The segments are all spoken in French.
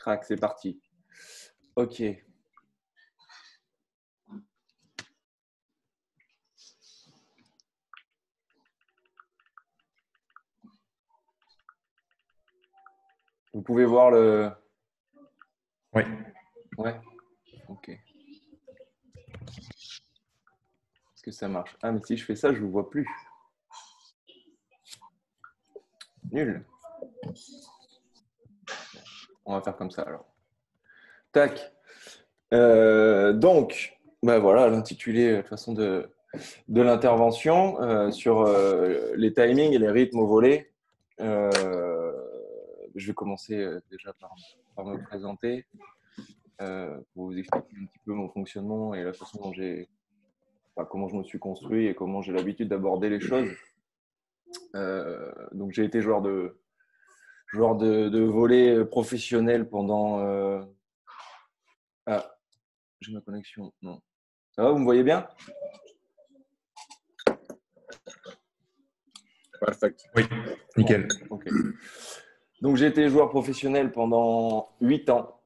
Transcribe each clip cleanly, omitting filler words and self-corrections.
Crac, c'est parti. Ok. Vous pouvez voir le… Oui. Ouais. Ok. Est-ce que ça marche? Ah, mais si je fais ça, je ne vous vois plus. Nul. On va faire comme ça alors. Tac. Donc, ben voilà l'intitulé de toute façon de l'intervention sur les timings et les rythmes au volley. Je vais commencer déjà par me présenter pour vous expliquer un petit peu mon fonctionnement et la façon dont comment je me suis construit et comment j'ai l'habitude d'aborder les choses. Donc j'ai été joueur de volley professionnel pendant… Ah, j'ai ma connexion. Non. Ça va, vous me voyez bien? Perfect. Oui, nickel. Bon, ok. Donc j'ai été joueur professionnel pendant 8 ans.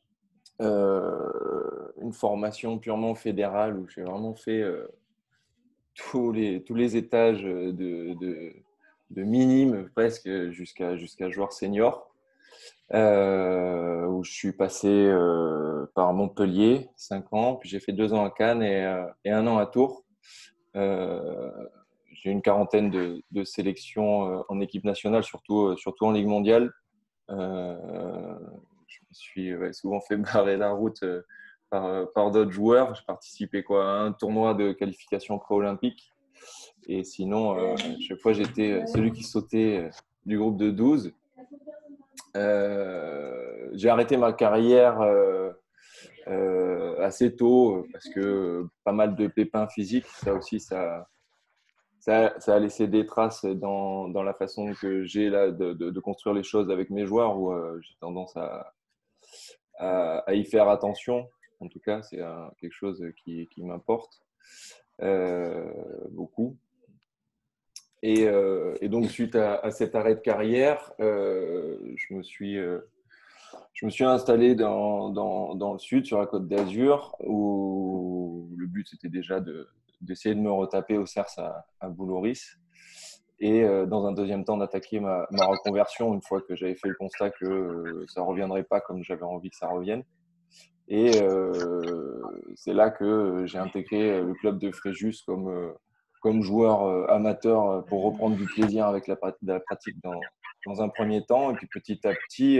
Une formation purement fédérale où j'ai vraiment fait tous les étages de minime presque jusqu'à joueur senior. Où je suis passé par Montpellier, 5 ans, puis j'ai fait 2 ans à Cannes et 1 an à Tours. J'ai une quarantaine de sélections en équipe nationale, surtout en Ligue mondiale. Je me suis souvent fait barrer la route par d'autres joueurs. J'ai participé à un tournoi de qualification pré-olympique. Et sinon, à chaque fois, j'étais celui qui sautait du groupe de 12. J'ai arrêté ma carrière assez tôt parce que pas mal de pépins physiques. Ça aussi, ça a laissé des traces dans la façon que j'ai là de construire les choses avec mes joueurs, où j'ai tendance à y faire attention. En tout cas, c'est quelque chose qui m'importe beaucoup. Et donc, suite à cet arrêt de carrière, je me suis installé dans le sud, sur la Côte d'Azur, où le but c'était déjà d'essayer de me retaper au CERS à Bouloris. Et dans un deuxième temps, d'attaquer ma reconversion une fois que j'avais fait le constat que ça ne reviendrait pas comme j'avais envie que ça revienne. Et c'est là que j'ai intégré le club de Fréjus comme joueur amateur pour reprendre du plaisir avec la pratique dans un premier temps. Et puis petit à petit,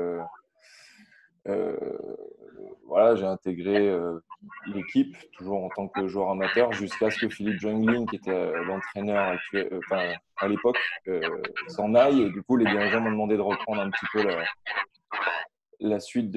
voilà, j'ai intégré l'équipe, toujours en tant que joueur amateur, jusqu'à ce que Philippe Jungling, qui était l'entraîneur actuel, à l'époque, s'en aille. Et du coup, les dirigeants m'ont demandé de reprendre un petit peu la suite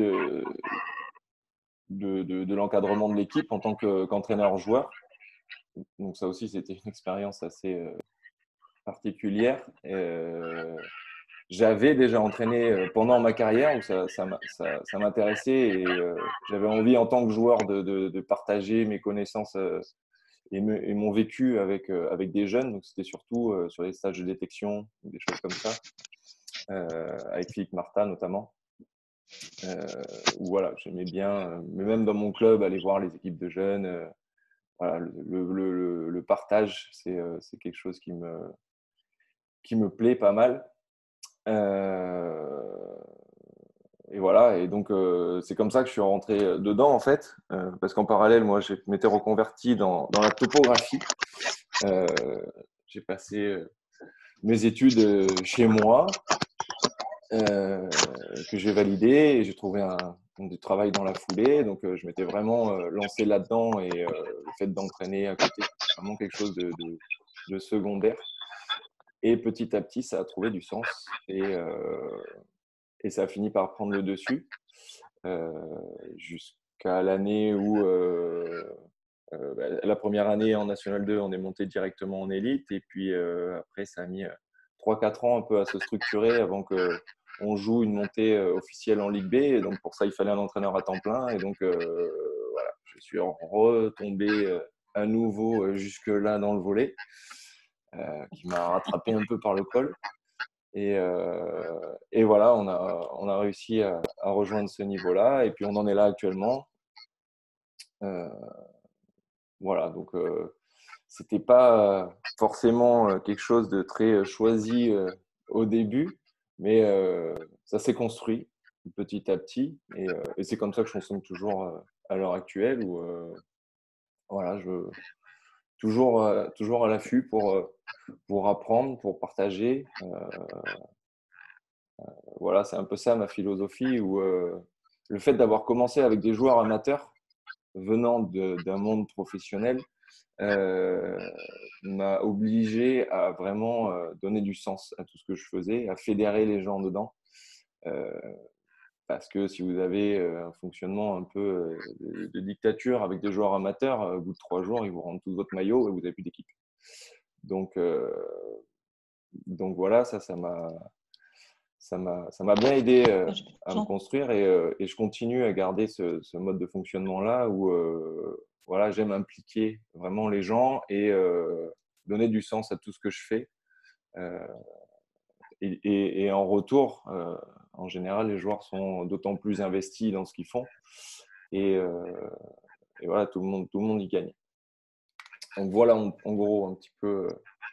de l'encadrement de l'équipe en tant qu'entraîneur-joueur. Donc ça aussi, c'était une expérience assez particulière. J'avais déjà entraîné pendant ma carrière où ça m'intéressait et j'avais envie en tant que joueur de partager mes connaissances et mon vécu avec des jeunes. Donc c'était surtout sur les stages de détection, des choses comme ça, avec Philippe Martin notamment. Où voilà, j'aimais bien, mais même dans mon club, aller voir les équipes de jeunes. Voilà, le partage, c'est quelque chose qui me plaît pas mal. Et voilà, et donc c'est comme ça que je suis rentré dedans en fait, parce qu'en parallèle, moi, je m'étais reconverti dans la topographie. J'ai passé mes études chez moi, que j'ai validé, et j'ai trouvé du travail dans la foulée. Donc je m'étais vraiment lancé là-dedans, et le fait d'entraîner à côté, c'était vraiment quelque chose de secondaire. Et petit à petit, ça a trouvé du sens, et ça a fini par prendre le dessus jusqu'à l'année où la première année en National 2, on est monté directement en élite, et puis après ça a mis 3-4 ans un peu à se structurer avant qu'on joue une montée officielle en Ligue B. Et donc pour ça, il fallait un entraîneur à temps plein, et donc voilà, je suis retombé à nouveau jusque là dans le volley, qui m'a rattrapé un peu par le col. Et voilà, on a réussi à rejoindre ce niveau-là. Et puis, on en est là actuellement. Voilà, donc c'était pas forcément quelque chose de très choisi au début, mais ça s'est construit petit à petit. Et c'est comme ça que je fonctionne toujours à l'heure actuelle, où voilà, toujours à l'affût pour apprendre, pour partager. Voilà, c'est un peu ça ma philosophie, où le fait d'avoir commencé avec des joueurs amateurs venant d'un monde professionnel euh, m'a obligé à vraiment donner du sens à tout ce que je faisais, à fédérer les gens dedans. Euh, Parce que si vous avez un fonctionnement un peu de dictature avec des joueurs amateurs, au bout de 3 jours, ils vous rendent tous votre maillot et vous n'avez plus d'équipe. Donc, donc voilà, ça m'a bien aidé à me construire, et je continue à garder ce mode de fonctionnement-là où voilà, j'aime impliquer vraiment les gens et donner du sens à tout ce que je fais. Euh, et en retour, en général, les joueurs sont d'autant plus investis dans ce qu'ils font, et, et voilà, tout le monde y gagne. Donc voilà, en gros, un petit peu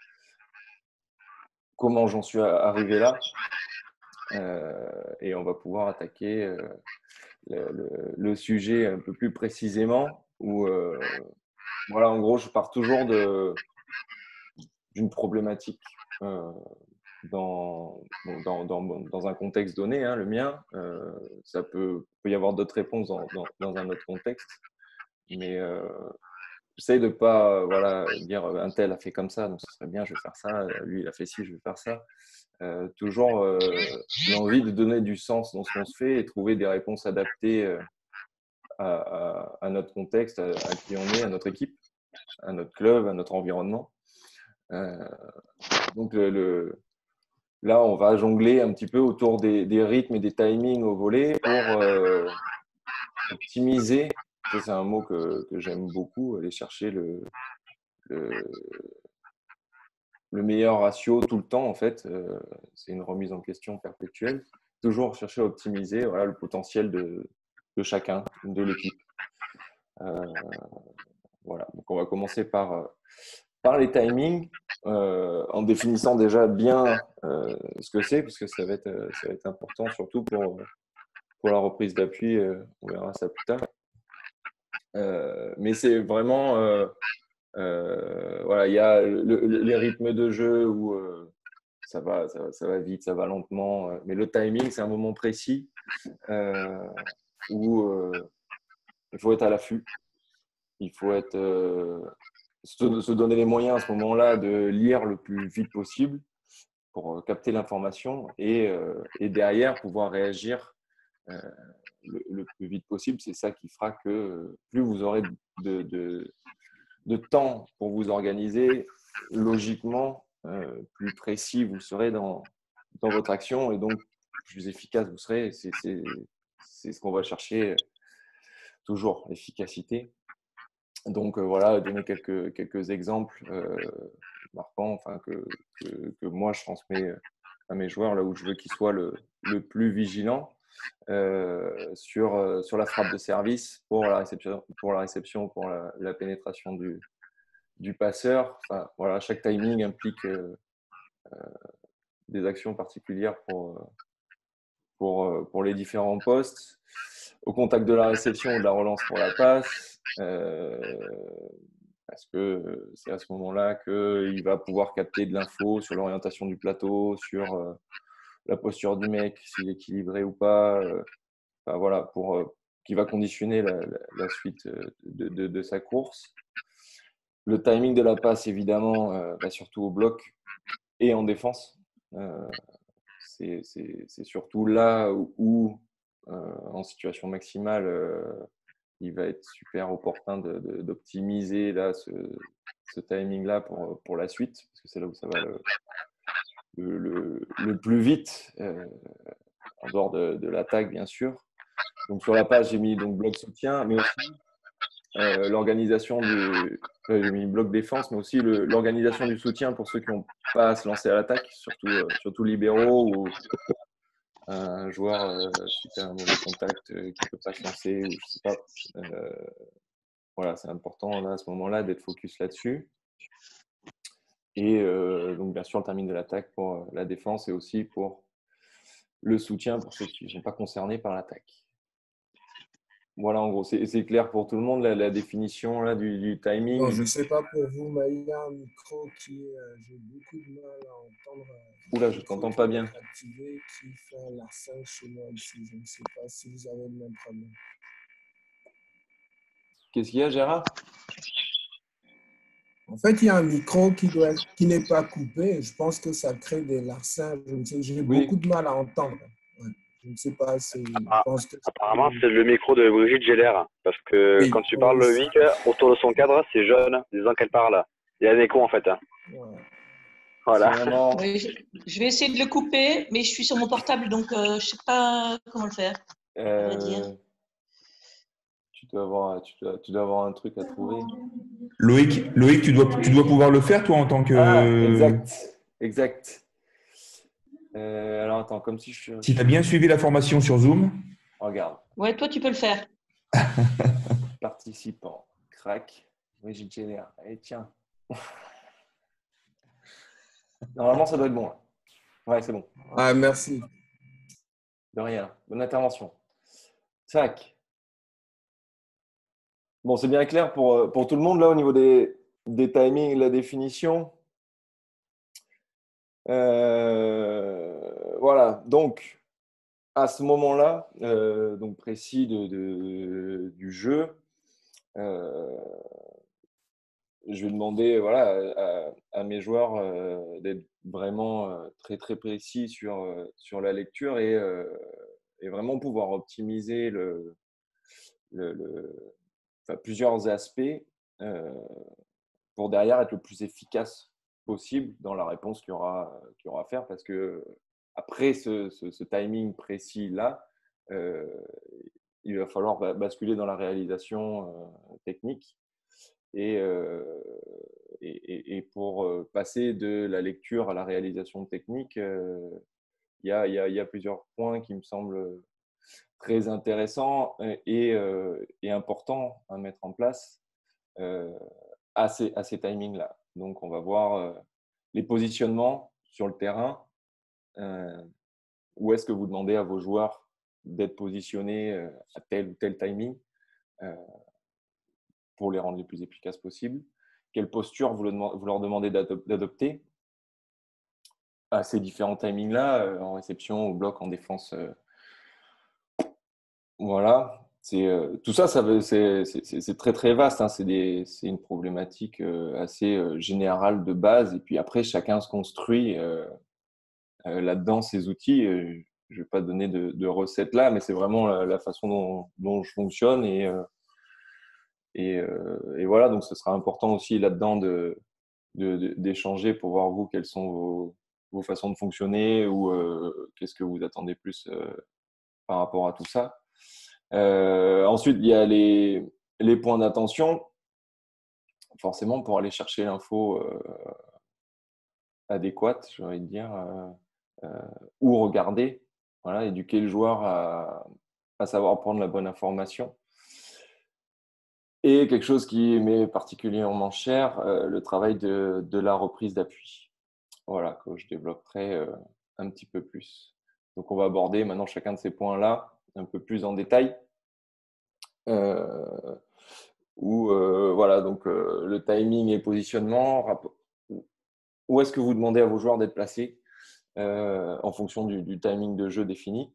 comment j'en suis arrivé là. Et on va pouvoir attaquer le sujet un peu plus précisément, où voilà, en gros, je pars toujours d'une problématique dans un contexte donné, hein, le mien. Ça peut y avoir d'autres réponses dans un autre contexte, mais j'essaie de pas voilà, dire un tel a fait comme ça, donc ce serait bien, je vais faire ça, lui il a fait ci, je vais faire ça. Toujours l'envie de donner du sens dans ce qu'on se fait et trouver des réponses adaptées à notre contexte, à qui on est, à notre équipe, à notre club, à notre environnement. Donc là, on va jongler un petit peu autour des rythmes et des timings au volet pour optimiser. Ça, c'est un mot que j'aime beaucoup, aller chercher le, le meilleur ratio tout le temps, en fait. C'est une remise en question perpétuelle. Toujours chercher à optimiser voilà, le potentiel de chacun, de l'équipe. Voilà. Donc, on va commencer par les timings, en définissant déjà bien ce que c'est, parce que ça va être important, surtout pour la reprise d'appui. On verra ça plus tard. Mais c'est vraiment, voilà, il y a les rythmes de jeu où ça va vite, ça va lentement. Mais le timing, c'est un moment précis où il faut être à l'affût. Il faut se donner les moyens à ce moment-là de lire le plus vite possible pour capter l'information, et derrière pouvoir réagir le plus vite possible. C'est ça qui fera que plus vous aurez de temps pour vous organiser, logiquement, plus précis vous serez dans votre action, et donc plus efficace vous serez. C'est ce qu'on va chercher toujours, l'efficacité. Donc voilà, donner quelques exemples marquants, enfin, que moi je transmets à mes joueurs, là où je veux qu'ils soient le plus vigilants sur la frappe de service pour la réception, pour la pénétration du passeur. Enfin, voilà, chaque timing implique des actions particulières pour les différents postes. Au contact de la réception ou de la relance pour la passe, parce que c'est à ce moment-là qu'il va pouvoir capter de l'info sur l'orientation du plateau, sur la posture du mec, s'il est équilibré ou pas, enfin, voilà, qui va conditionner la suite de sa course. Le timing de la passe, évidemment, surtout au bloc et en défense. C'est surtout là où en situation maximale, il va être super opportun d'optimiser là, ce timing-là pour la suite, parce que c'est là où ça va le plus vite, en dehors de l'attaque, bien sûr. Donc sur la page, j'ai mis donc bloc soutien, mais aussi l'organisation du j'ai mis bloc défense, mais aussi l'organisation du soutien pour ceux qui n'ont pas à se lancer à l'attaque, surtout libéraux ou un joueur, si tu as un mauvais contact, qui ne peut pas se lancer, ou je sais pas. Voilà, c'est important là, à ce moment-là d'être focus là-dessus. Et donc, bien sûr, le timing de l'attaque pour la défense et aussi pour le soutien pour ceux qui ne sont pas concernés par l'attaque. Voilà, en gros, c'est clair pour tout le monde, la définition là, du timing. Bon, je ne sais pas pour vous, mais il y a un micro j'ai beaucoup de mal à entendre. Oula, je ne t'entends pas bien. Activé, qui fait larcin chez moi ici. Je ne sais pas si vous avez le même problème. Qu'est-ce qu'il y a, Gérard? En fait, il y a un micro qui n'est pas coupé. Je pense que ça crée des larcins. J'ai beaucoup de mal à entendre. Ouais. Je ne sais pas si. Apparemment, c'est le micro de Brigitte Géller. Parce que oui, quand tu parles le 8, autour de son cadre, c'est jaune, disant qu'elle parle. Il y a un écho en fait. Ouais. Voilà. Vraiment... Oui, je vais essayer de le couper, mais je suis sur mon portable, donc je ne sais pas comment le faire. Tu dois avoir un truc à trouver. Loïc, tu dois pouvoir le faire, toi, en tant que… Ah, exact. Alors, attends, comme si je… Si tu as bien suivi la formation sur Zoom… Regarde. Ouais, toi, tu peux le faire. Participant. Crac. Brigitte Géller. Allez, tiens. Normalement, ça doit être bon. Là. Ouais, c'est bon. Ah, merci. De rien. Bonne intervention. Tac. Bon, c'est bien clair pour tout le monde là au niveau des timings et de la définition. Voilà. Donc, à ce moment-là, donc précis du jeu, je vais demander à mes joueurs d'être vraiment très très précis sur la lecture et vraiment pouvoir optimiser plusieurs aspects pour derrière être le plus efficace possible dans la réponse qu'il y aura à faire, parce que après ce timing précis là, il va falloir basculer dans la réalisation technique. Et pour passer de la lecture à la réalisation technique, il y a plusieurs points qui me semblent très intéressants et importants à mettre en place à ces timings-là. Donc, on va voir les positionnements sur le terrain. Où est-ce que vous demandez à vos joueurs d'être positionnés à tel ou tel timing pour les rendre les plus efficaces possibles. Quelle posture vous leur demandez d'adopter à ces différents timings-là, en réception, au bloc, en défense. Voilà. Tout ça, c'est très, très vaste. Hein. C'est une problématique assez générale de base. Et puis après, chacun se construit là-dedans ses outils. Je ne vais pas donner de recettes là, mais c'est vraiment la façon dont je fonctionne. Et voilà, donc ce sera important aussi là-dedans d'échanger pour voir vous quelles sont vos façons de fonctionner ou qu'est-ce que vous attendez plus par rapport à tout ça. Ensuite, il y a les points d'attention, forcément pour aller chercher l'info adéquate, j'ai envie de dire, ou regarder, voilà, éduquer le joueur à savoir prendre la bonne information. Et quelque chose qui m'est particulièrement cher, le travail de la reprise d'appui. Voilà, que je développerai un petit peu plus. Donc, on va aborder maintenant chacun de ces points-là un peu plus en détail. Voilà, donc le timing et positionnement. Où est-ce que vous demandez à vos joueurs d'être placés en fonction du timing de jeu défini.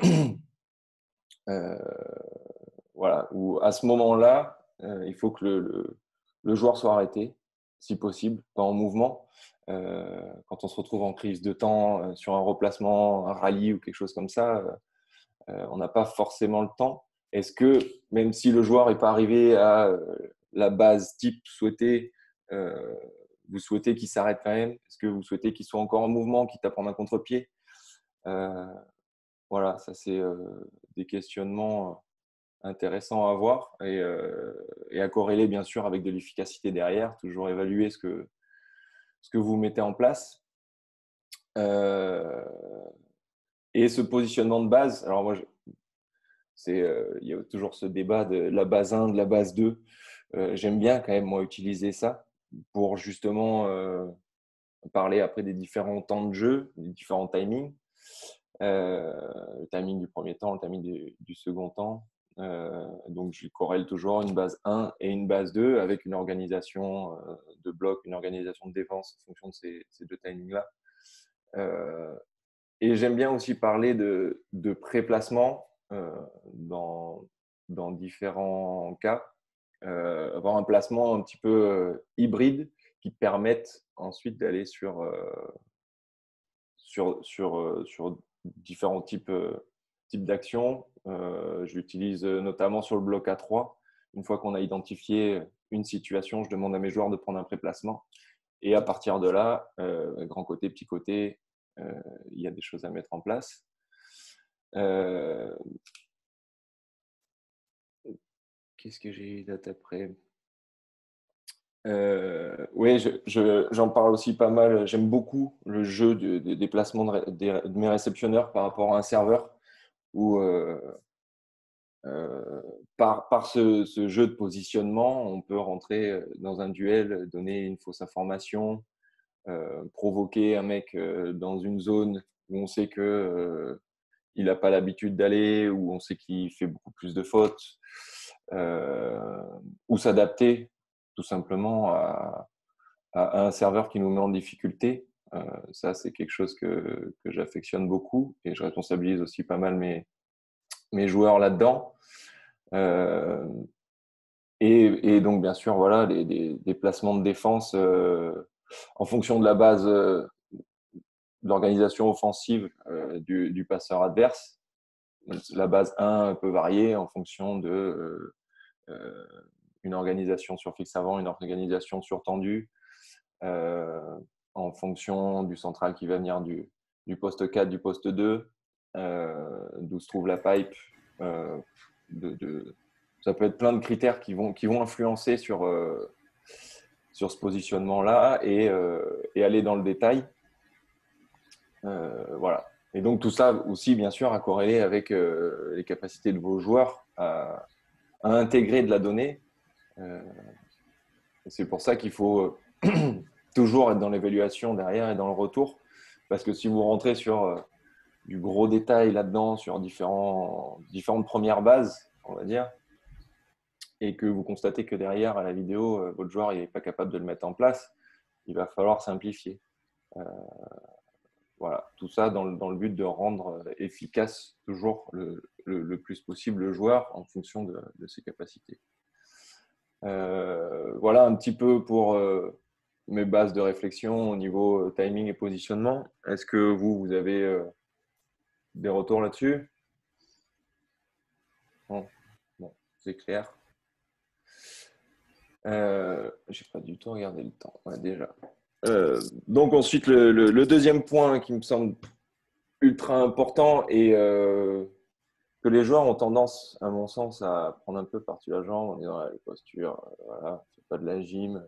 Voilà, où à ce moment-là, il faut que le joueur soit arrêté, si possible, pas en mouvement. Quand on se retrouve en crise de temps sur un replacement, un rallye ou quelque chose comme ça, on n'a pas forcément le temps. Est-ce que, même si le joueur n'est pas arrivé à la base type souhaitée, vous souhaitez qu'il s'arrête quand même? Est-ce que vous souhaitez qu'il soit encore en mouvement, quitte à prendre un contre-pied? Voilà, ça c'est des questionnements intéressant à voir et à corréler bien sûr avec de l'efficacité derrière, toujours évaluer ce que vous mettez en place. Et ce positionnement de base, alors moi, il y a toujours ce débat de la base 1, de la base 2. J'aime bien quand même, moi, utiliser ça pour justement parler après des différents temps de jeu, des différents timings. Le timing du premier temps, le timing du second temps. Donc, je corrèle toujours une base 1 et une base 2 avec une organisation de bloc, une organisation de défense en fonction de ces deux timings-là. Et j'aime bien aussi parler de pré-placement dans différents cas. Avoir un placement un petit peu hybride qui permette ensuite d'aller sur différents types d'actions. Je l'utilise notamment sur le bloc A3. Une fois qu'on a identifié une situation, je demande à mes joueurs de prendre un pré-placement. Et à partir de là, grand côté, petit côté, il y a des choses à mettre en place. Qu'est-ce que j'ai d'autre après ? Oui, j'en parle aussi pas mal. J'aime beaucoup le jeu des placements de mes réceptionneurs par rapport à un serveur où par ce jeu de positionnement, on peut rentrer dans un duel, donner une fausse information, provoquer un mec dans une zone où on sait que il n'a pas l'habitude d'aller, où on sait qu'il fait beaucoup plus de fautes, ou s'adapter tout simplement à un serveur qui nous met en difficulté. Ça, c'est quelque chose que j'affectionne beaucoup et je responsabilise aussi pas mal mes joueurs là-dedans. Et donc, bien sûr, voilà, des placements de défense en fonction de la base de l'organisation offensive du passeur adverse. La base 1 peut varier en fonction de une organisation sur fixe avant, une organisation sur tendu, en fonction du central qui va venir du poste 4, du poste 2, d'où se trouve la pipe. Ça peut être plein de critères qui vont influencer sur ce positionnement-là et aller dans le détail. Voilà. Et donc, tout ça aussi, bien sûr, à corréler avec les capacités de vos joueurs à intégrer de la donnée. C'est pour ça qu'il faut toujours être dans l'évaluation derrière et dans le retour. Parce que si vous rentrez sur du gros détail là-dedans, sur différentes premières bases, on va dire, et que vous constatez que derrière, à la vidéo, votre joueur n'est pas capable de le mettre en place, il va falloir simplifier. Voilà, tout ça dans le but de rendre efficace toujours le plus possible le joueur en fonction de ses capacités. Voilà un petit peu pour mes bases de réflexion au niveau timing et positionnement. Est-ce que vous avez des retours là-dessus ? Bon, c'est clair. J'ai pas du tout regardé le temps, ouais, déjà. Donc ensuite, le deuxième point qui me semble ultra important et que les joueurs ont tendance, à mon sens, à prendre un peu par-dessus la jambe en disant les postures, voilà, c'est pas de la gym,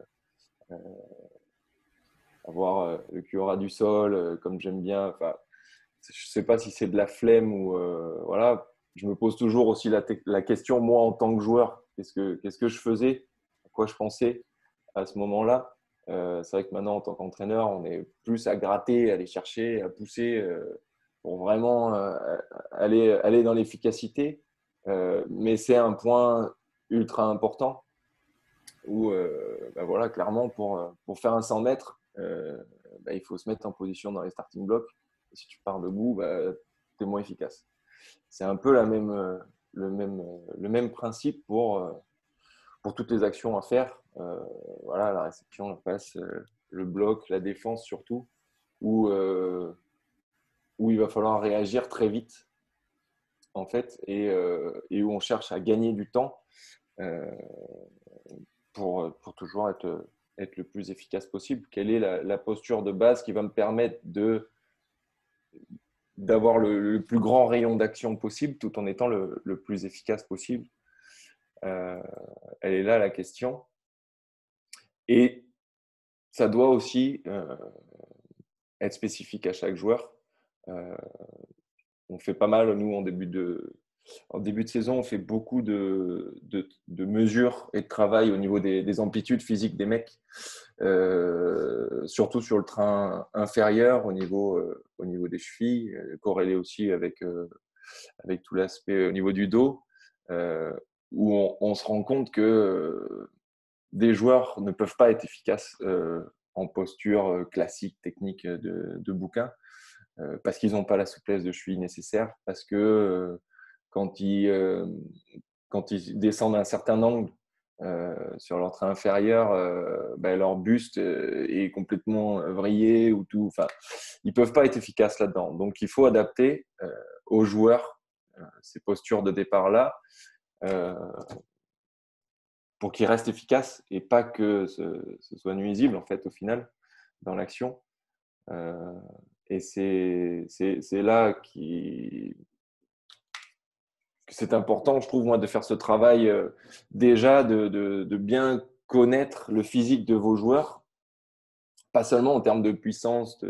avoir le cul au ras du sol, comme j'aime bien. Enfin, je sais pas si c'est de la flemme ou voilà. Je me pose toujours aussi la question, moi en tant que joueur, qu'est-ce que je faisais, à quoi je pensais à ce moment-là. C'est vrai que maintenant, en tant qu'entraîneur, on est plus à gratter, à aller chercher, à pousser pour vraiment aller dans l'efficacité. Mais c'est un point ultra important où, voilà, clairement, pour faire un 100 mètres, il faut se mettre en position dans les starting blocks. Et si tu pars debout, tu es moins efficace. C'est un peu le même principe pour toutes les actions à faire. Voilà, la réception, la passe, le bloc, la défense surtout, où il va falloir réagir très vite en fait et où on cherche à gagner du temps pour toujours être le plus efficace possible. Quelle est la posture de base qui va me permettre d'avoir le plus grand rayon d'action possible tout en étant le plus efficace possible. Elle est là la question. Et ça doit aussi être spécifique à chaque joueur. On fait pas mal, nous, en début de saison, on fait beaucoup de mesures et de travail au niveau des amplitudes physiques des mecs, surtout sur le train inférieur, au niveau des chevilles, corrélé aussi avec tout l'aspect au niveau du dos, où on se rend compte que des joueurs ne peuvent pas être efficaces en posture classique, technique de bouquin, parce qu'ils n'ont pas la souplesse de cheville nécessaire, parce que quand ils descendent à un certain angle sur leur train inférieur, leur buste est complètement vrillé ou tout. Enfin, ils peuvent pas être efficaces là-dedans. Donc, il faut adapter aux joueurs ces postures de départ-là pour qu'ils restent efficaces et pas que ce soit nuisible, en fait, au final, dans l'action. Et c'est là que c'est important, je trouve, moi, de faire ce travail déjà de bien connaître le physique de vos joueurs, pas seulement en termes de puissance,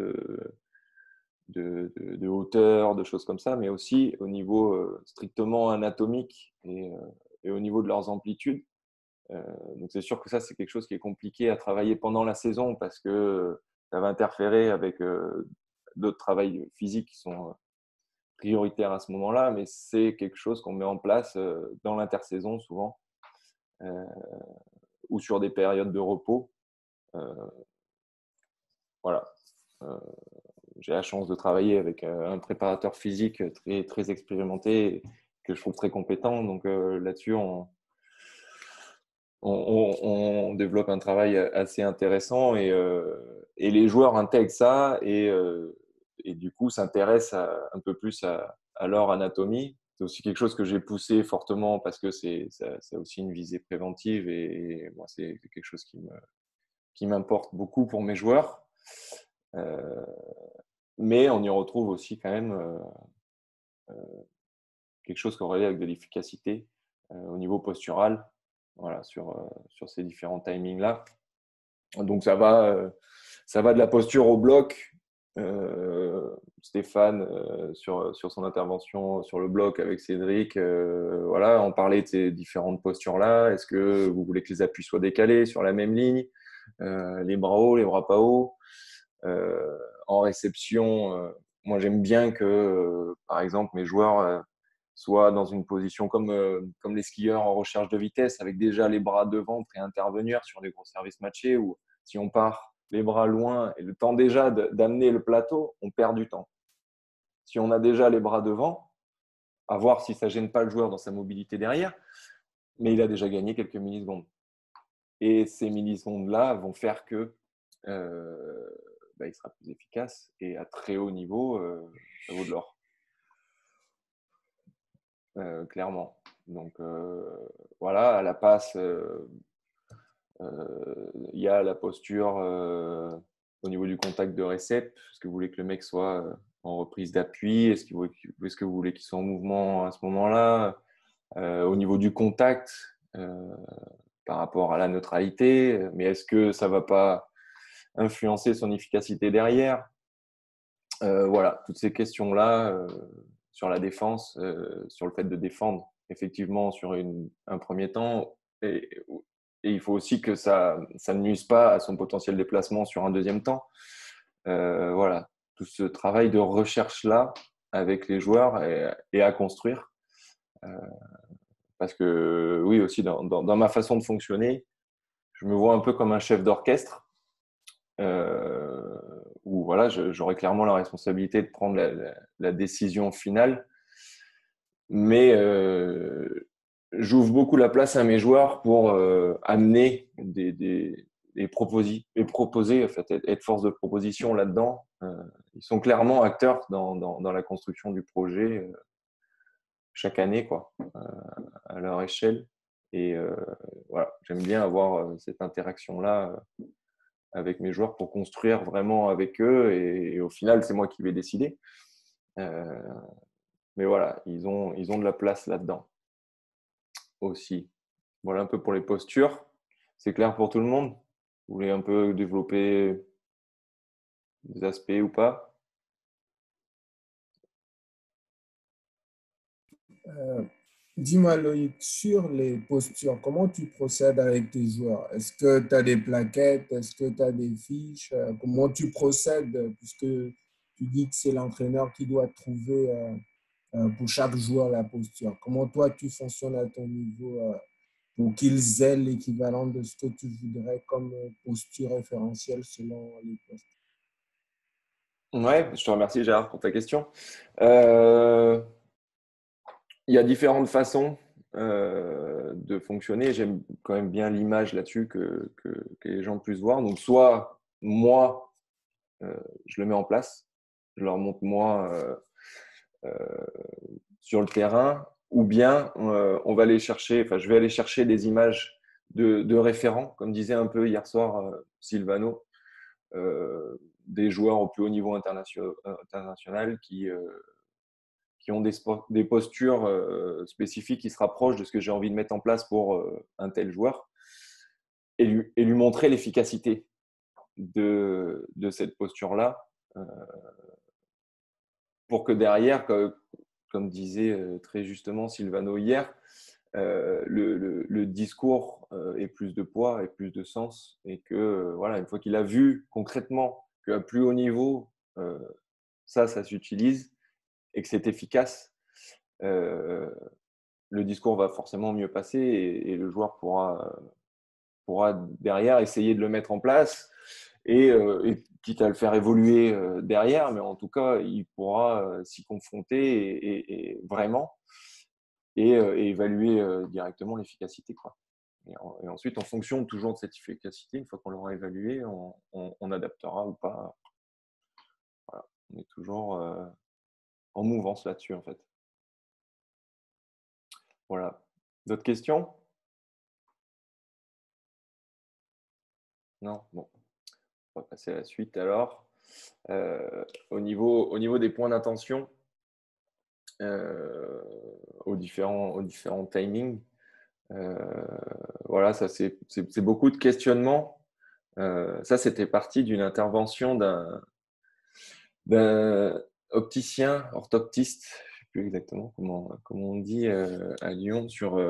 de hauteur, de choses comme ça, mais aussi au niveau strictement anatomique et au niveau de leurs amplitudes. Donc, c'est sûr que ça, c'est quelque chose qui est compliqué à travailler pendant la saison parce que ça va interférer avec d'autres travails physiques qui sont prioritaires à ce moment-là, mais c'est quelque chose qu'on met en place dans l'intersaison souvent ou sur des périodes de repos. Voilà. J'ai la chance de travailler avec un préparateur physique très, très expérimenté que je trouve très compétent. Donc là-dessus, on développe un travail assez intéressant et les joueurs intègrent ça et du coup s'intéressent un peu plus à leur anatomie. C'est aussi quelque chose que j'ai poussé fortement parce que c'est aussi une visée préventive et moi, c'est quelque chose qui m'importe beaucoup pour mes joueurs. Mais on y retrouve aussi quand même quelque chose corrélé avec de l'efficacité au niveau postural, voilà, sur ces différents timings-là. Donc ça va de la posture au bloc. Stéphane, sur son intervention sur le bloc avec Cédric, voilà, on parlait de ces différentes postures-là. Est-ce que vous voulez que les appuis soient décalés sur la même ligne, les bras hauts, les bras pas hauts, en réception, moi j'aime bien que, par exemple, mes joueurs soient dans une position comme les skieurs en recherche de vitesse, avec déjà les bras devant, prêts à intervenir sur les gros services matchés, ou si on part les bras loin et le temps déjà d'amener le plateau, on perd du temps. Si on a déjà les bras devant, à voir si ça ne gêne pas le joueur dans sa mobilité derrière, mais il a déjà gagné quelques millisecondes. Et ces millisecondes-là vont faire que il sera plus efficace et à très haut niveau, ça vaut de l'or. Clairement. Donc voilà, à la passe, il y a la posture au niveau du contact de récep. Est-ce que vous voulez que le mec soit en reprise d'appui? Est-ce que vous voulez qu'il soit en mouvement à ce moment-là? Au niveau du contact, par rapport à la neutralité, mais est-ce que ça ne va pas influencer son efficacité derrière? Voilà, toutes ces questions-là sur la défense, sur le fait de défendre effectivement sur un premier temps, et il faut aussi que ça ne nuise pas à son potentiel déplacement sur un deuxième temps. Voilà, tout ce travail de recherche-là avec les joueurs et à construire. Parce que oui, aussi dans ma façon de fonctionner, je me vois un peu comme un chef d'orchestre. Où voilà, j'aurais clairement la responsabilité de prendre la décision finale. Mais j'ouvre beaucoup la place à mes joueurs pour amener et proposer, en fait, être force de proposition là-dedans. Ils sont clairement acteurs dans la construction du projet chaque année, quoi, à leur échelle. Et voilà, j'aime bien avoir cette interaction-là avec mes joueurs pour construire vraiment avec eux. Et au final, c'est moi qui vais décider. Mais voilà, ils ont de la place là-dedans aussi. Voilà un peu pour les postures. C'est clair pour tout le monde? Vous voulez un peu développer des aspects ou pas? Dis-moi, Loïc, sur les postures, comment tu procèdes avec tes joueurs? Est-ce que tu as des plaquettes? Est-ce que tu as des fiches? Comment tu procèdes? Puisque tu dis que c'est l'entraîneur qui doit trouver pour chaque joueur la posture. Comment toi, tu fonctionnes à ton niveau pour qu'ils aient l'équivalent de ce que tu voudrais comme posture référentielle selon les postes? Ouais, je te remercie Gérard pour ta question. Il y a différentes façons de fonctionner. J'aime quand même bien l'image là-dessus que les gens puissent voir. Donc, soit moi, je le mets en place, je leur montre moi sur le terrain, ou bien on va aller chercher, enfin, je vais aller chercher des images de référents, comme disait un peu hier soir Silvano, des joueurs au plus haut niveau international qui ont des postures spécifiques qui se rapprochent de ce que j'ai envie de mettre en place pour un tel joueur et lui montrer l'efficacité de cette posture-là pour que derrière, comme disait très justement Silvano hier, le discours ait plus de poids et plus de sens et que voilà, une fois qu'il a vu concrètement qu'à plus haut niveau, ça s'utilise et que c'est efficace, le discours va forcément mieux passer et le joueur pourra derrière essayer de le mettre en place et quitte à le faire évoluer derrière, mais en tout cas, il pourra s'y confronter et vraiment et évaluer directement l'efficacité, quoi. Et ensuite, en fonction toujours de cette efficacité, une fois qu'on l'aura évalué, on adaptera ou pas. Voilà. On est toujours en mouvance là-dessus, en fait. Voilà. D'autres questions? Non? Bon. On va passer à la suite alors. Au niveau des points d'intention, aux différents timings, voilà, ça c'est beaucoup de questionnements. Ça, c'était parti d'une intervention d'un opticien, orthoptiste, je ne sais plus exactement comment on dit à Lyon, sur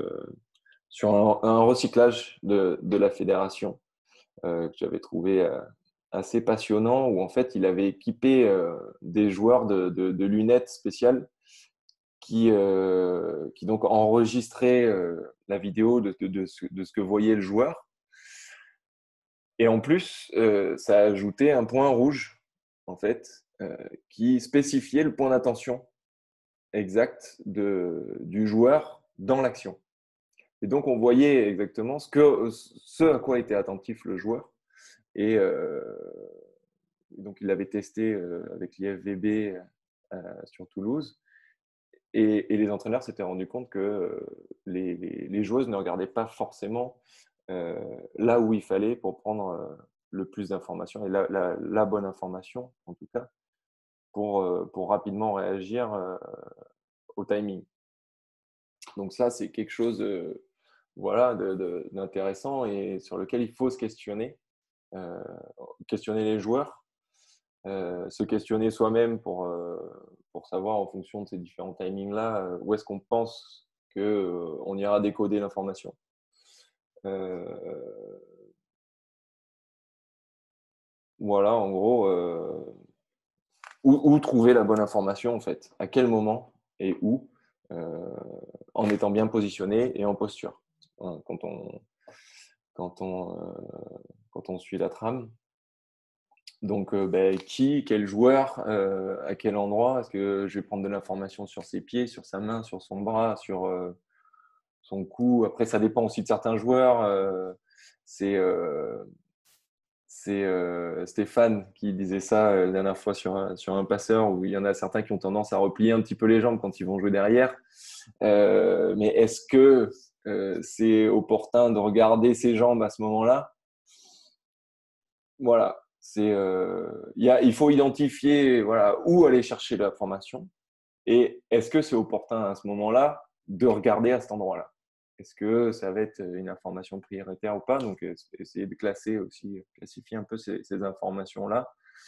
un recyclage de la fédération que j'avais trouvé assez passionnant, où en fait, il avait équipé des joueurs de lunettes spéciales qui donc enregistraient la vidéo de ce que voyait le joueur. Et en plus, ça a ajouté un point rouge, en fait, qui spécifiait le point d'attention exact du joueur dans l'action. Et donc, on voyait exactement ce à quoi était attentif le joueur. Et donc, il l'avait testé avec l'IFVB sur Toulouse. Et les entraîneurs s'étaient rendus compte que les joueuses ne regardaient pas forcément là où il fallait pour prendre le plus d'informations et la bonne information, en tout cas, pour rapidement réagir au timing. Donc ça, c'est quelque chose voilà, d'intéressant et sur lequel il faut se questionner, questionner les joueurs, se questionner soi-même pour savoir en fonction de ces différents timings-là où est-ce qu'on pense qu'on ira décoder l'information. Voilà, en gros, où trouver la bonne information en fait, à quel moment et où, en étant bien positionné et en posture. Hein, quand on suit la trame. Donc, quel joueur, à quel endroit? Est-ce que je vais prendre de l'information sur ses pieds, sur sa main, sur son bras, sur son cou? Après, ça dépend aussi de certains joueurs. C'est Stéphane qui disait ça la dernière fois sur un passeur où il y en a certains qui ont tendance à replier un petit peu les jambes quand ils vont jouer derrière. Mais est-ce que c'est opportun de regarder ses jambes à ce moment-là? Voilà. Il faut identifier voilà, où aller chercher l'information et est-ce que c'est opportun à ce moment-là de regarder à cet endroit-là. est-ce que ça va être une information prioritaire ou pas? Donc, essayer de classer aussi, classifier un peu ces informations-là.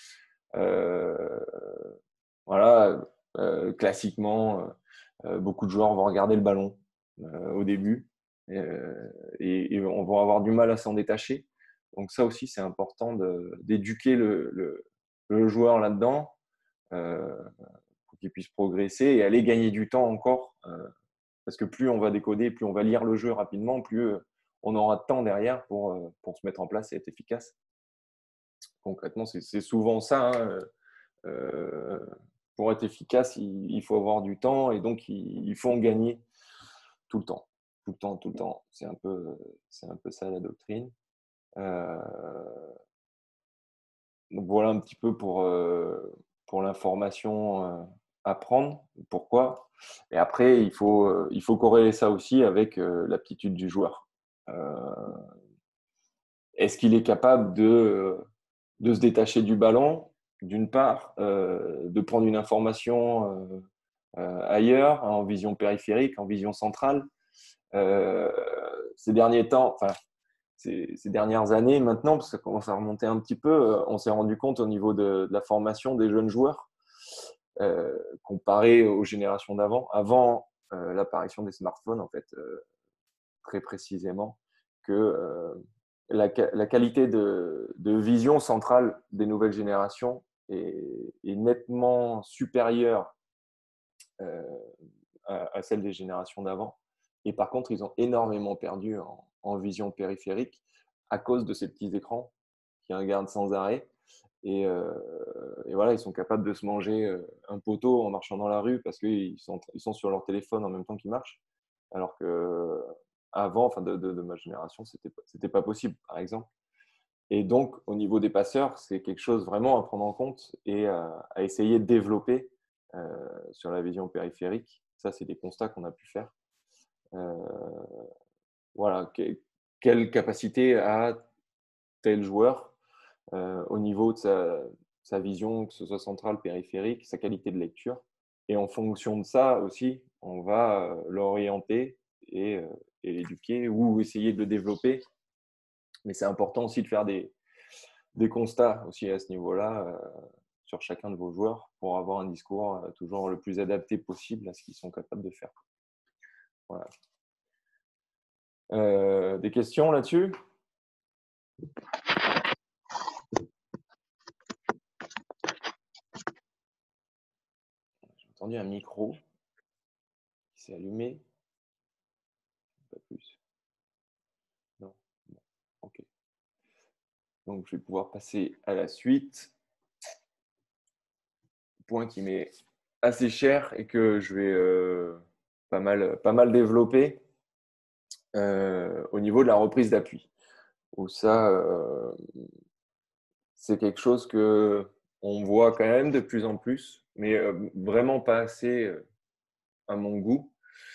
Voilà, classiquement, beaucoup de joueurs vont regarder le ballon au début et on va avoir du mal à s'en détacher. Donc ça aussi, c'est important d'éduquer le joueur là-dedans pour qu'il puisse progresser et aller gagner du temps encore. Parce que plus on va décoder, plus on va lire le jeu rapidement, plus on aura de temps derrière pour se mettre en place et être efficace. Concrètement, c'est souvent ça. Hein. Pour être efficace, il faut avoir du temps et donc il faut en gagner tout le temps. Tout le temps, tout le temps. C'est un peu ça la doctrine. Donc voilà un petit peu pour l'information à prendre. Pourquoi? Et après, il faut corréler ça aussi avec l'aptitude du joueur. Est-ce qu'il est capable de se détacher du ballon, d'une part, de prendre une information ailleurs, en vision périphérique, en vision centrale. Ces derniers temps, enfin, ces dernières années maintenant, parce que ça commence à remonter un petit peu, on s'est rendu compte au niveau de la formation des jeunes joueurs, comparé aux générations d'avant, avant l'apparition des smartphones, en fait, très précisément, que la qualité de vision centrale des nouvelles générations est nettement supérieure à celle des générations d'avant. Et par contre, ils ont énormément perdu en vision périphérique à cause de ces petits écrans qui regardent sans arrêt. Et voilà, ils sont capables de se manger un poteau en marchant dans la rue parce qu'ils sont sur leur téléphone en même temps qu'ils marchent. Alors que avant, enfin de ma génération, c'était pas possible, par exemple. Et donc, au niveau des passeurs, c'est quelque chose vraiment à prendre en compte et à essayer de développer sur la vision périphérique. Ça, c'est des constats qu'on a pu faire. Voilà, quelle capacité a tel joueur au niveau de sa vision, que ce soit centrale, périphérique, sa qualité de lecture. Et en fonction de ça aussi, on va l'orienter et l'éduquer ou essayer de le développer. Mais c'est important aussi de faire des constats aussi à ce niveau-là sur chacun de vos joueurs pour avoir un discours toujours le plus adapté possible à ce qu'ils sont capables de faire. Voilà. Des questions là-dessus? J'ai entendu un micro qui s'est allumé. Pas plus. Non. Bon. Ok. Donc, je vais pouvoir passer à la suite. Point qui m'est assez cher et que je vais pas mal développer au niveau de la reprise d'appui. Où ça, c'est quelque chose que on voit quand même de plus en plus, mais vraiment pas assez à mon goût.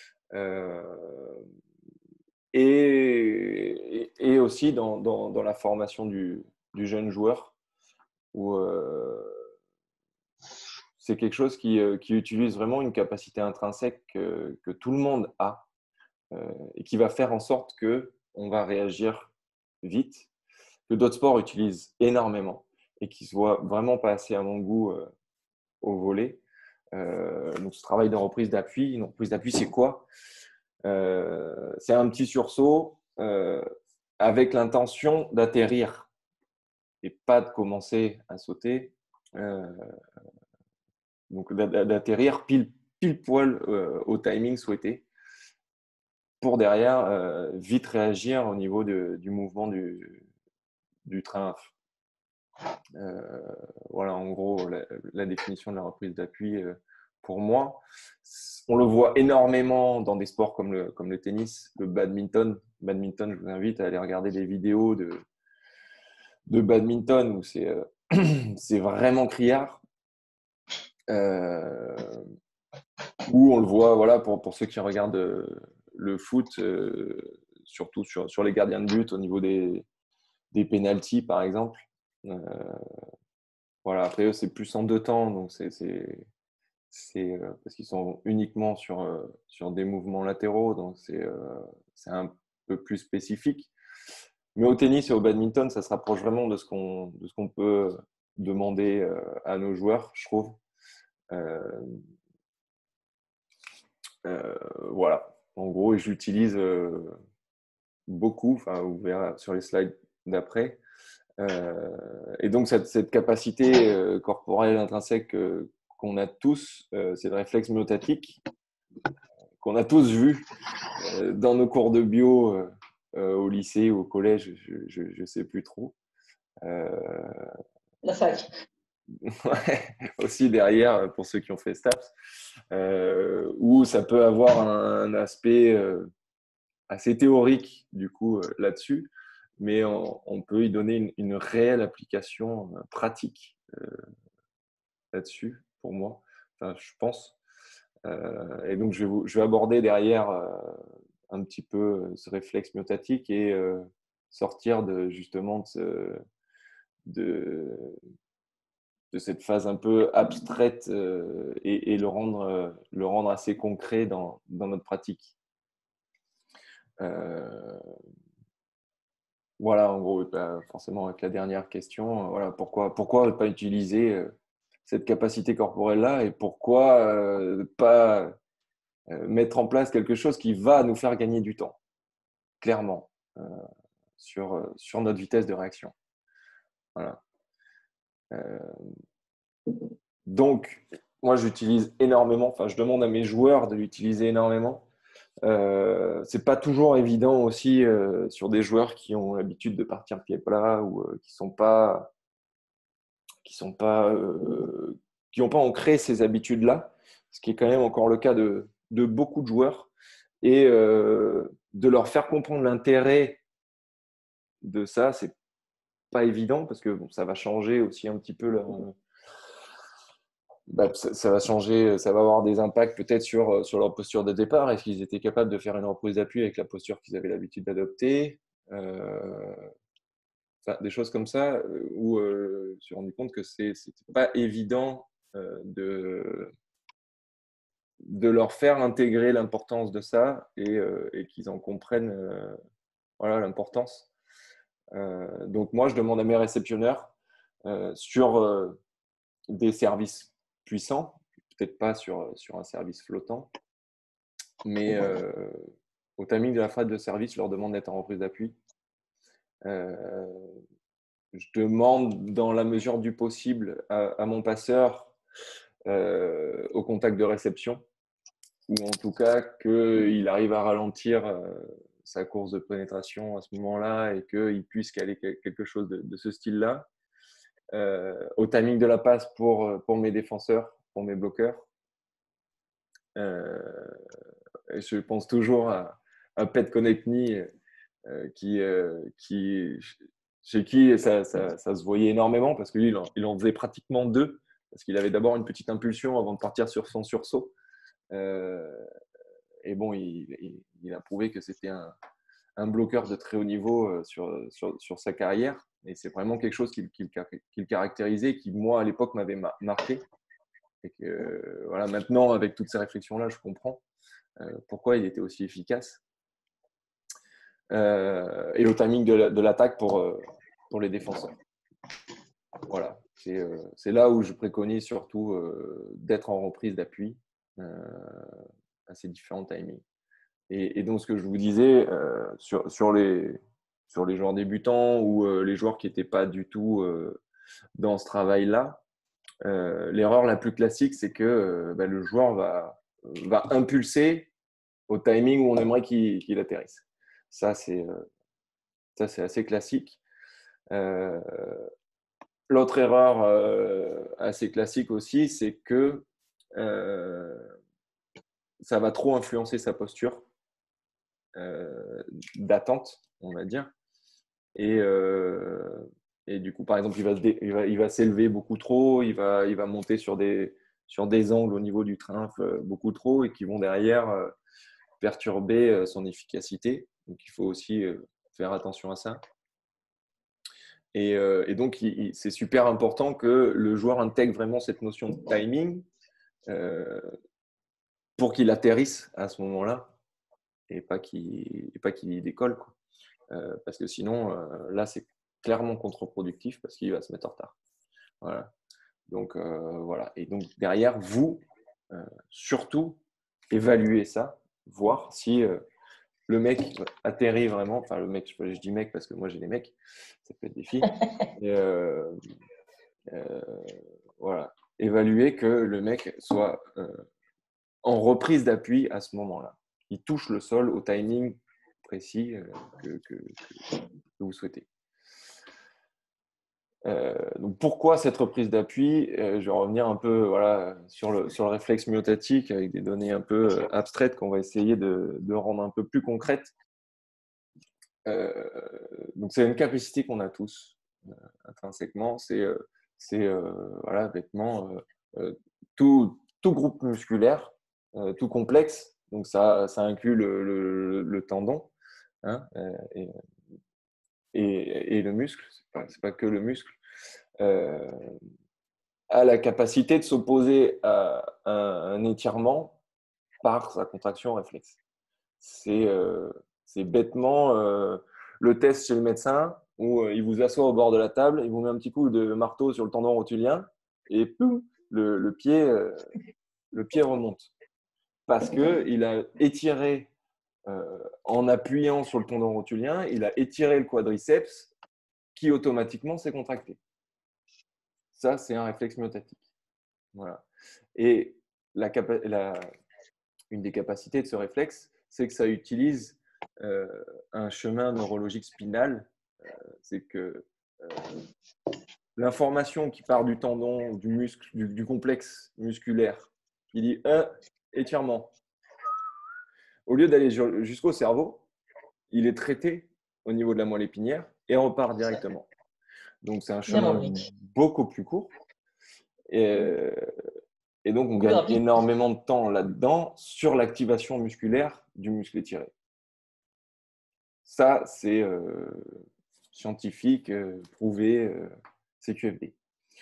Et aussi dans la formation du jeune joueur, où c'est quelque chose qui utilise vraiment une capacité intrinsèque que tout le monde a et qui va faire en sorte qu'on va réagir vite, que d'autres sports utilisent énormément et qui ne se voit vraiment pas assez à mon goût au volley. Donc, ce travail de reprise d'appui. Une reprise d'appui, c'est quoi? C'est un petit sursaut avec l'intention d'atterrir et pas de commencer à sauter. Donc, d'atterrir pile poil au timing souhaité pour derrière vite réagir au niveau du mouvement du train. Voilà, en gros, la définition de la reprise d'appui pour moi. On le voit énormément dans des sports comme le tennis, le badminton. Badminton, je vous invite à aller regarder des vidéos de badminton où c'est vraiment criard. Où on le voit, voilà, pour ceux qui regardent le foot, surtout sur les gardiens de but au niveau des pénaltys, par exemple. Voilà, après eux, c'est plus en deux temps, donc parce qu'ils sont uniquement sur des mouvements latéraux, donc c'est un peu plus spécifique. Mais au tennis et au badminton, ça se rapproche vraiment de ce qu'on peut demander à nos joueurs, je trouve. Voilà. En gros, j'utilise beaucoup, enfin, vous verrez sur les slides d'après. Et donc, cette capacité corporelle intrinsèque qu'on a tous, c'est le réflexe myotatique qu'on a tous vu dans nos cours de bio au lycée ou au collège, je ne sais plus trop. La fac. Ouais, aussi derrière, pour ceux qui ont fait STAPS, où ça peut avoir un aspect assez théorique du coup là-dessus, mais on peut y donner une réelle application pratique là-dessus, pour moi, enfin, je pense. Et donc, je vais aborder derrière un petit peu ce réflexe myotatique et sortir justement de cette phase un peu abstraite et le rendre assez concret dans notre pratique. Voilà, en gros, forcément avec la dernière question, voilà, pourquoi ne pas utiliser cette capacité corporelle-là et pourquoi pas mettre en place quelque chose qui va nous faire gagner du temps, clairement, sur notre vitesse de réaction. Voilà. Donc, moi, j'utilise énormément, enfin, je demande à mes joueurs de l'utiliser énormément. C'est pas toujours évident aussi sur des joueurs qui ont l'habitude de partir pied plat ou qui n'ont pas ancré ces habitudes-là, ce qui est quand même encore le cas de beaucoup de joueurs, et de leur faire comprendre l'intérêt de ça, c'est pas évident parce que bon, ça va changer aussi un petit peu ça va changer, ça va avoir des impacts peut-être sur leur posture de départ. Est-ce qu'ils étaient capables de faire une reprise d'appui avec la posture qu'ils avaient l'habitude d'adopter, enfin, des choses comme ça où je me suis rendu compte que c'était pas évident de leur faire intégrer l'importance de ça et qu'ils en comprennent voilà, l'importance. Donc moi, je demande à mes réceptionneurs sur des services puissants, peut-être pas sur un service flottant, mais au timing de la phase de service, je leur demande d'être en reprise d'appui. Je demande, dans la mesure du possible, à mon passeur au contact de réception, ou en tout cas qu'il arrive à ralentir sa course de pénétration à ce moment-là et qu'il puisse caler quelque chose de ce style-là. Au timing de la passe pour mes défenseurs, pour mes bloqueurs. Je pense toujours à Pet Konechny chez qui ça se voyait énormément parce que lui, il en faisait pratiquement deux parce qu'il avait d'abord une petite impulsion avant de partir sur son sursaut. Et bon, il a prouvé que c'était un bloqueur de très haut niveau sur sa carrière. Et c'est vraiment quelque chose qui le caractérisait, qui, moi, à l'époque, m'avait marqué. Et que, voilà, maintenant, avec toutes ces réflexions-là, je comprends pourquoi il était aussi efficace. Et le timing de l'attaque pour les défenseurs. Voilà. C'est là où je préconise surtout d'être en reprise d'appui à ces différents timings. Et donc, ce que je vous disais, sur les joueurs débutants ou les joueurs qui n'étaient pas du tout dans ce travail-là, l'erreur la plus classique, c'est que le joueur va impulser au timing où on aimerait qu'il atterrisse. Ça, c'est assez classique. L'autre erreur assez classique aussi, c'est que ça va trop influencer sa posture d'attente, on va dire. Et du coup, par exemple, il va s'élever beaucoup trop, il va monter sur des angles au niveau du trèfle beaucoup trop et qui vont derrière perturber son efficacité. Donc, il faut aussi faire attention à ça. Et donc, c'est super important que le joueur intègre vraiment cette notion de timing pour qu'il atterrisse à ce moment-là et pas qu'il décolle, quoi. Parce que sinon, là, c'est clairement contre-productif parce qu'il va se mettre en retard. Voilà. Donc, voilà. Et donc, derrière, vous, surtout, évaluez ça, voir si le mec atterrit vraiment. Enfin, le mec, je dis mec parce que moi, j'ai des mecs, ça peut être des filles. Et, voilà. Évaluer que le mec soit en reprise d'appui à ce moment-là. Il touche le sol au timing précis que vous souhaitez. Donc pourquoi cette reprise d'appui? Je vais revenir un peu voilà, sur le réflexe myotatique avec des données un peu abstraites qu'on va essayer de rendre un peu plus concrètes. Donc c'est une capacité qu'on a tous intrinsèquement. C'est voilà, bêtement tout groupe musculaire, tout complexe. Donc ça inclut le tendon, hein, et le muscle. C'est pas que le muscle. A la capacité de s'opposer à un étirement par sa contraction réflexe. C'est bêtement le test chez le médecin où il vous assoit au bord de la table, il vous met un petit coup de marteau sur le tendon rotulien et poum, le pied remonte. Parce qu'il a étiré, en appuyant sur le tendon rotulien, il a étiré le quadriceps qui automatiquement s'est contracté. Ça, c'est un réflexe myotatique. Voilà. Et une des capacités de ce réflexe, c'est que ça utilise un chemin neurologique spinal. C'est que l'information qui part du tendon, du muscle, du complexe musculaire, qui dit étirement, au lieu d'aller jusqu'au cerveau, il est traité au niveau de la moelle épinière et repart directement. Donc, c'est un chemin beaucoup plus court. Et donc, on gagne énormément de temps là-dedans sur l'activation musculaire du muscle étiré. Ça, c'est scientifique, prouvé, CQFD.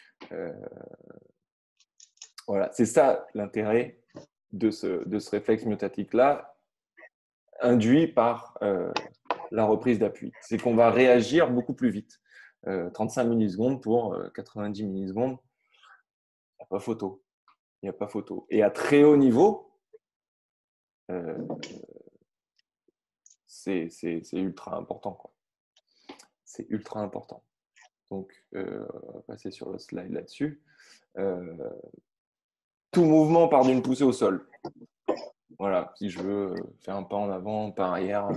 Voilà, c'est ça l'intérêt de ce réflexe myotatique-là, induit par la reprise d'appui. C'est qu'on va réagir beaucoup plus vite. 35 millisecondes pour 90 millisecondes, il n'y a pas photo. Il n'y a pas photo. Et à très haut niveau, c'est ultra important, quoi. C'est ultra important. Donc, on va passer sur le slide là-dessus. Tout mouvement part d'une poussée au sol. Voilà, si je veux faire un pas en avant, un pas arrière,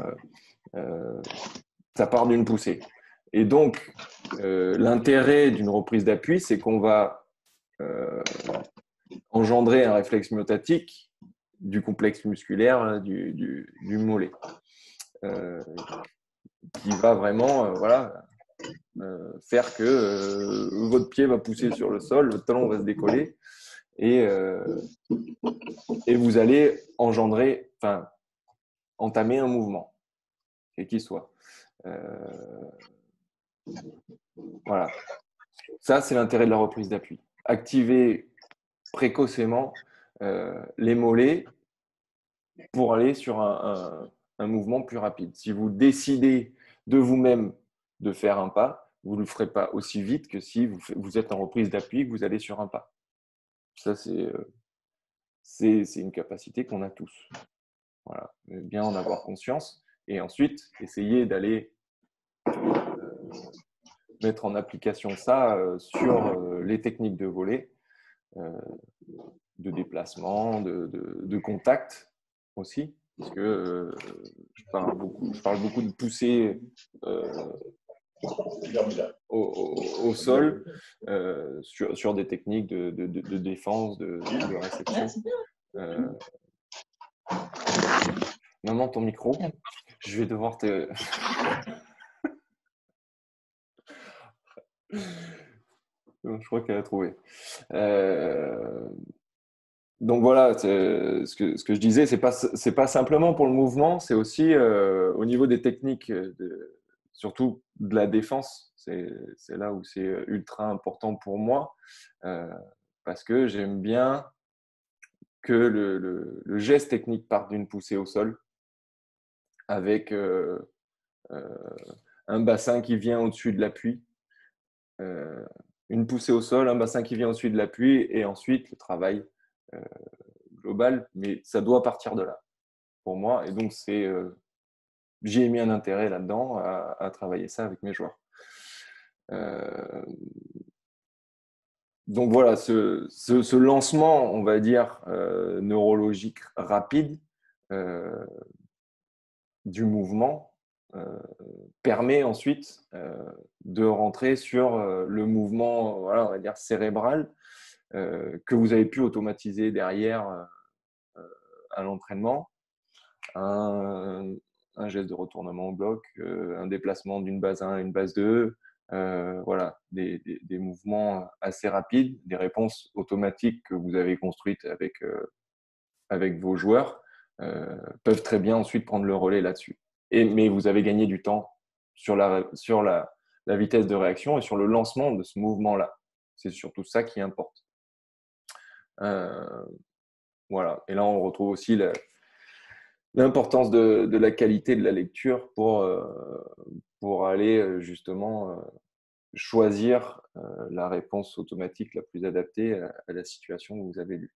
ça part d'une poussée. Et donc, l'intérêt d'une reprise d'appui, c'est qu'on va engendrer un réflexe myotatique du complexe musculaire du mollet, qui va vraiment voilà, faire que votre pied va pousser sur le sol, votre talon va se décoller et vous allez entamer un mouvement, quel qu'il soit. Voilà. Ça, c'est l'intérêt de la reprise d'appui. Activer précocement les mollets pour aller sur un mouvement plus rapide. Si vous décidez de vous-même de faire un pas, vous ne le ferez pas aussi vite que si vous êtes en reprise d'appui et que vous allez sur un pas. Ça, c'est une capacité qu'on a tous. Voilà. Bien en avoir conscience. Et ensuite, essayer d'aller mettre en application ça sur les techniques de volley, de déplacement, de contact aussi, parce que je parle beaucoup de pousser au sol sur des techniques de défense, de réception. Maman, ton micro, je vais devoir te... Je crois qu'elle a trouvé. Donc voilà, ce que je disais, c'est pas simplement pour le mouvement, c'est aussi au niveau des techniques, surtout de la défense. C'est là où c'est ultra important pour moi, parce que j'aime bien que le geste technique part d'une poussée au sol avec un bassin qui vient au-dessus de l'appui, une poussée au sol, un bassin qui vient au-dessus de l'appui et ensuite le travail global. Mais ça doit partir de là pour moi. Et donc, j'ai mis un intérêt là-dedans à travailler ça avec mes joueurs. Donc voilà, ce lancement, on va dire, neurologique rapide du mouvement permet ensuite de rentrer sur le mouvement, voilà, on va dire cérébral, que vous avez pu automatiser derrière à l'entraînement. Un geste de retournement au bloc, un déplacement d'une base 1 à une base 2, voilà, des mouvements assez rapides, des réponses automatiques que vous avez construites avec vos joueurs peuvent très bien ensuite prendre le relais là-dessus. Mais vous avez gagné du temps sur la vitesse de réaction et sur le lancement de ce mouvement-là. C'est surtout ça qui importe. Voilà. Et là, on retrouve aussi l'importance de la qualité de la lecture pour aller justement choisir la réponse automatique la plus adaptée à la situation que vous avez lue.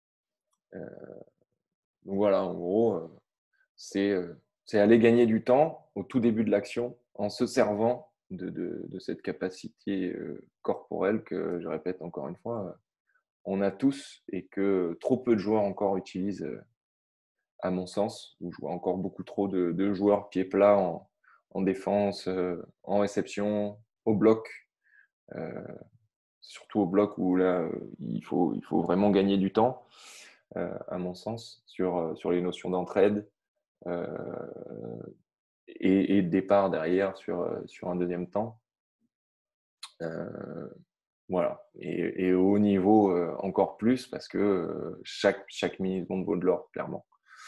Donc voilà, en gros, c'est aller gagner du temps au tout début de l'action en se servant de cette capacité corporelle que, je répète encore une fois, on a tous et que trop peu de joueurs encore utilisent, à mon sens, où je vois encore beaucoup trop de joueurs pieds plats en défense, en réception, au bloc, surtout au bloc où là, il faut vraiment gagner du temps, à mon sens, sur les notions d'entraide et de départ derrière sur un deuxième temps. Voilà. Et au haut niveau, encore plus, parce que chaque milliseconde vaut de l'or, clairement.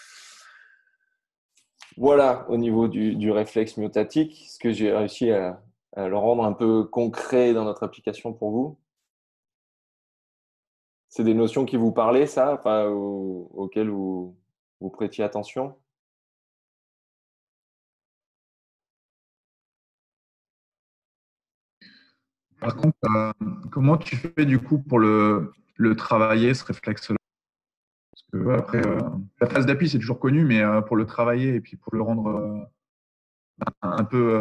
Voilà, au niveau du réflexe myotatique, est-ce que j'ai réussi à le rendre un peu concret dans notre application pour vous? C'est des notions qui vous parlaient, ça, enfin, auxquelles vous prêtiez attention? Par contre, comment tu fais du coup pour le travailler, ce réflexe-là? Parce que après, la phase d'appui, c'est toujours connu, mais pour le travailler et puis pour le rendre un peu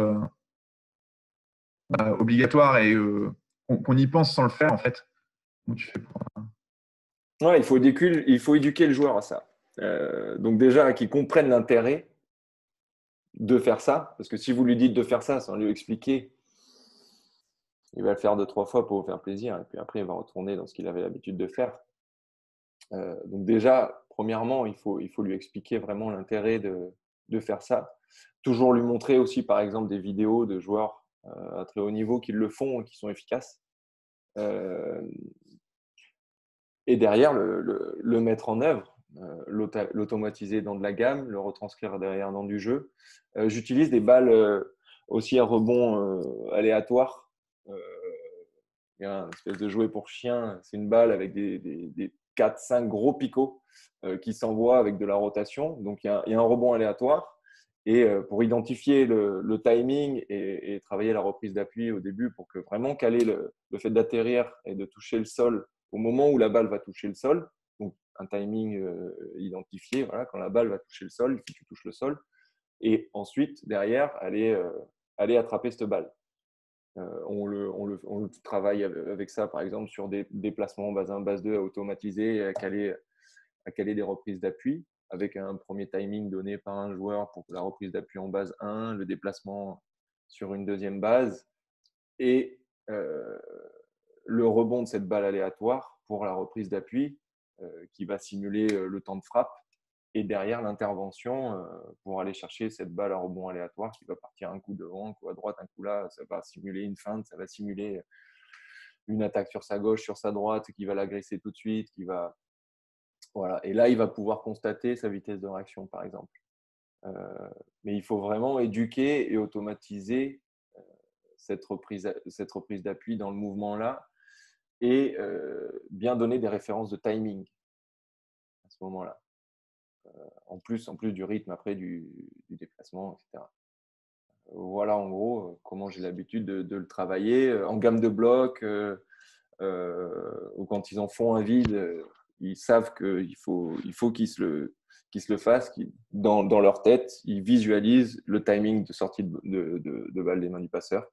obligatoire et qu'on y pense sans le faire, en fait, comment tu fais pour... Ouais, il faut éduquer le joueur à ça. Donc déjà, qu'il comprenne l'intérêt de faire ça, parce que si vous lui dites de faire ça sans lui expliquer, il va le faire 2-3 fois pour vous faire plaisir, et puis après, il va retourner dans ce qu'il avait l'habitude de faire. Donc déjà, premièrement, il faut lui expliquer vraiment l'intérêt de faire ça. Toujours lui montrer aussi, par exemple, des vidéos de joueurs à très haut niveau qui le font et qui sont efficaces. Et derrière, le mettre en œuvre, l'automatiser dans de la gamme, le retranscrire derrière dans du jeu. J'utilise des balles aussi à rebond aléatoire. Il y a une espèce de jouet pour chien. C'est une balle avec des 4-5 gros picots qui s'envoient avec de la rotation. Donc, il y a un rebond aléatoire. Et pour identifier le timing et travailler la reprise d'appui au début pour que vraiment caler le fait d'atterrir et de toucher le sol au moment où la balle va toucher le sol. Donc, un timing identifié. Voilà, quand la balle va toucher le sol, il faut que tu touches le sol. Et ensuite, derrière, aller attraper cette balle. On le travaille avec ça, par exemple, sur des déplacements base 1, base 2 à automatiser, à caler des reprises d'appui avec un premier timing donné par un joueur pour la reprise d'appui en base 1, le déplacement sur une deuxième base et le rebond de cette balle aléatoire pour la reprise d'appui qui va simuler le temps de frappe et derrière l'intervention pour aller chercher cette balle à rebond aléatoire qui va partir un coup devant, un coup à droite, un coup là, ça va simuler une feinte, ça va simuler une attaque sur sa gauche, sur sa droite, qui va l'agresser tout de suite, voilà. Et là, il va pouvoir constater sa vitesse de réaction, par exemple. Mais il faut vraiment éduquer et automatiser cette reprise d'appui dans le mouvement-là et bien donner des références de timing. ce moment-là. En plus du rythme après du déplacement, etc. Voilà en gros comment j'ai l'habitude de le travailler en gamme de blocs ou quand ils en font un vide, ils savent qu'il faut qu'ils se le fassent, dans leur tête, ils visualisent le timing de sortie de balle des mains du passeur.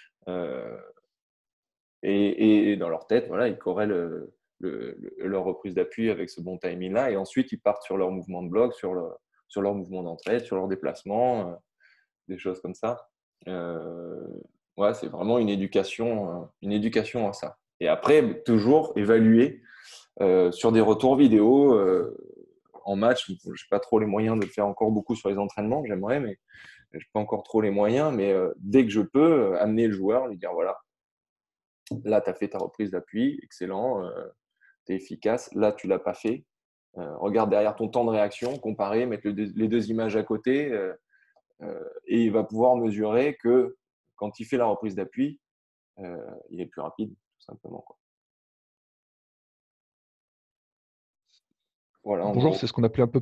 Et dans leur tête, voilà, ils corrèlent leur reprise d'appui avec ce bon timing-là. Et ensuite, ils partent sur leur mouvement de bloc, sur leur mouvement d'entrée, sur leur déplacement, des choses comme ça. Ouais, c'est vraiment une éducation à ça. Et après, toujours évaluer sur des retours vidéo en match. Je n'ai pas trop les moyens de le faire encore beaucoup sur les entraînements, j'aimerais, mais je n'ai pas encore trop les moyens. Mais dès que je peux, amener le joueur, lui dire voilà, là, tu as fait ta reprise d'appui, excellent, tu es efficace. Là, tu ne l'as pas fait. Regarde derrière ton temps de réaction, comparer, mettre les deux images à côté. Et il va pouvoir mesurer que quand il fait la reprise d'appui, il est plus rapide, tout simplement. Voilà, Bonjour, c'est ce qu'on appelait un peu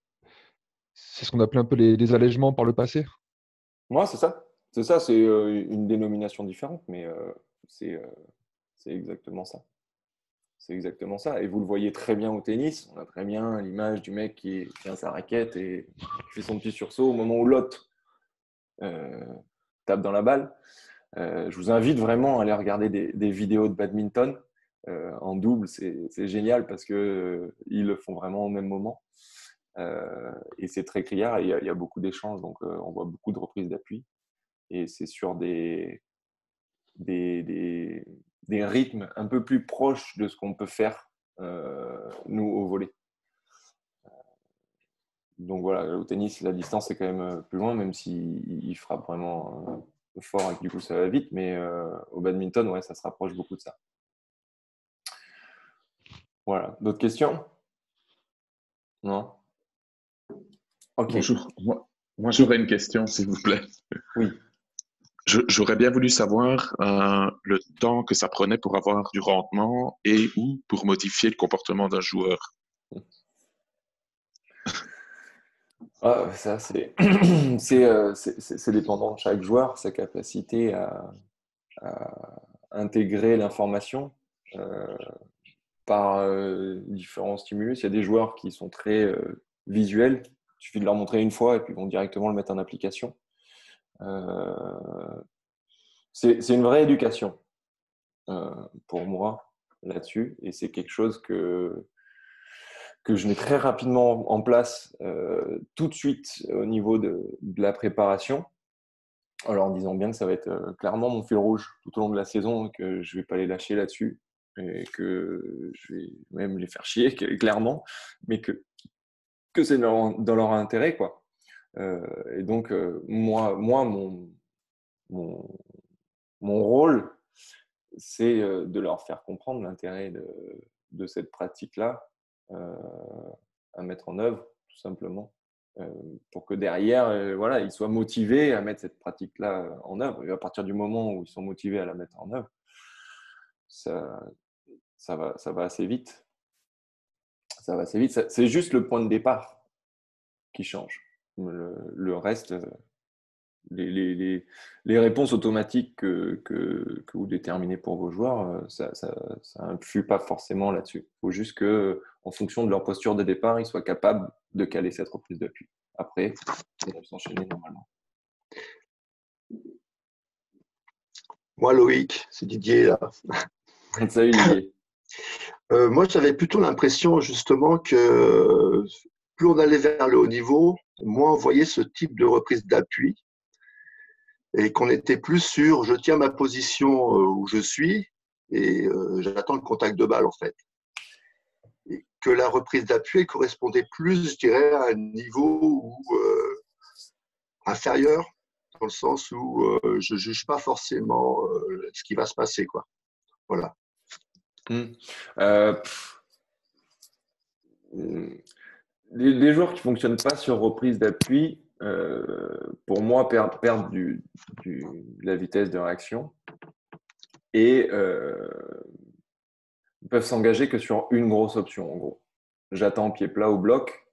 les allègements par le passé. Moi, c'est ça. C'est une dénomination différente, mais c'est exactement ça. C'est exactement ça. Et vous le voyez très bien au tennis. On a très bien l'image du mec qui tient sa raquette et qui fait son petit sursaut au moment où l'autre tape dans la balle. Je vous invite vraiment à aller regarder des vidéos de badminton en double. C'est génial parce qu'ils le font vraiment au même moment. Et c'est très criard et il y a beaucoup d'échanges. Donc, on voit beaucoup de reprises d'appui. Et c'est sur des rythmes un peu plus proches de ce qu'on peut faire, nous, au volley. Donc voilà, au tennis, la distance est quand même plus loin, même s'il frappe vraiment fort et que du coup ça va vite. Mais au badminton, ouais, ça se rapproche beaucoup de ça. Voilà. D'autres questions? Non? Ok. Bonjour. Moi j'aurais une question, s'il vous plaît. Oui. J'aurais bien voulu savoir le temps que ça prenait pour avoir du rendement et ou pour modifier le comportement d'un joueur. Ah, ça, c'est dépendant de chaque joueur, sa capacité à intégrer l'information par différents stimulus. Il y a des joueurs qui sont très visuels. Il suffit de leur montrer une fois et puis ils vont directement le mettre en application. C'est une vraie éducation pour moi là-dessus. Et c'est quelque chose que je mets très rapidement en place tout de suite au niveau de la préparation. Alors en disant bien que ça va être clairement mon fil rouge tout au long de la saison, que je ne vais pas les lâcher là-dessus et que je vais même les faire chier clairement, mais que c'est dans leur intérêt, quoi. Et donc moi mon rôle, c'est de leur faire comprendre l'intérêt de cette pratique-là à mettre en œuvre, tout simplement. Pour que derrière, voilà, ils soient motivés à mettre cette pratique-là en œuvre. Et à partir du moment où ils sont motivés à la mettre en œuvre, ça va assez vite. Ça va assez vite. C'est juste le point de départ qui change. Le reste, les réponses automatiques que vous déterminez pour vos joueurs, ça n'influe pas forcément là-dessus. Il faut juste qu'en fonction de leur posture de départ, ils soient capables de caler cette reprise d'appui. Après, ils vont s'enchaîner normalement. Moi, Loïc, c'est Didier là. Salut Didier. Moi, j'avais plutôt l'impression justement que plus on allait vers le haut niveau, moins on voyait ce type de reprise d'appui et qu'on était plus sur je tiens ma position où je suis et j'attends le contact de balle en fait. Et que la reprise d'appui correspondait plus, je dirais, à un niveau inférieur, dans le sens où je ne juge pas forcément ce qui va se passer, quoi. Voilà. Les joueurs qui ne fonctionnent pas sur reprise d'appui, pour moi, perdent de la vitesse de réaction et peuvent s'engager que sur une grosse option, en gros. j'attends pied plat au bloc,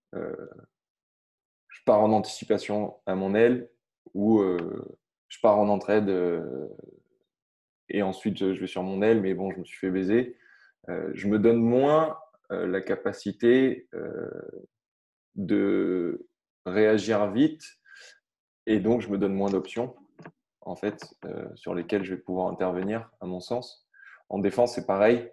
je pars en anticipation à mon aile ou je pars en entraide et ensuite je vais sur mon aile, mais bon, je me suis fait baiser. Je me donne moins la capacité de réagir vite et donc je me donne moins d'options en fait sur lesquelles je vais pouvoir intervenir à mon sens. En défense, c'est pareil.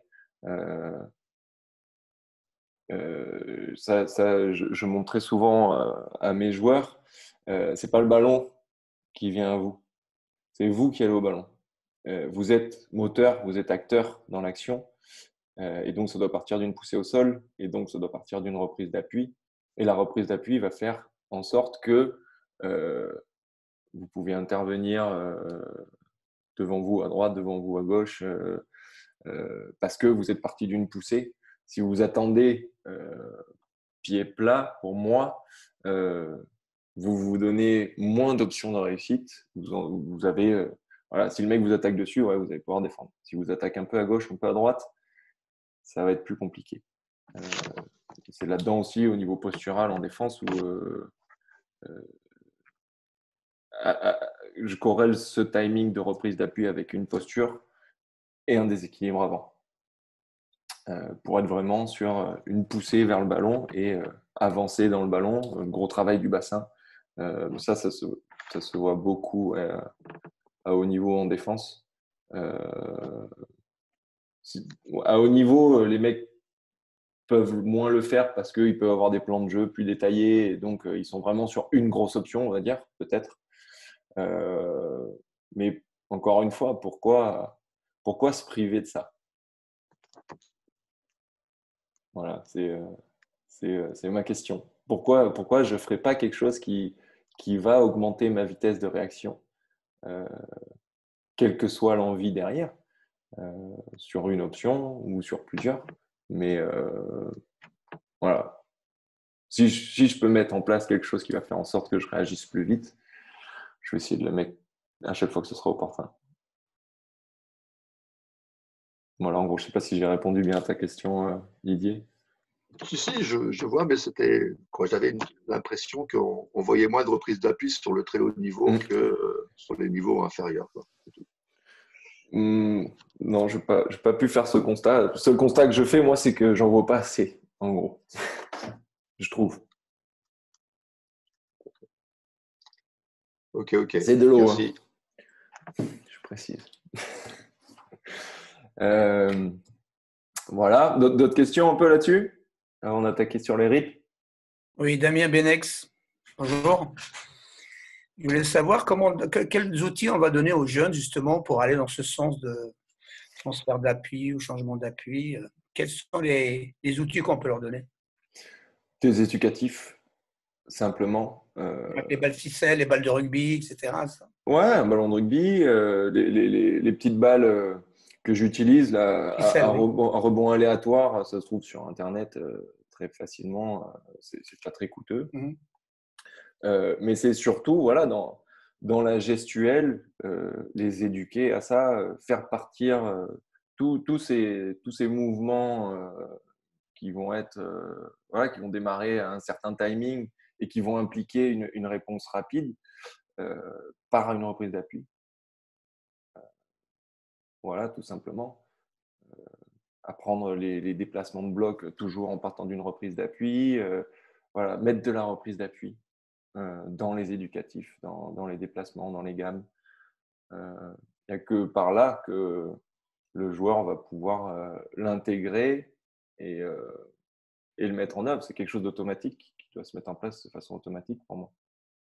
Je montre très souvent à mes joueurs, c'est pas le ballon qui vient à vous, c'est vous qui allez au ballon. Vous êtes moteur, vous êtes acteur dans l'action, et donc ça doit partir d'une poussée au sol, et donc ça doit partir d'une reprise d'appui. Et la reprise d'appui va faire en sorte que vous pouvez intervenir devant vous à droite, devant vous à gauche, parce que vous êtes parti d'une poussée. Si vous attendez pied plat, pour moi, vous vous donnez moins d'options de réussite. Vous avez, voilà, si le mec vous attaque dessus, ouais, vous allez pouvoir défendre. Si vous attaquez un peu à gauche, un peu à droite, ça va être plus compliqué. C'est là-dedans aussi, au niveau postural en défense, où je corrèle ce timing de reprise d'appui avec une posture et un déséquilibre avant. Pour être vraiment sur une poussée vers le ballon et avancer dans le ballon, un gros travail du bassin. Ça se voit beaucoup à haut niveau en défense. À haut niveau, les mecs peuvent moins le faire parce qu'ils peuvent avoir des plans de jeu plus détaillés et donc ils sont vraiment sur une grosse option, on va dire, peut-être. Mais encore une fois, pourquoi se priver de ça? Voilà, c'est ma question. Pourquoi je ne ferais pas quelque chose qui va augmenter ma vitesse de réaction, quelle que soit l'envie derrière, sur une option ou sur plusieurs. Mais voilà. Si je peux mettre en place quelque chose qui va faire en sorte que je réagisse plus vite, je vais essayer de le mettre à chaque fois que ce sera opportun. Voilà, en gros, je ne sais pas si j'ai répondu bien à ta question, Didier. Si, je vois, mais c'était quand j'avais l'impression qu'on voyait moins de reprises d'appui sur le très haut niveau que sur les niveaux inférieurs. Non, je n'ai pas pu faire ce constat. Le seul constat que je fais, moi, c'est que j'en vois pas assez, en gros. Je trouve. Ok. C'est de l'eau. Merci. Je précise. Voilà. D'autres questions un peu là-dessus? On a attaqué sur les rythmes. Oui, Damien Benex. Bonjour. Je voulais savoir quels outils on va donner aux jeunes justement pour aller dans ce sens de transfert d'appui ou changement d'appui. Quels sont les outils qu'on peut leur donner? Des éducatifs, simplement. Avec les balles de ficelle, les balles de rugby, etc. Ça. Ouais, un ballon de rugby, les petites balles que j'utilise là, Ficelle, à oui. rebond aléatoire, ça se trouve sur Internet très facilement. C'est pas très coûteux. Mais c'est surtout, voilà, dans la gestuelle, les éduquer à ça, faire partir tous ces mouvements qui vont être, voilà, qui vont démarrer à un certain timing et qui vont impliquer une réponse rapide par une reprise d'appui. Voilà, tout simplement. Apprendre les déplacements de bloc toujours en partant d'une reprise d'appui. Voilà, mettre de la reprise d'appui dans les éducatifs, dans les déplacements, dans les gammes. Il n'y a que par là que le joueur va pouvoir l'intégrer et le mettre en œuvre. C'est quelque chose d'automatique qui doit se mettre en place de façon automatique pour moi.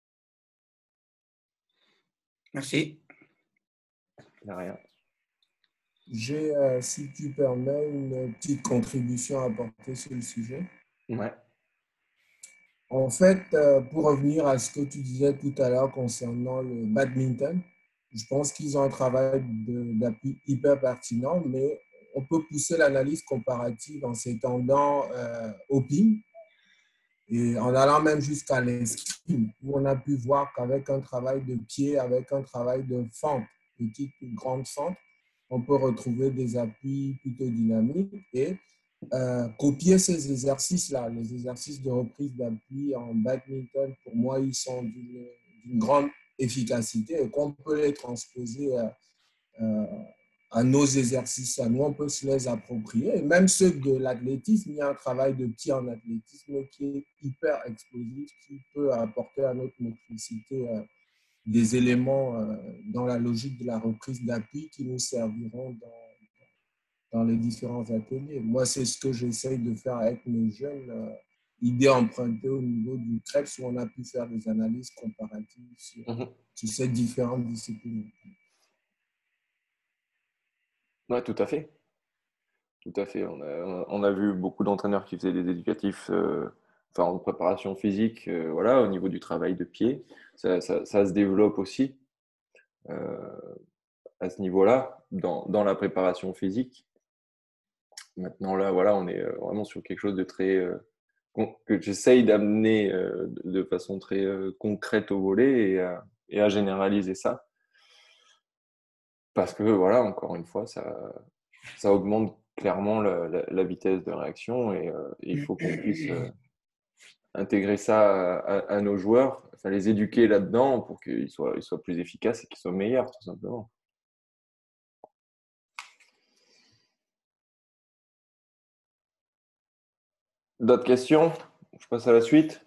Merci. De rien. J'ai, si tu permets, une petite contribution à apporter sur le sujet. Ouais. En fait, pour revenir à ce que tu disais tout à l'heure concernant le badminton, je pense qu'ils ont un travail d'appui hyper pertinent, mais on peut pousser l'analyse comparative en s'étendant au ping et en allant même jusqu'à l'escrime, où on a pu voir qu'avec un travail de pied, avec un travail de fente, petite ou grande fente, on peut retrouver des appuis plutôt dynamiques et copier ces exercices-là, les exercices de reprise d'appui en badminton, pour moi, ils sont d'une grande efficacité et qu'on peut les transposer euh, à nos exercices, à nous, on peut se les approprier. Et même ceux de l'athlétisme, il y a un travail de pied en athlétisme qui est hyper explosif, qui peut apporter à notre motricité des éléments dans la logique de la reprise d'appui qui nous serviront dans les différents ateliers. Moi, c'est ce que j'essaye de faire avec mes jeunes, idées empruntées au niveau du CREPS où on a pu faire des analyses comparatives sur ces différentes disciplines. Ouais, tout à fait. Tout à fait. On a vu beaucoup d'entraîneurs qui faisaient des éducatifs en préparation physique, voilà, au niveau du travail de pied. Ça se développe aussi à ce niveau-là, dans la préparation physique. Maintenant, là, voilà, on est vraiment sur quelque chose de très que j'essaye d'amener de façon très concrète au volet et à généraliser ça. Parce que, voilà, encore une fois, ça augmente clairement la vitesse de réaction et il faut qu'on puisse intégrer ça à nos joueurs, enfin, les éduquer là-dedans pour qu'ils soient plus efficaces et qu'ils soient meilleurs, tout simplement. D'autres questions? Je passe à la suite.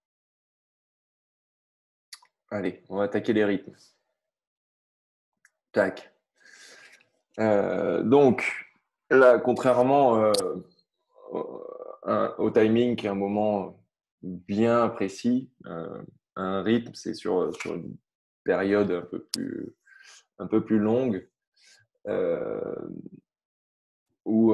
Allez, on va attaquer les rythmes. Tac. Donc, là, contrairement au timing, qui est un moment bien précis, un rythme, c'est sur une période un peu plus longue, où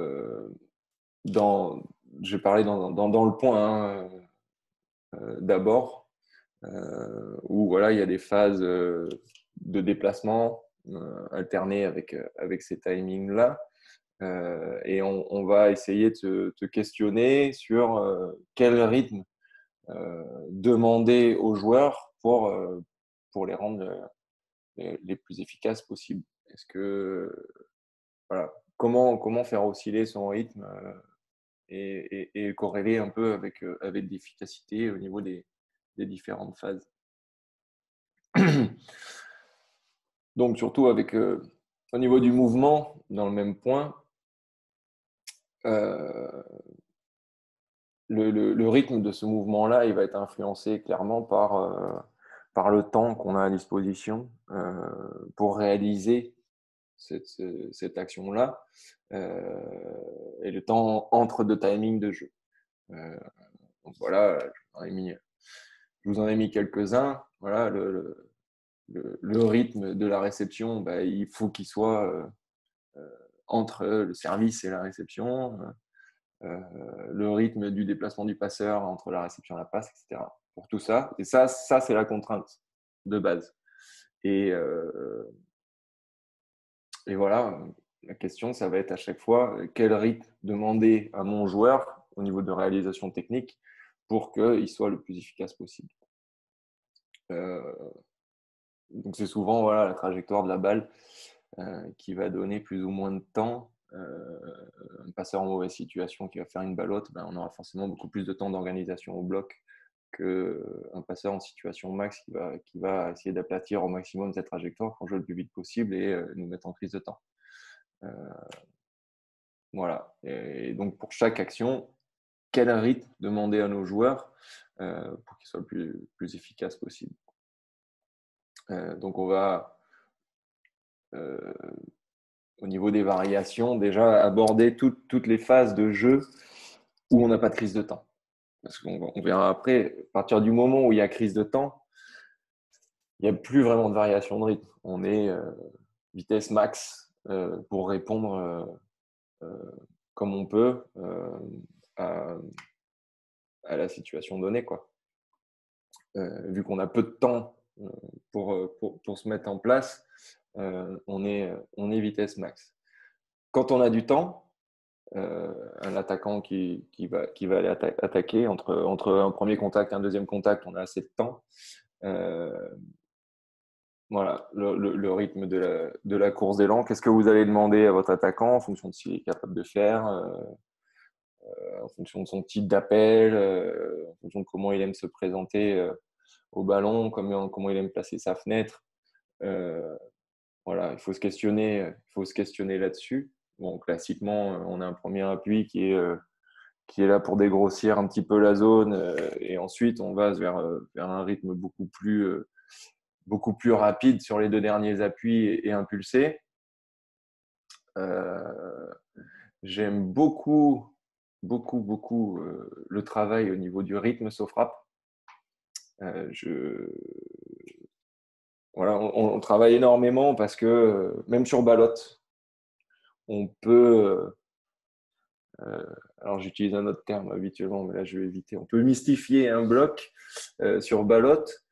je vais parler dans le point d'abord, où voilà, il y a des phases de déplacement alternées avec ces timings-là. Et on va essayer de te questionner sur quel rythme demander aux joueurs pour les rendre les plus efficaces possibles. Est-ce que voilà, comment faire osciller son rythme et corréler un peu avec l'efficacité au niveau des différentes phases. Donc surtout avec au niveau du mouvement, dans le même point, le rythme de ce mouvement-là, il va être influencé clairement par le temps qu'on a à disposition pour réaliser cette action-là et le temps entre deux timings de jeu. Donc voilà, je vous en ai mis quelques-uns. Voilà, le rythme de la réception, bah, il faut qu'il soit entre le service et la réception. Le rythme du déplacement du passeur entre la réception et la passe, etc. Pour tout ça. Et ça c'est la contrainte de base. Et voilà, la question, ça va être à chaque fois quel rythme demander à mon joueur au niveau de réalisation technique pour qu'il soit le plus efficace possible. Donc c'est souvent voilà, la trajectoire de la balle qui va donner plus ou moins de temps. Un passeur en mauvaise situation qui va faire une balle haute, ben, on aura forcément beaucoup plus de temps d'organisation au bloc qu'un passeur en situation max qui va essayer d'aplatir au maximum cette trajectoire pour jouer le plus vite possible et nous mettre en crise de temps. Voilà. Et donc pour chaque action, quel rythme demander à nos joueurs pour qu'ils soient le plus efficaces possible. Donc on va au niveau des variations, déjà aborder toutes les phases de jeu où on n'a pas de crise de temps. Parce qu'on verra après, à partir du moment où il y a crise de temps, il n'y a plus vraiment de variation de rythme. On est vitesse max pour répondre comme on peut à la situation donnée, quoi. Vu qu'on a peu de temps pour se mettre en place, on est vitesse max. Quand on a du temps, un attaquant qui va aller attaquer entre un premier contact et un deuxième contact, on a assez de temps. Voilà, le rythme de la course d'élan. Qu'est-ce que vous allez demander à votre attaquant en fonction de ce qu'il est capable de faire en fonction de son type d'appel, en fonction de comment il aime se présenter au ballon, comment il aime placer sa fenêtre. Voilà, il faut se questionner là-dessus. Bon, classiquement, on a un premier appui qui est là pour dégrossir un petit peu la zone et ensuite on va vers un rythme beaucoup plus rapide sur les 2 derniers appuis et impulsé. J'aime beaucoup le travail au niveau du rythme saut frappe. Voilà, on travaille énormément parce que même sur ballotte, on peut alors j'utilise un autre terme habituellement, mais là je vais éviter. On peut mystifier un bloc sur ballotte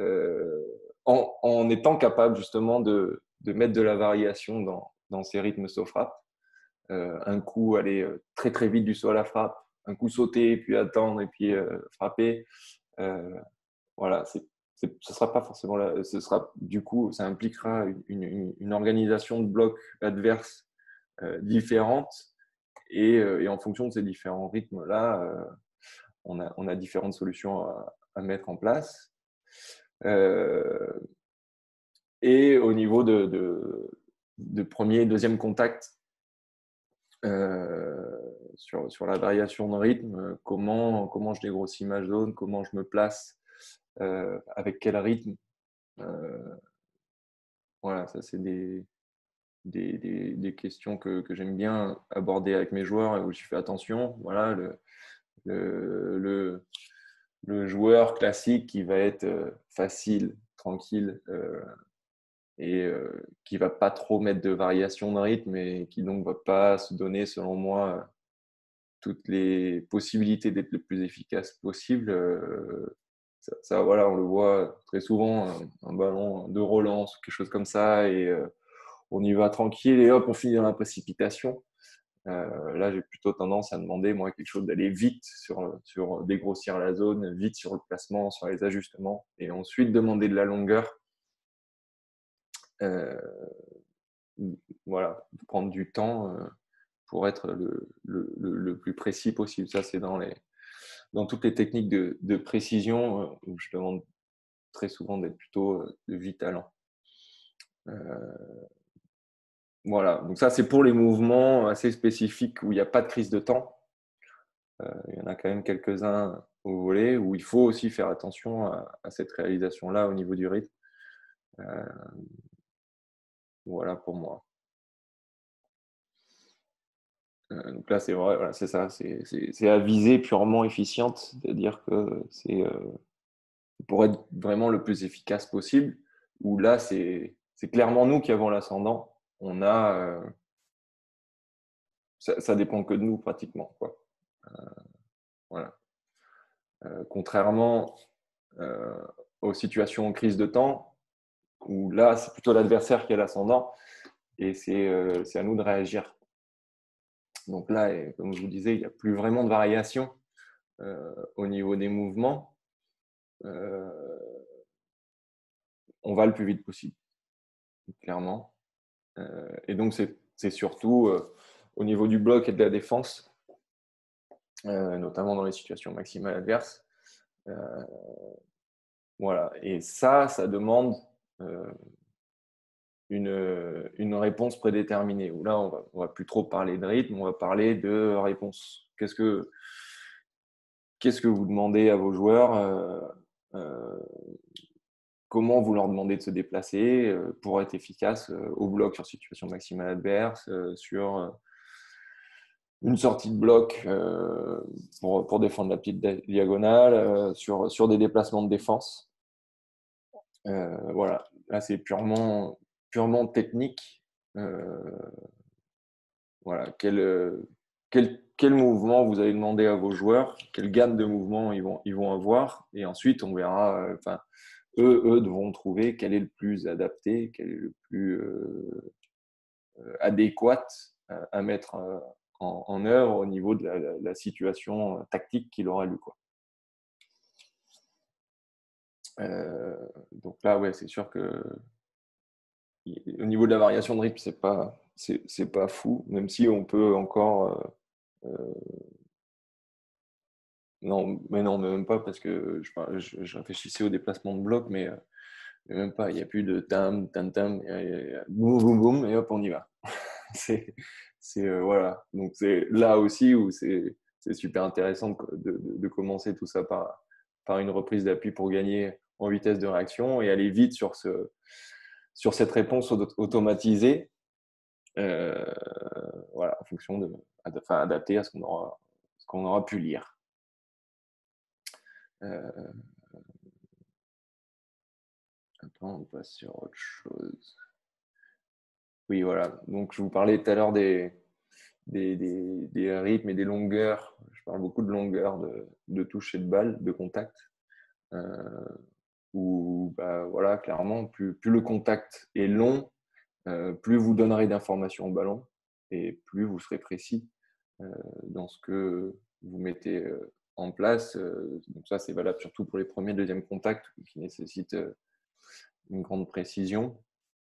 en étant capable justement de mettre de la variation dans ces rythmes saut frappe. Un coup aller très très vite du saut à la frappe, un coup sauter, puis attendre et puis frapper. Voilà, ce sera pas forcément là. Ce sera du coup, ça impliquera une organisation de blocs adverses différente. Et en fonction de ces différents rythmes-là, on a différentes solutions à mettre en place. Et au niveau de premier et deuxième contact, sur la variation de rythme, comment je dégrossis ma zone, comment je me place, avec quel rythme. Voilà, ça c'est des questions que j'aime bien aborder avec mes joueurs et où je fais attention. Voilà, le joueur classique qui va être facile, tranquille et qui va pas trop mettre de variation de rythme et qui donc va pas se donner, selon moi, toutes les possibilités d'être le plus efficace possible. Ça, voilà, on le voit très souvent, un ballon de relance, quelque chose comme ça, et on y va tranquille et hop, on finit dans la précipitation. Là, j'ai plutôt tendance à demander, moi, quelque chose d'aller vite sur dégrossir la zone, vite sur le placement, sur les ajustements, et ensuite demander de la longueur. Voilà, prendre du temps pour être le plus précis possible. Ça, c'est dans toutes les techniques de précision où je demande très souvent d'être plutôt de vite à lent. Voilà, donc ça c'est pour les mouvements assez spécifiques où il n'y a pas de crise de temps. Il y en a quand même quelques-uns au volley où il faut aussi faire attention à cette réalisation-là au niveau du rythme. Voilà pour moi. Donc là c'est vrai, voilà, c'est ça, c'est à visée purement efficiente, c'est-à-dire que c'est pour être vraiment le plus efficace possible, où là c'est clairement nous qui avons l'ascendant. On a ça dépend que de nous pratiquement, quoi. Voilà. Contrairement aux situations en crise de temps, où là, c'est plutôt l'adversaire qui a l'ascendant et c'est à nous de réagir. Donc là, comme je vous disais, il n'y a plus vraiment de variation au niveau des mouvements. On va le plus vite possible, clairement. Et donc, c'est surtout au niveau du bloc et de la défense, notamment dans les situations maximales adverses. Voilà. Et ça demande une réponse prédéterminée. Où là, on va plus trop parler de rythme, on va parler de réponse. Qu'est-ce que vous demandez à vos joueurs comment vous leur demandez de se déplacer pour être efficace au bloc sur situation maximale adverse, sur une sortie de bloc pour défendre la petite diagonale, sur des déplacements de défense. Voilà, là c'est purement technique. Voilà, quel mouvement vous allez demander à vos joueurs, quelle gamme de mouvements ils vont avoir, et ensuite on verra. Eux devront trouver quel est le plus adapté, quel est le plus adéquat à mettre en œuvre au niveau de la situation tactique qu'il aura lu, quoi. Donc là, ouais, c'est sûr que au niveau de la variation de rythme, c'est pas fou, même si on peut encore Non, mais non, mais même pas parce que je réfléchissais au déplacement de bloc, mais même pas. Il n'y a plus de tam, tam, tam, boum, boum, boum, et hop, on y va. C'est, voilà. Donc c'est là aussi où c'est super intéressant de commencer tout ça par une reprise d'appui pour gagner en vitesse de réaction et aller vite sur cette réponse automatisée, voilà, en fonction adapté à ce qu'on aura pu lire. Attends, on passe sur autre chose. Oui, voilà. Donc, je vous parlais tout à l'heure des rythmes et des longueurs. Je parle beaucoup de longueur de touche et de balle, de contact. Où, bah, voilà, clairement, plus le contact est long, plus vous donnerez d'informations au ballon et plus vous serez précis dans ce que vous mettez en place. Donc ça, c'est valable surtout pour les premiers, deuxièmes contacts qui nécessitent une grande précision.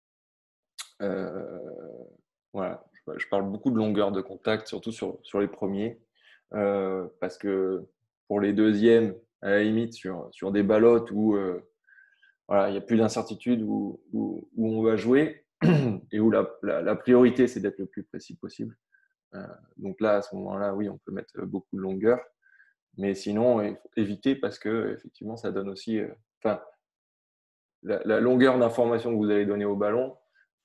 Voilà, je parle beaucoup de longueur de contact, surtout sur les premiers, parce que pour les deuxièmes, à la limite, sur des ballottes où voilà, il n'y a plus d'incertitude, où on va jouer et où la priorité, c'est d'être le plus précis possible. Donc là, à ce moment-là, oui, on peut mettre beaucoup de longueur, mais sinon, il faut éviter parce que effectivement, ça donne aussi, la longueur d'information que vous allez donner au ballon,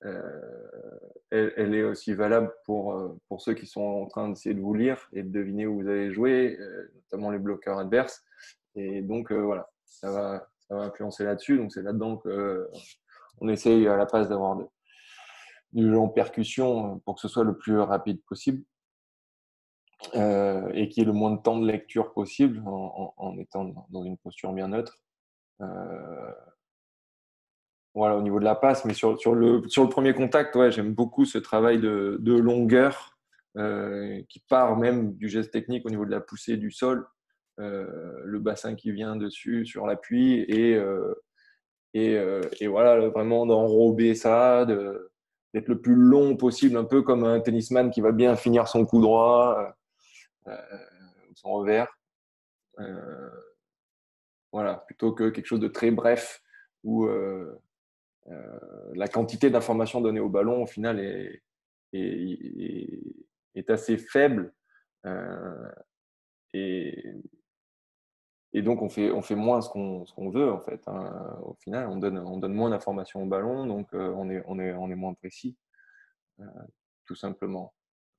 elle est aussi valable pour ceux qui sont en train d'essayer de vous lire et de deviner où vous allez jouer, notamment les bloqueurs adverses. Et donc, voilà, ça va influencer là-dessus. Donc, c'est là-dedans qu'on essaye à la place d'avoir du jeu en percussion pour que ce soit le plus rapide possible et qu'il y ait le moins de temps de lecture possible en étant dans une posture bien neutre. Voilà, au niveau de la passe, mais sur le premier contact, ouais, j'aime beaucoup ce travail de longueur qui part même du geste technique au niveau de la poussée du sol, le bassin qui vient dessus sur l'appui et voilà, vraiment d'enrober ça, d'être le plus long possible, un peu comme un tennisman qui va bien finir son coup droit, son revers. Voilà, plutôt que quelque chose de très bref où la quantité d'informations données au ballon, au final, est assez faible. Et, et donc, on fait moins ce qu'on veut, en fait. Hein. Au final, on donne moins d'informations au ballon, donc on est moins précis, tout simplement.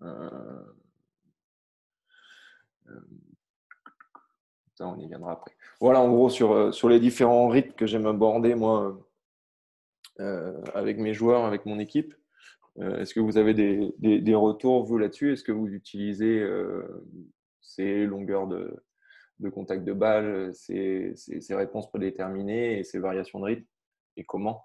Ça, on y viendra après. Voilà, en gros, sur les différents rythmes que j'aime aborder, moi, avec mes joueurs, avec mon équipe. Est-ce que vous avez des retours, vous, là-dessus? Est-ce que vous utilisez ces longueurs de contact de balle, ces réponses prédéterminées et ces variations de rythme? Et comment?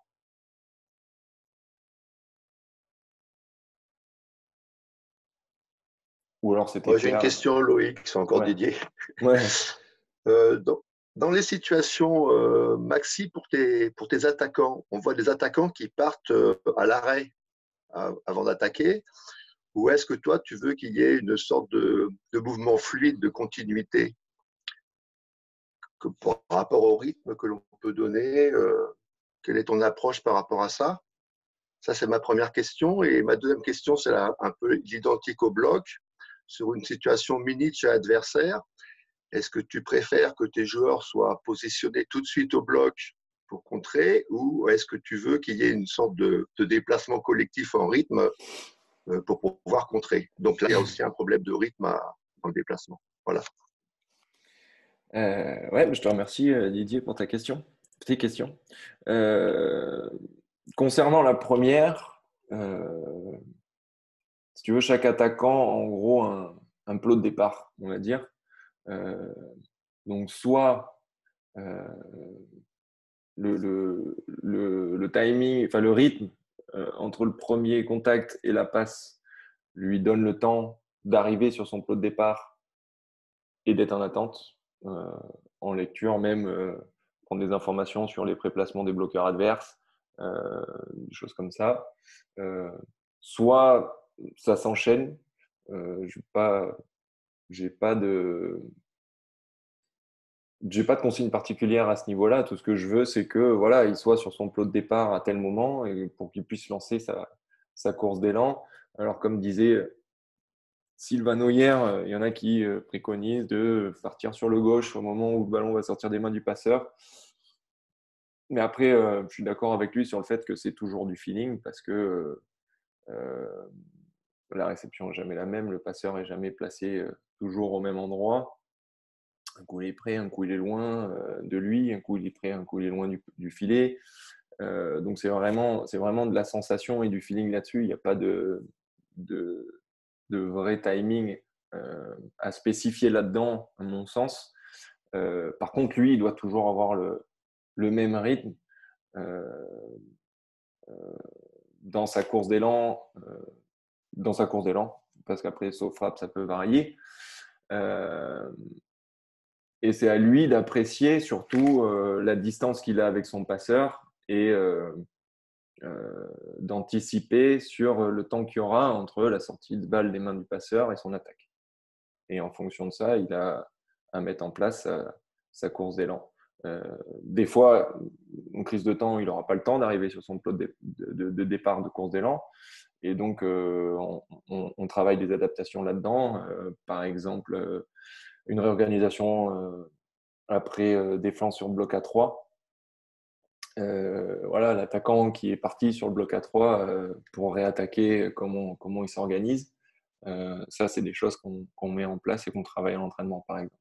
Ou alors c'était Moi, j'ai une question, Loïc, c'est encore Ouais. Didier. Ouais. Dans les situations, Maxi, pour tes attaquants, on voit des attaquants qui partent à l'arrêt avant d'attaquer, ou est-ce que toi, tu veux qu'il y ait une sorte de mouvement fluide, de continuité par rapport au rythme que l'on peut donner? Quelle est ton approche par rapport à ça? Ça, c'est ma première question. Et ma deuxième question, c'est un peu identique au bloc. Sur une situation mini chez adversaire, est-ce que tu préfères que tes joueurs soient positionnés tout de suite au bloc pour contrer, ou est-ce que tu veux qu'il y ait une sorte de déplacement collectif en rythme pour pouvoir contrer? Donc là, il y a aussi un problème de rythme dans le déplacement. Voilà. Ouais, je te remercie, Didier, pour ta question. Petite question. Concernant la première, si tu veux, chaque attaquant, en gros, un plot de départ, on va dire. Donc, soit le timing, enfin le rythme entre le premier contact et la passe lui donne le temps d'arriver sur son plot de départ et d'être en attente, en lecture, même prendre des informations sur les préplacements des bloqueurs adverses, des choses comme ça. Soit ça s'enchaîne, j'ai pas de j'ai pas de consigne particulière à ce niveau-là. Tout ce que je veux, c'est que voilà, il soit sur son plot de départ à tel moment et pour qu'il puisse lancer sa course d'élan. Alors, comme disait Sylvain hier, il y en a qui préconisent de partir sur le gauche au moment où le ballon va sortir des mains du passeur. Mais après, je suis d'accord avec lui sur le fait que c'est toujours du feeling parce que la réception n'est jamais la même, le passeur n'est jamais placé toujours au même endroit. Un coup il est près, un coup il est loin de lui, un coup il est près, un coup il est loin du filet. Donc c'est vraiment de la sensation et du feeling là-dessus. Il n'y a pas de vrai timing à spécifier là-dedans, à mon sens. Par contre, lui, il doit toujours avoir le même rythme dans sa course d'élan, parce qu'après, sauf frappe, ça peut varier. Et c'est à lui d'apprécier surtout la distance qu'il a avec son passeur et d'anticiper sur le temps qu'il y aura entre la sortie de balle des mains du passeur et son attaque. Et en fonction de ça, il a à mettre en place sa course d'élan. Des fois, en crise de temps, il n'aura pas le temps d'arriver sur son plot de départ de course d'élan. Et donc, on travaille des adaptations là-dedans. Par exemple, une réorganisation après défense sur bloc A3. Voilà, l'attaquant qui est parti sur le bloc A3 pour réattaquer, comment il s'organise. Ça, c'est des choses qu'on met en place et qu'on travaille à l'entraînement, par exemple.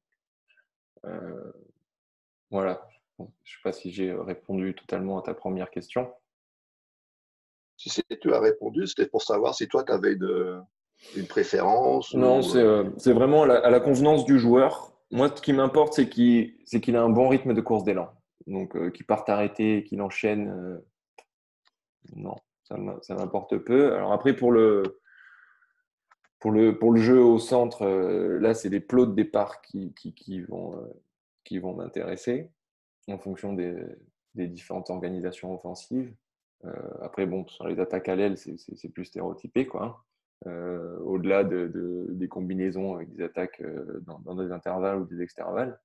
Voilà. Bon, je ne sais pas si j'ai répondu totalement à ta première question. Si tu as répondu, c'était pour savoir si toi, tu avais une préférence. Non, c'est vraiment à la convenance du joueur. Moi, ce qui m'importe, c'est qu'il a un bon rythme de course d'élan. Donc, qu'il parte arrêter, qu'il enchaîne, non, ça m'importe peu. Alors après, pour le jeu au centre, là, c'est les plots de départ qui vont m'intéresser en fonction des différentes organisations offensives. Après, bon, sur les attaques à l'aile, c'est plus stéréotypé, quoi. Au-delà des combinaisons avec des attaques dans des intervalles ou des extervalles.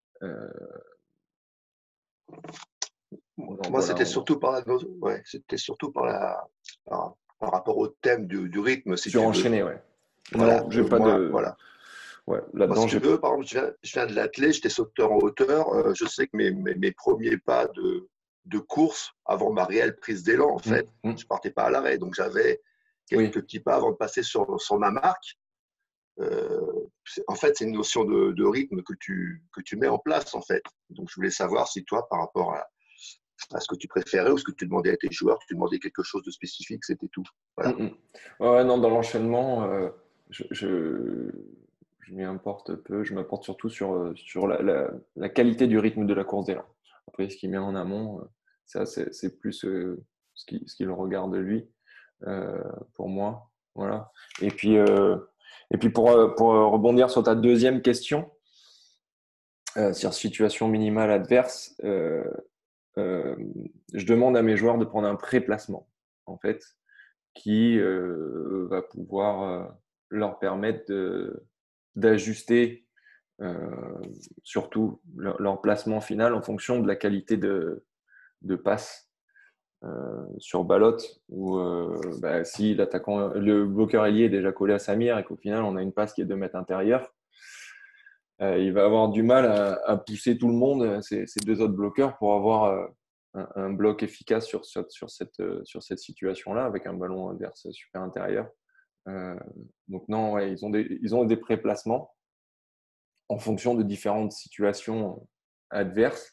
Moi, c'était surtout par rapport au thème du rythme, si tu veux. Surenchaîné, ouais. Voilà, non, j'ai pas de. Voilà. Ouais, là-dedans, si tu veux, par exemple, je viens de l'athlé, j'étais sauteur en hauteur. Je sais que mes premiers pas de course avant ma réelle prise d'élan, en fait, je partais pas à l'arrêt. Donc, j'avais quelques petits pas avant de passer sur ma marque. En fait, c'est une notion de rythme que tu mets en place, en fait. Donc, je voulais savoir si toi, par rapport à ce que tu préférais ou ce que tu demandais à tes joueurs, tu demandais quelque chose de spécifique, c'était tout. Voilà. Ouais, non, dans l'enchaînement, je m'y importe peu. Je m'apporte surtout sur la qualité du rythme de la course d'élan. Après, ce qu'il met en amont, ça, c'est plus ce qu'il regarde lui, pour moi. Voilà. Et puis pour rebondir sur ta deuxième question, sur situation minimale adverse, je demande à mes joueurs de prendre un pré-placement, en fait, qui va pouvoir leur permettre d'ajuster surtout leur placement final en fonction de la qualité de passe sur ballotte ou si le bloqueur ailier est déjà collé à Samir et qu'au final on a une passe qui est 2 mètres intérieure, il va avoir du mal à pousser tout le monde, ces deux autres bloqueurs, pour avoir un bloc efficace sur cette situation-là avec un ballon adverse super intérieur. Donc non, ouais, ils ont des pré-placements en fonction de différentes situations adverses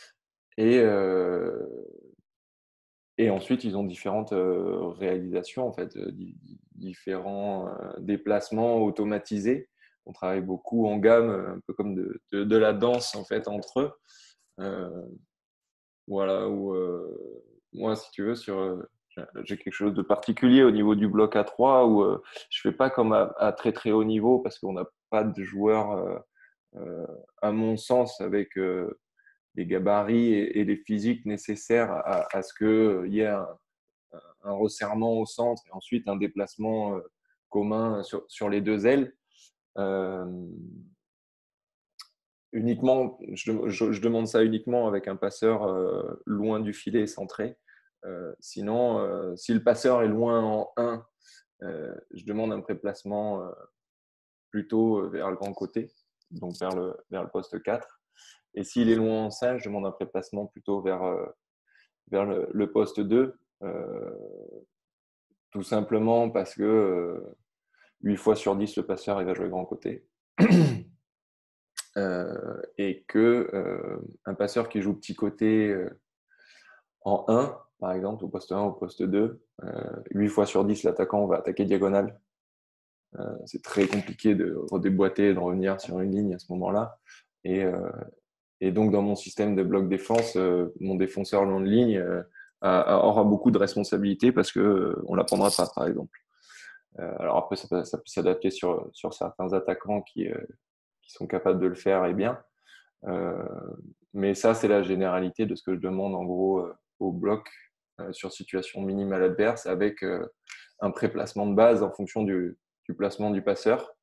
et ensuite ils ont différentes réalisations, en fait, différents déplacements automatisés. On travaille beaucoup en gamme, un peu comme de la danse, en fait, entre eux. Voilà, où moi, si tu veux, j'ai quelque chose de particulier au niveau du bloc A3 où je ne fais pas comme à très très haut niveau parce qu'on n'a pas de joueurs, à mon sens, avec les gabarits et les physiques nécessaires à ce qu'il y ait un resserrement au centre et ensuite un déplacement commun sur les deux ailes. uniquement, je demande ça uniquement avec un passeur loin du filet centré. Sinon, si le passeur est loin en 1, je demande un préplacement plutôt vers le grand côté, donc vers le poste 4. Et s'il est loin en 5, je demande un préplacement plutôt vers le poste 2, tout simplement parce que 8 fois sur 10, le passeur il va jouer grand côté. Et que un passeur qui joue petit côté en 1, par exemple, au poste 1, au poste 2, 8 fois sur 10, l'attaquant va attaquer diagonale. C'est très compliqué de redéboîter et de revenir sur une ligne à ce moment-là. Et donc, dans mon système de bloc défense, mon défenseur long de ligne aura beaucoup de responsabilités parce qu'on ne l'apprendra pas, par exemple. Alors après, ça peut s'adapter sur certains attaquants qui sont capables de le faire et bien. Mais ça, c'est la généralité de ce que je demande en gros au bloc sur situation minimale adverse avec un pré-placement de base en fonction du placement du passeur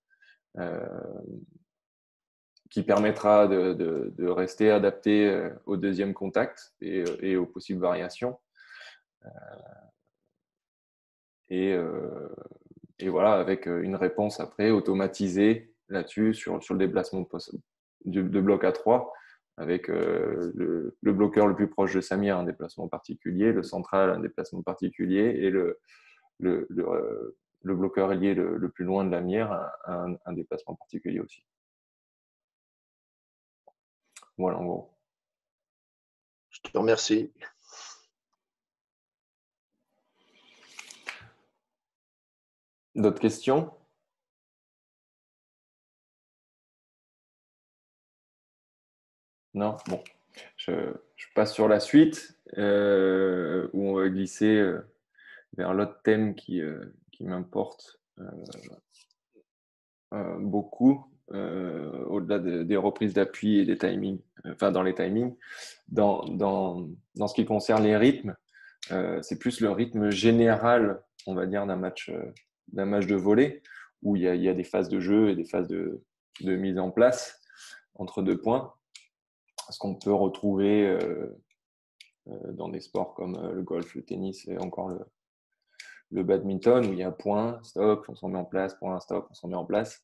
qui permettra de rester adapté au deuxième contact et aux possibles variations. Et voilà, avec une réponse après automatisée là-dessus sur le déplacement de bloc à 3, avec le bloqueur le plus proche de Samir, un déplacement particulier, le central, un déplacement particulier, et le bloqueur ailier le plus loin de la mire, un déplacement particulier aussi. Voilà, en gros. Je te remercie. D'autres questions? Non? Bon. Je passe sur la suite où on va glisser vers l'autre thème qui m'importe beaucoup, au-delà des reprises d'appui et des timings, enfin dans les timings. Dans ce qui concerne les rythmes, c'est plus le rythme général, on va dire, d'un match de volley, où il y a des phases de jeu et des phases de mise en place entre deux points. Ce qu'on peut retrouver dans des sports comme le golf, le tennis et encore le badminton, où il y a point, stop, on s'en met en place, point, stop, on s'en met en place.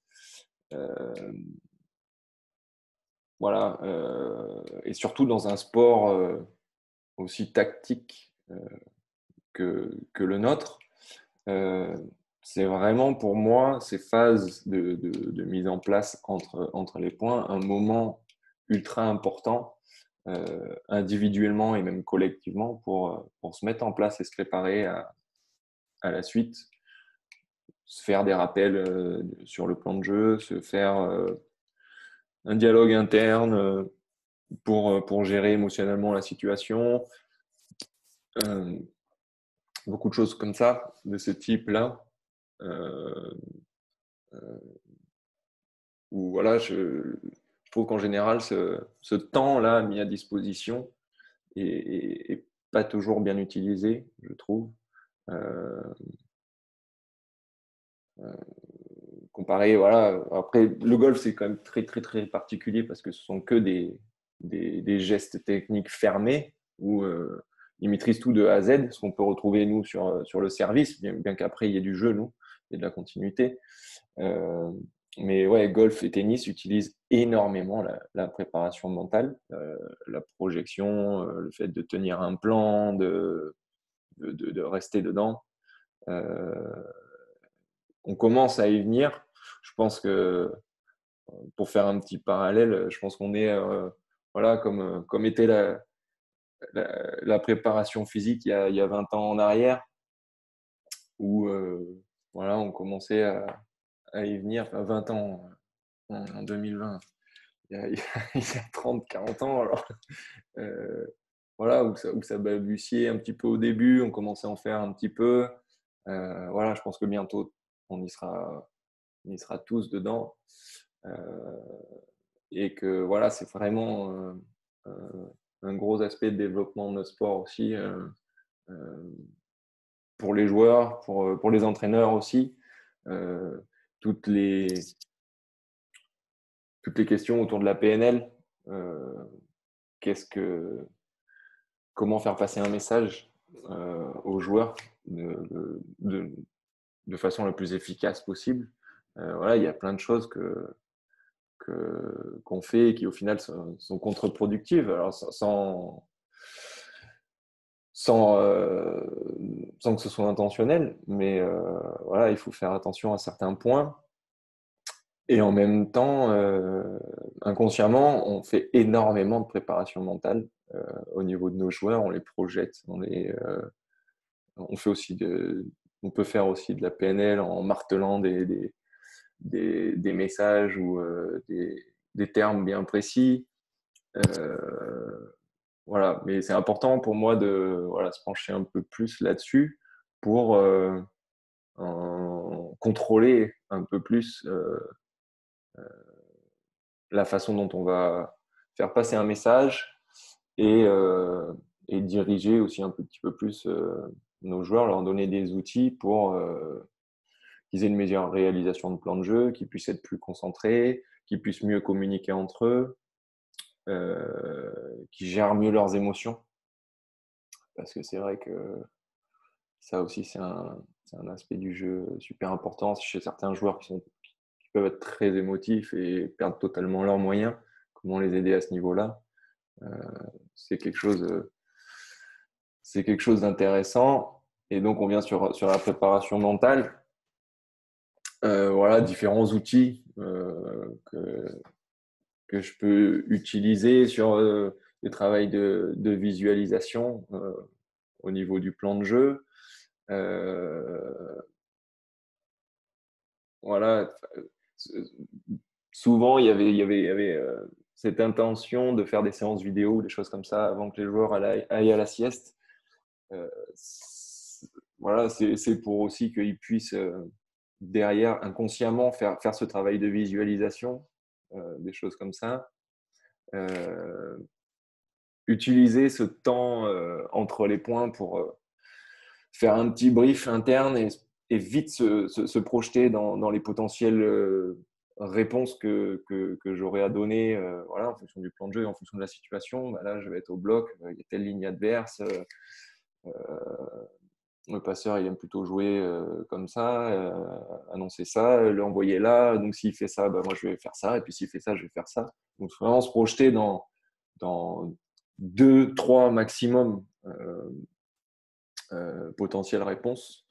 Voilà. Et surtout dans un sport aussi tactique que le nôtre, c'est vraiment pour moi ces phases de mise en place entre les points un moment ultra important individuellement et même collectivement pour se mettre en place et se préparer à la suite, se faire des rappels sur le plan de jeu, se faire un dialogue interne pour gérer émotionnellement la situation. Beaucoup de choses comme ça, de ce type-là. Où voilà, je trouve qu'en général, ce temps-là mis à disposition est pas toujours bien utilisé, je trouve. Comparé, voilà. Après, le golf, c'est quand même très, très, très particulier parce que ce sont que des gestes techniques fermés où ils maîtrisent tout de A à Z, ce qu'on peut retrouver, nous, sur le service, bien qu'après, il y ait du jeu, nous, et de la continuité. Mais ouais, golf et tennis utilisent énormément la préparation mentale, la projection, le fait de tenir un plan, de rester dedans. On commence à y venir. Je pense que, pour faire un petit parallèle, je pense qu'on est, voilà, comme était la préparation physique il y a 20 ans en arrière, où voilà, on commençait à y venir, enfin 20 ans en 2020, il y a 30, 40 ans, alors voilà, où ça balbutiait un petit peu au début, on commençait à en faire un petit peu. Voilà, je pense que bientôt, on y sera tous dedans. Et que voilà, c'est vraiment un gros aspect de développement de notre sport aussi, pour les joueurs, pour les entraîneurs aussi. Toutes les questions autour de la PNL, comment faire passer un message aux joueurs de façon la plus efficace possible. Voilà, il y a plein de choses qu'on fait et qui au final sont contre-productives. Alors sans que ce soit intentionnel, mais voilà, il faut faire attention à certains points. Et en même temps, inconsciemment, on fait énormément de préparation mentale au niveau de nos joueurs. On les projette, on fait aussi on peut faire aussi de la PNL en martelant des messages ou des termes bien précis. Voilà, mais c'est important pour moi de se pencher un peu plus là-dessus pour contrôler un peu plus la façon dont on va faire passer un message et diriger aussi un petit peu plus nos joueurs, leur donner des outils pour qu'ils aient une meilleure réalisation de plan de jeu, qu'ils puissent être plus concentrés, qu'ils puissent mieux communiquer entre eux, qu'ils gèrent mieux leurs émotions. Parce que c'est vrai que ça aussi, c'est un aspect du jeu super important chez certains joueurs qui peuvent être très émotifs et perdre totalement leurs moyens. Comment les aider à ce niveau-là, c'est quelque chose d'intéressant. Et donc, on vient sur la préparation mentale. Voilà, différents outils que je peux utiliser sur des travails de visualisation au niveau du plan de jeu. Voilà, souvent il y avait cette intention de faire des séances vidéo ou des choses comme ça avant que les joueurs aillent à la sieste. Voilà, c'est pour aussi qu'ils puissent derrière inconsciemment faire ce travail de visualisation, des choses comme ça. Utiliser ce temps entre les points pour faire un petit brief interne et vite se projeter dans les potentielles réponses que j'aurai à donner voilà, en fonction du plan de jeu et en fonction de la situation. Bah là, je vais être au bloc, il y a telle ligne adverse. Le passeur, il aime plutôt jouer comme ça, annoncer ça, l'envoyer là. Donc, s'il fait ça, bah, moi, je vais faire ça. Et puis, s'il fait ça, je vais faire ça. Donc, vraiment se projeter dans 2, 3 maximum potentielles réponses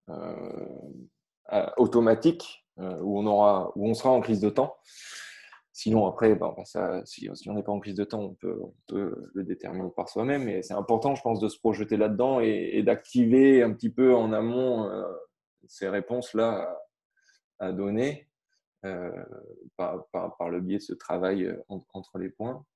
automatiques où on sera en crise de temps. Sinon, après, si on n'est pas en crise de temps, on peut le déterminer par soi-même. Et c'est important, je pense, de se projeter là-dedans et d'activer un petit peu en amont ces réponses-là à donner par le biais de ce travail entre les points.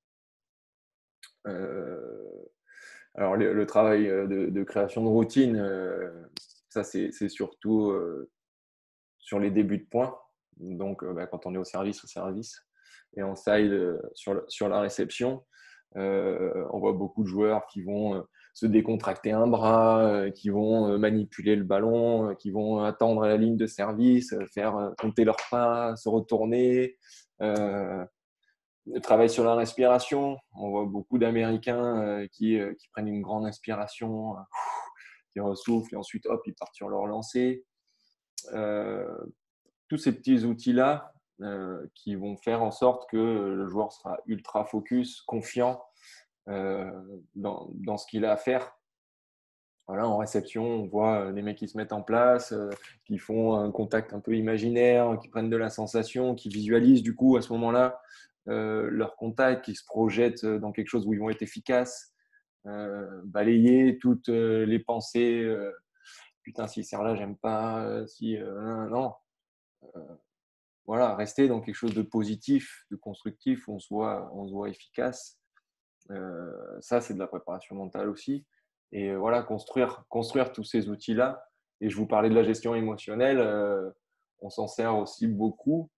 Alors, le travail de création de routine, ça, c'est surtout sur les débuts de points. Donc, quand on est au service, et en side sur la réception, on voit beaucoup de joueurs qui vont se décontracter un bras, qui vont manipuler le ballon, qui vont attendre à la ligne de service, faire compter leurs pas, se retourner. Travail sur la respiration. On voit beaucoup d'Américains qui prennent une grande inspiration, qui ressoufflent et ensuite, hop, ils partent sur leur lancée. Tous ces petits outils-là qui vont faire en sorte que le joueur sera ultra focus, confiant dans ce qu'il a à faire. Voilà, en réception, on voit les mecs qui se mettent en place, qui font un contact un peu imaginaire, qui prennent de la sensation, qui visualisent du coup à ce moment-là leur contact, qui se projettent dans quelque chose où ils vont être efficaces, balayer toutes les pensées. Putain, s'il sert là, j'aime pas. Non. Voilà, rester dans quelque chose de positif, de constructif, où on se voit efficace. Ça, c'est de la préparation mentale aussi. Et voilà, construire tous ces outils-là. Et je vous parlais de la gestion émotionnelle, on s'en sert aussi beaucoup,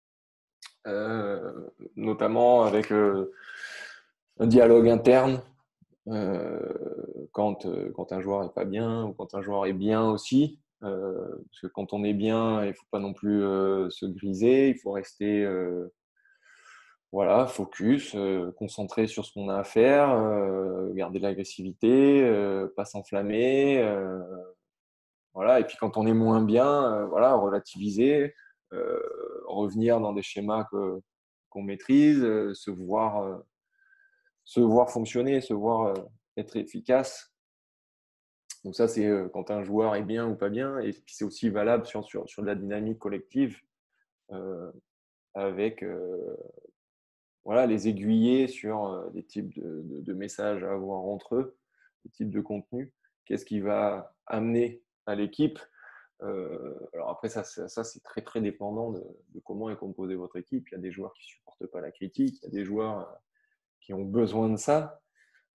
notamment avec un dialogue interne. Quand un joueur n'est pas bien ou quand un joueur est bien aussi. Parce que quand on est bien, il ne faut pas non plus se griser, il faut rester voilà, focus, concentré sur ce qu'on a à faire, garder l'agressivité, pas s'enflammer, voilà. Et puis quand on est moins bien, voilà, relativiser, revenir dans des schémas qu'on maîtrise, se voir fonctionner, se voir être efficace. Donc ça, c'est quand un joueur est bien ou pas bien. Et puis c'est aussi valable sur de la dynamique collective, avec voilà, les aiguiller sur des types de messages à avoir entre eux, des types de contenus. Qu'est-ce qui va amener à l'équipe? Alors après, ça c'est très, très dépendant de comment est composée votre équipe. Il y a des joueurs qui ne supportent pas la critique, il y a des joueurs qui ont besoin de ça.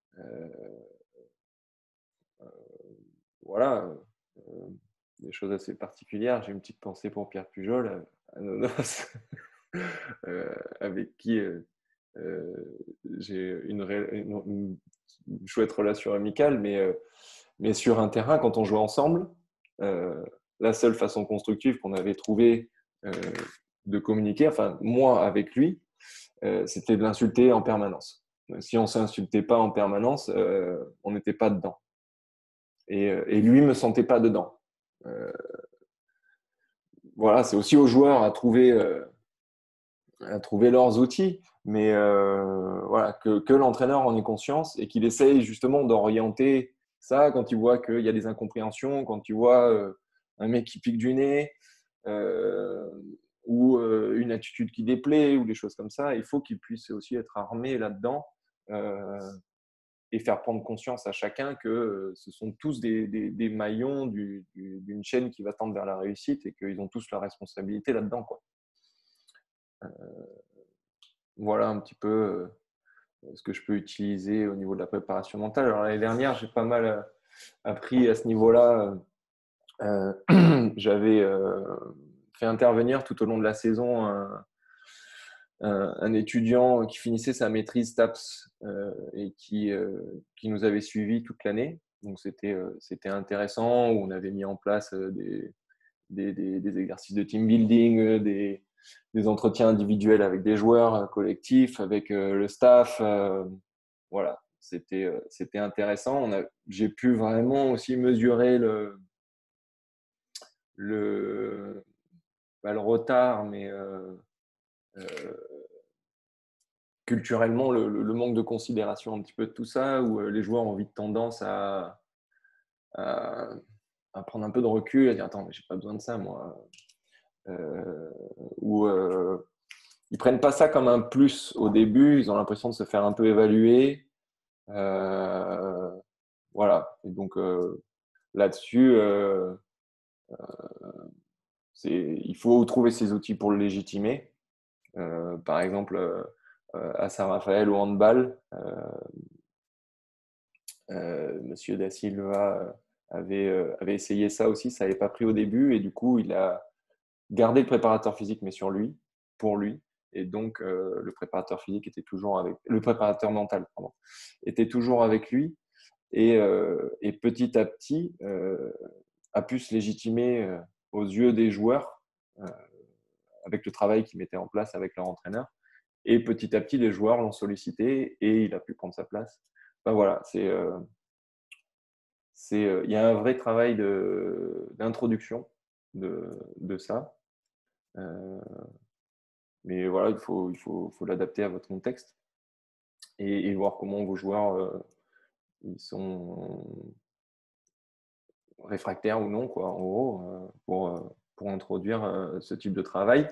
Voilà, des choses assez particulières. J'ai une petite pensée pour Pierre Pujol, à Nonos, avec qui j'ai une chouette relation amicale, mais sur un terrain, quand on jouait ensemble, la seule façon constructive qu'on avait trouvé de communiquer, enfin moi avec lui, c'était de l'insulter en permanence. Si on ne s'insultait pas en permanence, on n'était pas dedans. Et lui me sentait pas dedans. Voilà, c'est aussi aux joueurs à trouver leurs outils, mais voilà, que l'entraîneur en ait conscience et qu'il essaye justement d'orienter ça quand il voit qu'il y a des incompréhensions, quand il voit un mec qui pique du nez ou une attitude qui déplaît ou des choses comme ça. Il faut qu'il puisse aussi être armé là-dedans et faire prendre conscience à chacun que ce sont tous des maillons d'une chaîne qui va tendre vers la réussite et qu'ils ont tous leur responsabilité là-dedans, quoi. Voilà un petit peu ce que je peux utiliser au niveau de la préparation mentale. Alors, l'année dernière, j'ai pas mal appris à ce niveau-là. J'avais fait intervenir tout au long de la saison un étudiant qui finissait sa maîtrise TAPS et qui nous avait suivis toute l'année. Donc, c'était intéressant, où on avait mis en place des exercices de team building, des entretiens individuels avec des joueurs, collectifs, avec le staff. Voilà, c'était intéressant. J'ai pu vraiment aussi mesurer pas le retard, mais culturellement, le manque de considération un petit peu de tout ça, où les joueurs ont vite tendance à prendre un peu de recul, à dire attends, mais j'ai pas besoin de ça, moi. Ou ils prennent pas ça comme un plus au début, ils ont l'impression de se faire un peu évaluer. Voilà. Et donc là-dessus, il faut trouver ses outils pour le légitimer. Par exemple, à Saint-Raphaël au handball, Monsieur Da Silva avait essayé ça aussi, ça n'avait pas pris au début, et du coup, il a gardé le préparateur physique, mais pour lui. Et donc, le préparateur physique était toujours le préparateur mental, pardon, était toujours avec lui. Et petit à petit, a pu se légitimer aux yeux des joueurs avec le travail qu'ils mettaient en place avec leur entraîneur. Et petit à petit, les joueurs l'ont sollicité et il a pu prendre sa place. Ben voilà, il y a un vrai travail d'introduction de ça. Mais voilà, il faut l'adapter à votre contexte et voir comment vos joueurs ils sont réfractaires ou non, quoi, en gros, pour introduire ce type de travail.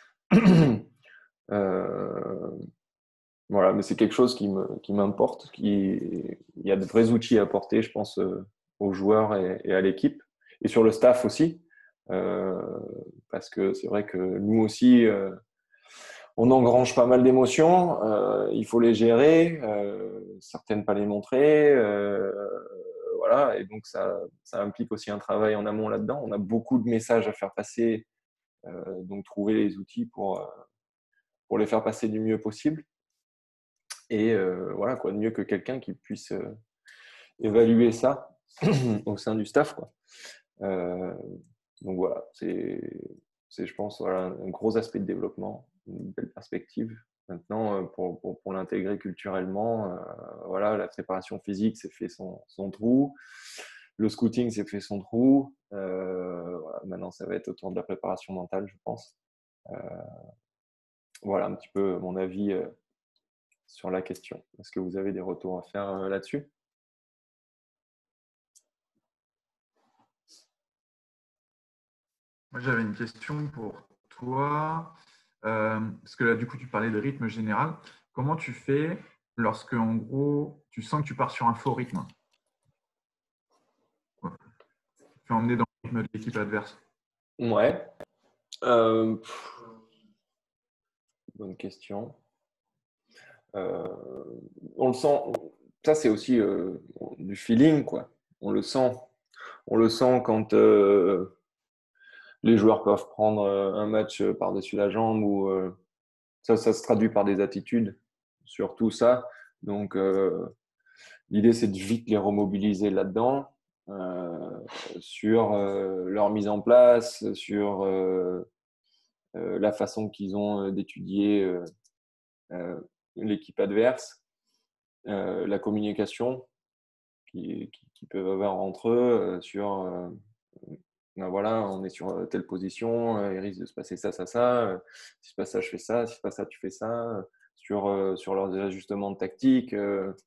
Voilà, mais c'est quelque chose qui m'importe. Il y a de vrais outils à apporter, je pense, aux joueurs et à l'équipe. Et sur le staff aussi, parce que c'est vrai que nous aussi, on engrange pas mal d'émotions. Il faut les gérer, certaines pas les montrer. Voilà, et donc ça implique aussi un travail en amont là-dedans. On a beaucoup de messages à faire passer, donc trouver les outils pour les faire passer du mieux possible. Et voilà, quoi, de mieux que quelqu'un qui puisse évaluer ça au sein du staff, quoi. Donc voilà, c'est je pense, voilà, un gros aspect de développement, une belle perspective Maintenant, pour l'intégrer culturellement, voilà, la préparation physique s'est fait son trou. Le scouting s'est fait son trou. Voilà, maintenant, ça va être autour de la préparation mentale, je pense. Voilà un petit peu mon avis sur la question. Est-ce que vous avez des retours à faire là-dessus? Moi, j'avais une question pour toi. Parce que là, du coup, tu parlais de rythme général. Comment tu fais lorsque, en gros, tu sens que tu pars sur un faux rythme? Tu es emmené dans le rythme de l'équipe adverse. Ouais. Bonne question. On le sent. Ça, c'est aussi du feeling, quoi. On le sent. On le sent quand les joueurs peuvent prendre un match par-dessus la jambe ou ça se traduit par des attitudes sur tout ça. Donc, l'idée, c'est de vite les remobiliser là-dedans, sur leur mise en place, sur la façon qu'ils ont d'étudier l'équipe adverse, la communication qu'ils peuvent avoir entre eux sur ben voilà, on est sur telle position, il risque de se passer ça, ça, ça. Si se passe ça, je fais ça. Si se passe ça, tu fais ça. Sur leurs ajustements tactiques.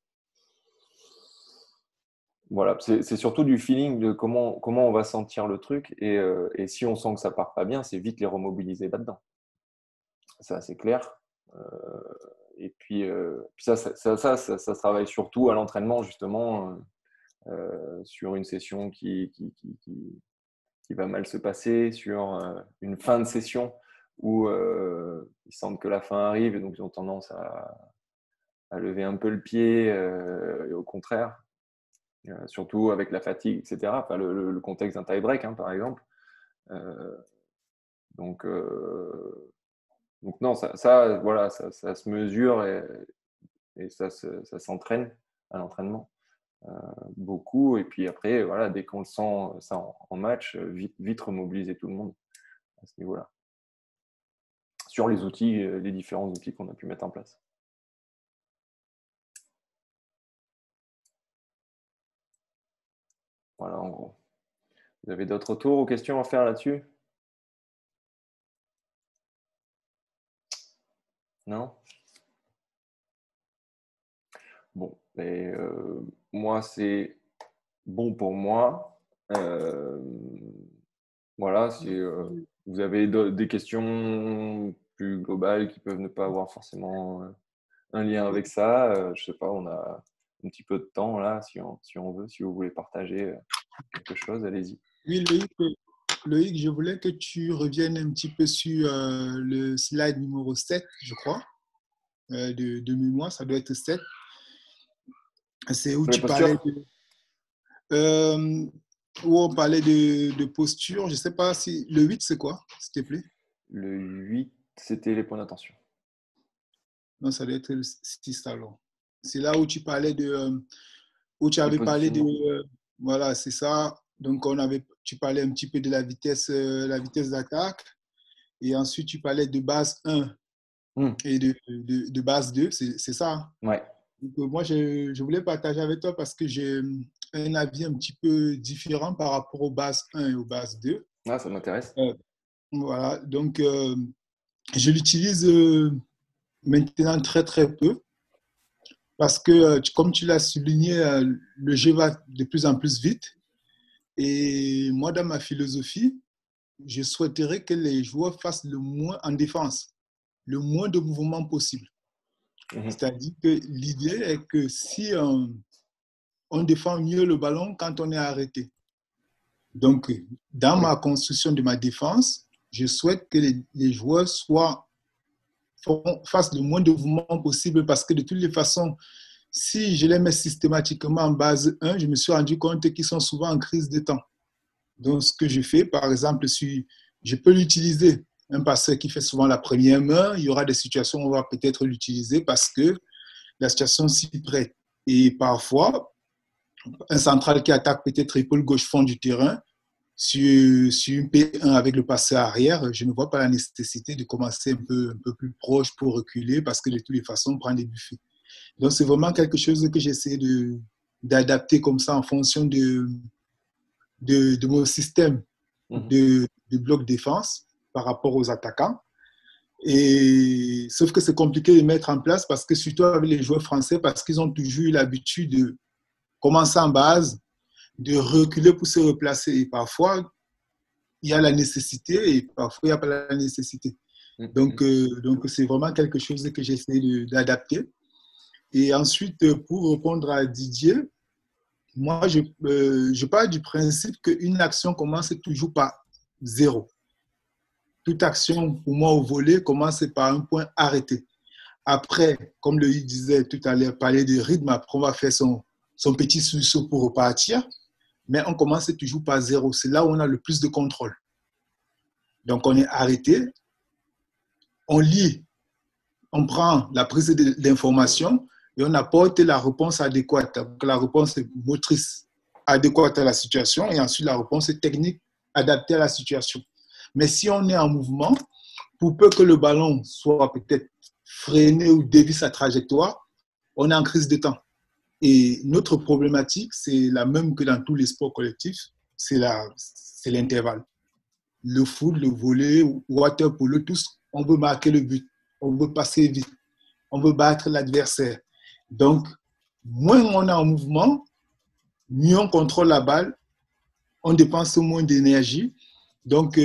Voilà, c'est surtout du feeling de comment on va sentir le truc. Et si on sent que ça part pas bien, c'est vite les remobiliser là-dedans. Ça, c'est clair. Et puis ça se travaille surtout à l'entraînement, justement, sur une session qui va mal se passer, sur une fin de session où ils sentent que la fin arrive et donc ils ont tendance à lever un peu le pied, et au contraire, surtout avec la fatigue, etc. Enfin, le contexte d'un tie-break, hein, par exemple. Donc non, voilà, ça se mesure et ça s'entraîne à l'entraînement. Beaucoup, et puis après, voilà, dès qu'on le sent ça en match, vite remobiliser tout le monde à ce niveau-là. Sur les outils, les différents outils qu'on a pu mettre en place. Voilà, en gros. Vous avez d'autres retours ou questions à faire là-dessus? Non? Bon, et moi, c'est bon pour moi. Voilà, vous avez des questions plus globales qui peuvent ne pas avoir forcément un lien avec ça. Je sais pas, on a un petit peu de temps là, si on veut, si vous voulez partager quelque chose, allez-y. Oui, Loïc, je voulais que tu reviennes un petit peu sur le slide numéro 7, je crois, de mémoire, ça doit être 7. C'est où tu parlais où on parlait de posture. Je ne sais pas si… Le 8, c'est quoi, s'il te plaît? Le 8, c'était les points d'attention. Non, ça doit être le 6 alors. C'est là où tu parlais où tu avais parlé de… voilà, c'est ça. Donc, tu parlais un petit peu de la vitesse d'attaque. Et ensuite, tu parlais de base 1 et de base 2. C'est ça? Ouais. Donc, moi, je voulais partager avec toi parce que j'ai un avis un petit peu différent par rapport aux bases 1 et aux bases 2. Ah, ça m'intéresse. Voilà. Donc, je l'utilise maintenant très, très peu. Parce que, comme tu l'as souligné, le jeu va de plus en plus vite. Et moi, dans ma philosophie, je souhaiterais que les joueurs fassent le moins en défense, le moins de mouvements possible. C'est-à-dire que l'idée est que si on défend mieux le ballon quand on est arrêté. Donc, dans ma construction de ma défense, je souhaite que les joueurs fassent le moins de mouvements possible parce que de toutes les façons, si je les mets systématiquement en base 1, je me suis rendu compte qu'ils sont souvent en crise de temps. Donc, ce que je fais, par exemple, je peux l'utiliser. Un passeur qui fait souvent la première main, il y aura des situations où on va peut-être l'utiliser parce que la situation s'y prête. Et parfois, un central qui attaque peut-être épaule gauche fond du terrain, sur une P1 avec le passé arrière, je ne vois pas la nécessité de commencer un peu plus proche pour reculer parce que de toutes les façons, on prend des buffets. Donc, c'est vraiment quelque chose que j'essaie d'adapter comme ça en fonction de mon système de bloc défense par rapport aux attaquants. Et, sauf que c'est compliqué de mettre en place parce que surtout avec les joueurs français, parce qu'ils ont toujours eu l'habitude de commencer en base, de reculer pour se replacer. Et parfois, il y a la nécessité et parfois, il n'y a pas la nécessité. Donc c'est vraiment quelque chose que j'essaie d'adapter. Et ensuite, pour répondre à Didier, moi, je pars du principe qu'une action commence toujours par zéro. Toute action, pour moi, au volley, commence par un point arrêté. Après, comme le disait tout à l'heure, parler de rythme, après, on va faire son petit sursaut pour repartir. Mais on commence toujours par zéro. C'est là où on a le plus de contrôle. Donc, on est arrêté, on lit, on prend la prise d'information et on apporte la réponse adéquate. Donc, la réponse motrice adéquate à la situation et ensuite la réponse technique adaptée à la situation. Mais si on est en mouvement, pour peu que le ballon soit peut-être freiné ou dévie sa trajectoire, on est en crise de temps. Et notre problématique, c'est la même que dans tous les sports collectifs, c'est l'intervalle. Le foot, le volley, water polo, tous, on veut marquer le but, on veut passer vite, on veut battre l'adversaire. Donc, moins on est en mouvement, mieux on contrôle la balle, on dépense moins d'énergie. Donc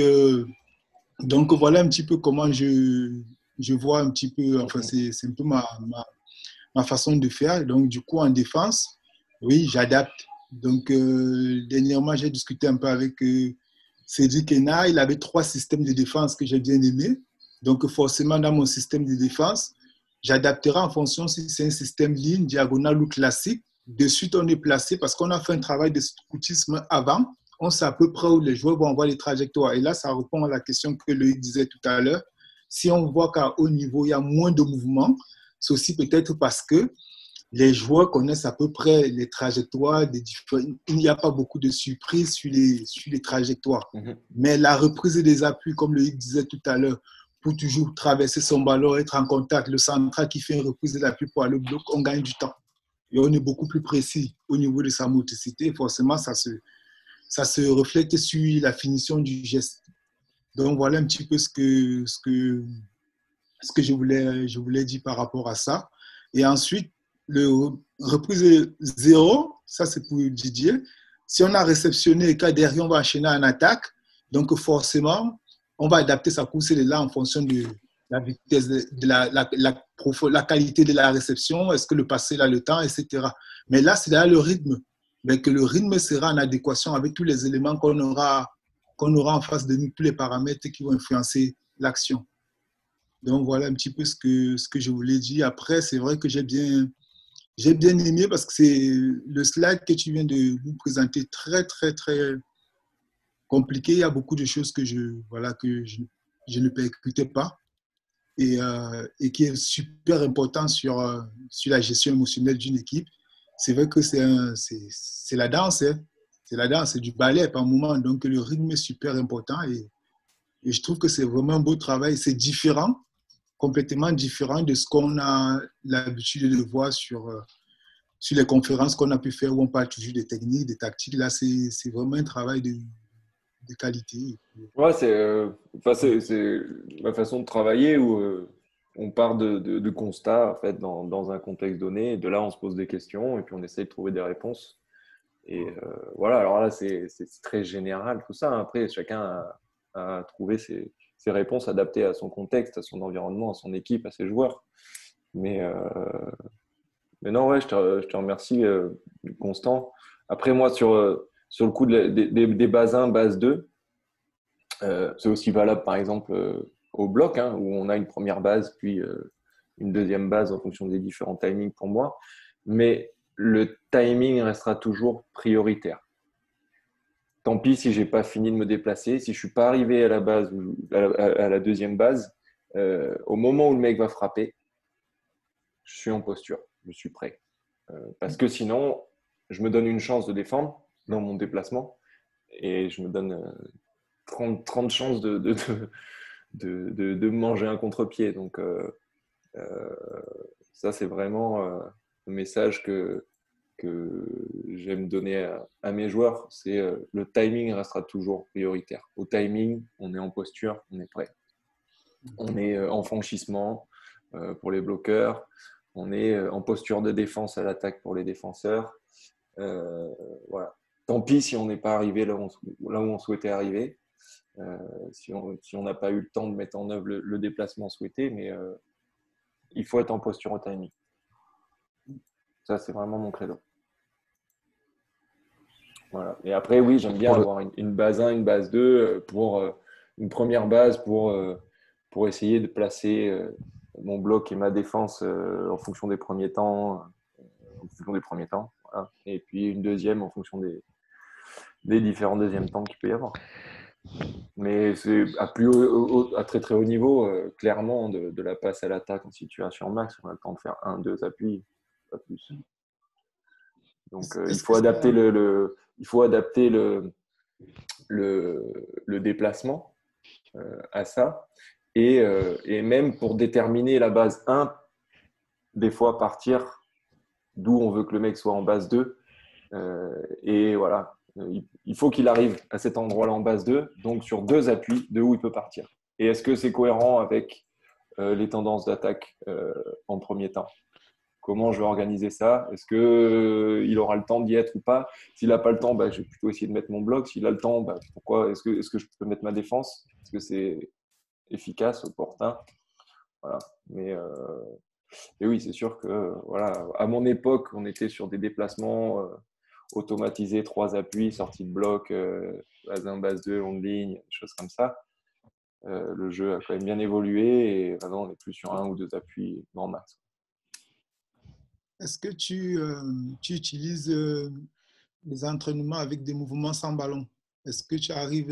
voilà un petit peu comment je vois un petit peu, enfin c'est un peu ma façon de faire. Donc du coup en défense, oui, j'adapte. Donc dernièrement, j'ai discuté un peu avec Cédric Hénard. Il avait 3 systèmes de défense que j'ai bien aimés. Donc forcément dans mon système de défense, j'adapterai en fonction si c'est un système ligne, diagonale ou classique. De suite, on est placé parce qu'on a fait un travail de scoutisme avant. On sait à peu près où les joueurs vont avoir les trajectoires. Et là, ça répond à la question que Loïc disait tout à l'heure. Si on voit qu'à haut niveau, il y a moins de mouvements, c'est aussi peut-être parce que les joueurs connaissent à peu près les trajectoires des différents. Il n'y a pas beaucoup de surprises sur les trajectoires. Mais la reprise des appuis, comme Loïc disait tout à l'heure, pour toujours traverser son ballon, être en contact, le central qui fait une reprise des appuis pour aller au bloc, on gagne du temps. Et on est beaucoup plus précis au niveau de sa motricité. Forcément, ça se reflète sur la finition du geste. Donc, voilà un petit peu ce que je voulais dire par rapport à ça. Et ensuite, le reprise 0, ça c'est pour Didier. Si on a réceptionné et qu'à derrière, on va enchaîner en attaque, donc forcément, on va adapter sa course là en fonction de la vitesse, de la qualité de la réception, est-ce que le passé a le temps, etc. Mais là, c'est là le rythme. Mais que le rythme sera en adéquation avec tous les éléments qu'on aura en face de nous, tous les paramètres qui vont influencer l'action. Donc, voilà un petit peu ce que je voulais dire. Après, c'est vrai que j'ai bien aimé parce que c'est le slide que tu viens de nous présenter très, très, très compliqué. Il y a beaucoup de choses que je ne percutais pas et qui est super important sur la gestion émotionnelle d'une équipe. C'est vrai que c'est la danse, hein. C'est la danse, c'est du ballet par moment. Donc, le rythme est super important et je trouve que c'est vraiment un beau travail. C'est différent, complètement différent de ce qu'on a l'habitude de voir sur les conférences qu'on a pu faire où on parle toujours des techniques, des tactiques. Là, c'est vraiment un travail de qualité. Ouais, c'est ma façon de travailler où on part de constats en fait, dans un contexte donné. Et de là, on se pose des questions et puis on essaye de trouver des réponses. Et voilà, alors là, c'est très général tout ça. Après, chacun a trouvé ses réponses adaptées à son contexte, à son environnement, à son équipe, à ses joueurs. Mais non, ouais, je te remercie, Constant. Après, moi, sur le coup des bases 1, base 2, c'est aussi valable, par exemple, au bloc, hein, où on a une première base, puis une deuxième base en fonction des différents timings pour moi. Mais le timing restera toujours prioritaire. Tant pis si je n'ai pas fini de me déplacer, si je ne suis pas arrivé à la base, à la deuxième base, au moment où le mec va frapper, je suis en posture, je suis prêt. Parce que sinon, je me donne une chance de défendre dans mon déplacement et je me donne 30 chances de me manger un contre-pied. Donc, ça, c'est vraiment le message que j'aime donner à mes joueurs. C'est le timing restera toujours prioritaire. Au timing, on est en posture, on est prêt. On est en franchissement pour les bloqueurs. On est en posture de défense à l'attaque pour les défenseurs. Voilà. Tant pis si on n'est pas arrivé là où on souhaitait arriver. Si on n'a pas eu le temps de mettre en œuvre le déplacement souhaité, mais il faut être en posture au timing. Ça, c'est vraiment mon credo. Voilà. Et après, oui, j'aime bien avoir une base 1, une base 2 pour une première base pour essayer de placer mon bloc et ma défense en fonction des premiers temps. Voilà. Et puis une deuxième en fonction des différents deuxièmes temps qu'il peut y avoir. Mais c'est à très très haut niveau, clairement, de la passe à l'attaque en situation max, on a le temps de faire 1-2 appuis, pas plus. Donc il faut adapter le déplacement à ça. Et même pour déterminer la base 1, des fois partir d'où on veut que le mec soit en base 2. Et voilà, il faut qu'il arrive à cet endroit-là en base 2, donc sur 2 appuis de où il peut partir. Et est-ce que c'est cohérent avec les tendances d'attaque en premier temps? Comment je vais organiser ça? Est-ce qu'il aura le temps d'y être ou pas? S'il n'a pas le temps, je vais plutôt essayer de mettre mon bloc. S'il a le temps, pourquoi est-ce que je peux mettre ma défense? Est-ce que c'est efficace, opportun? Voilà. Mais oui, c'est sûr que voilà, à mon époque, on était sur des déplacements automatisés, 3 appuis, sortie de bloc, base 1, base 2, longue ligne, des choses comme ça. Le jeu a quand même bien évolué et maintenant on est plus sur 1 ou 2 appuis grand max. Est-ce que tu utilises les entraînements avec des mouvements sans ballon? Est-ce que tu arrives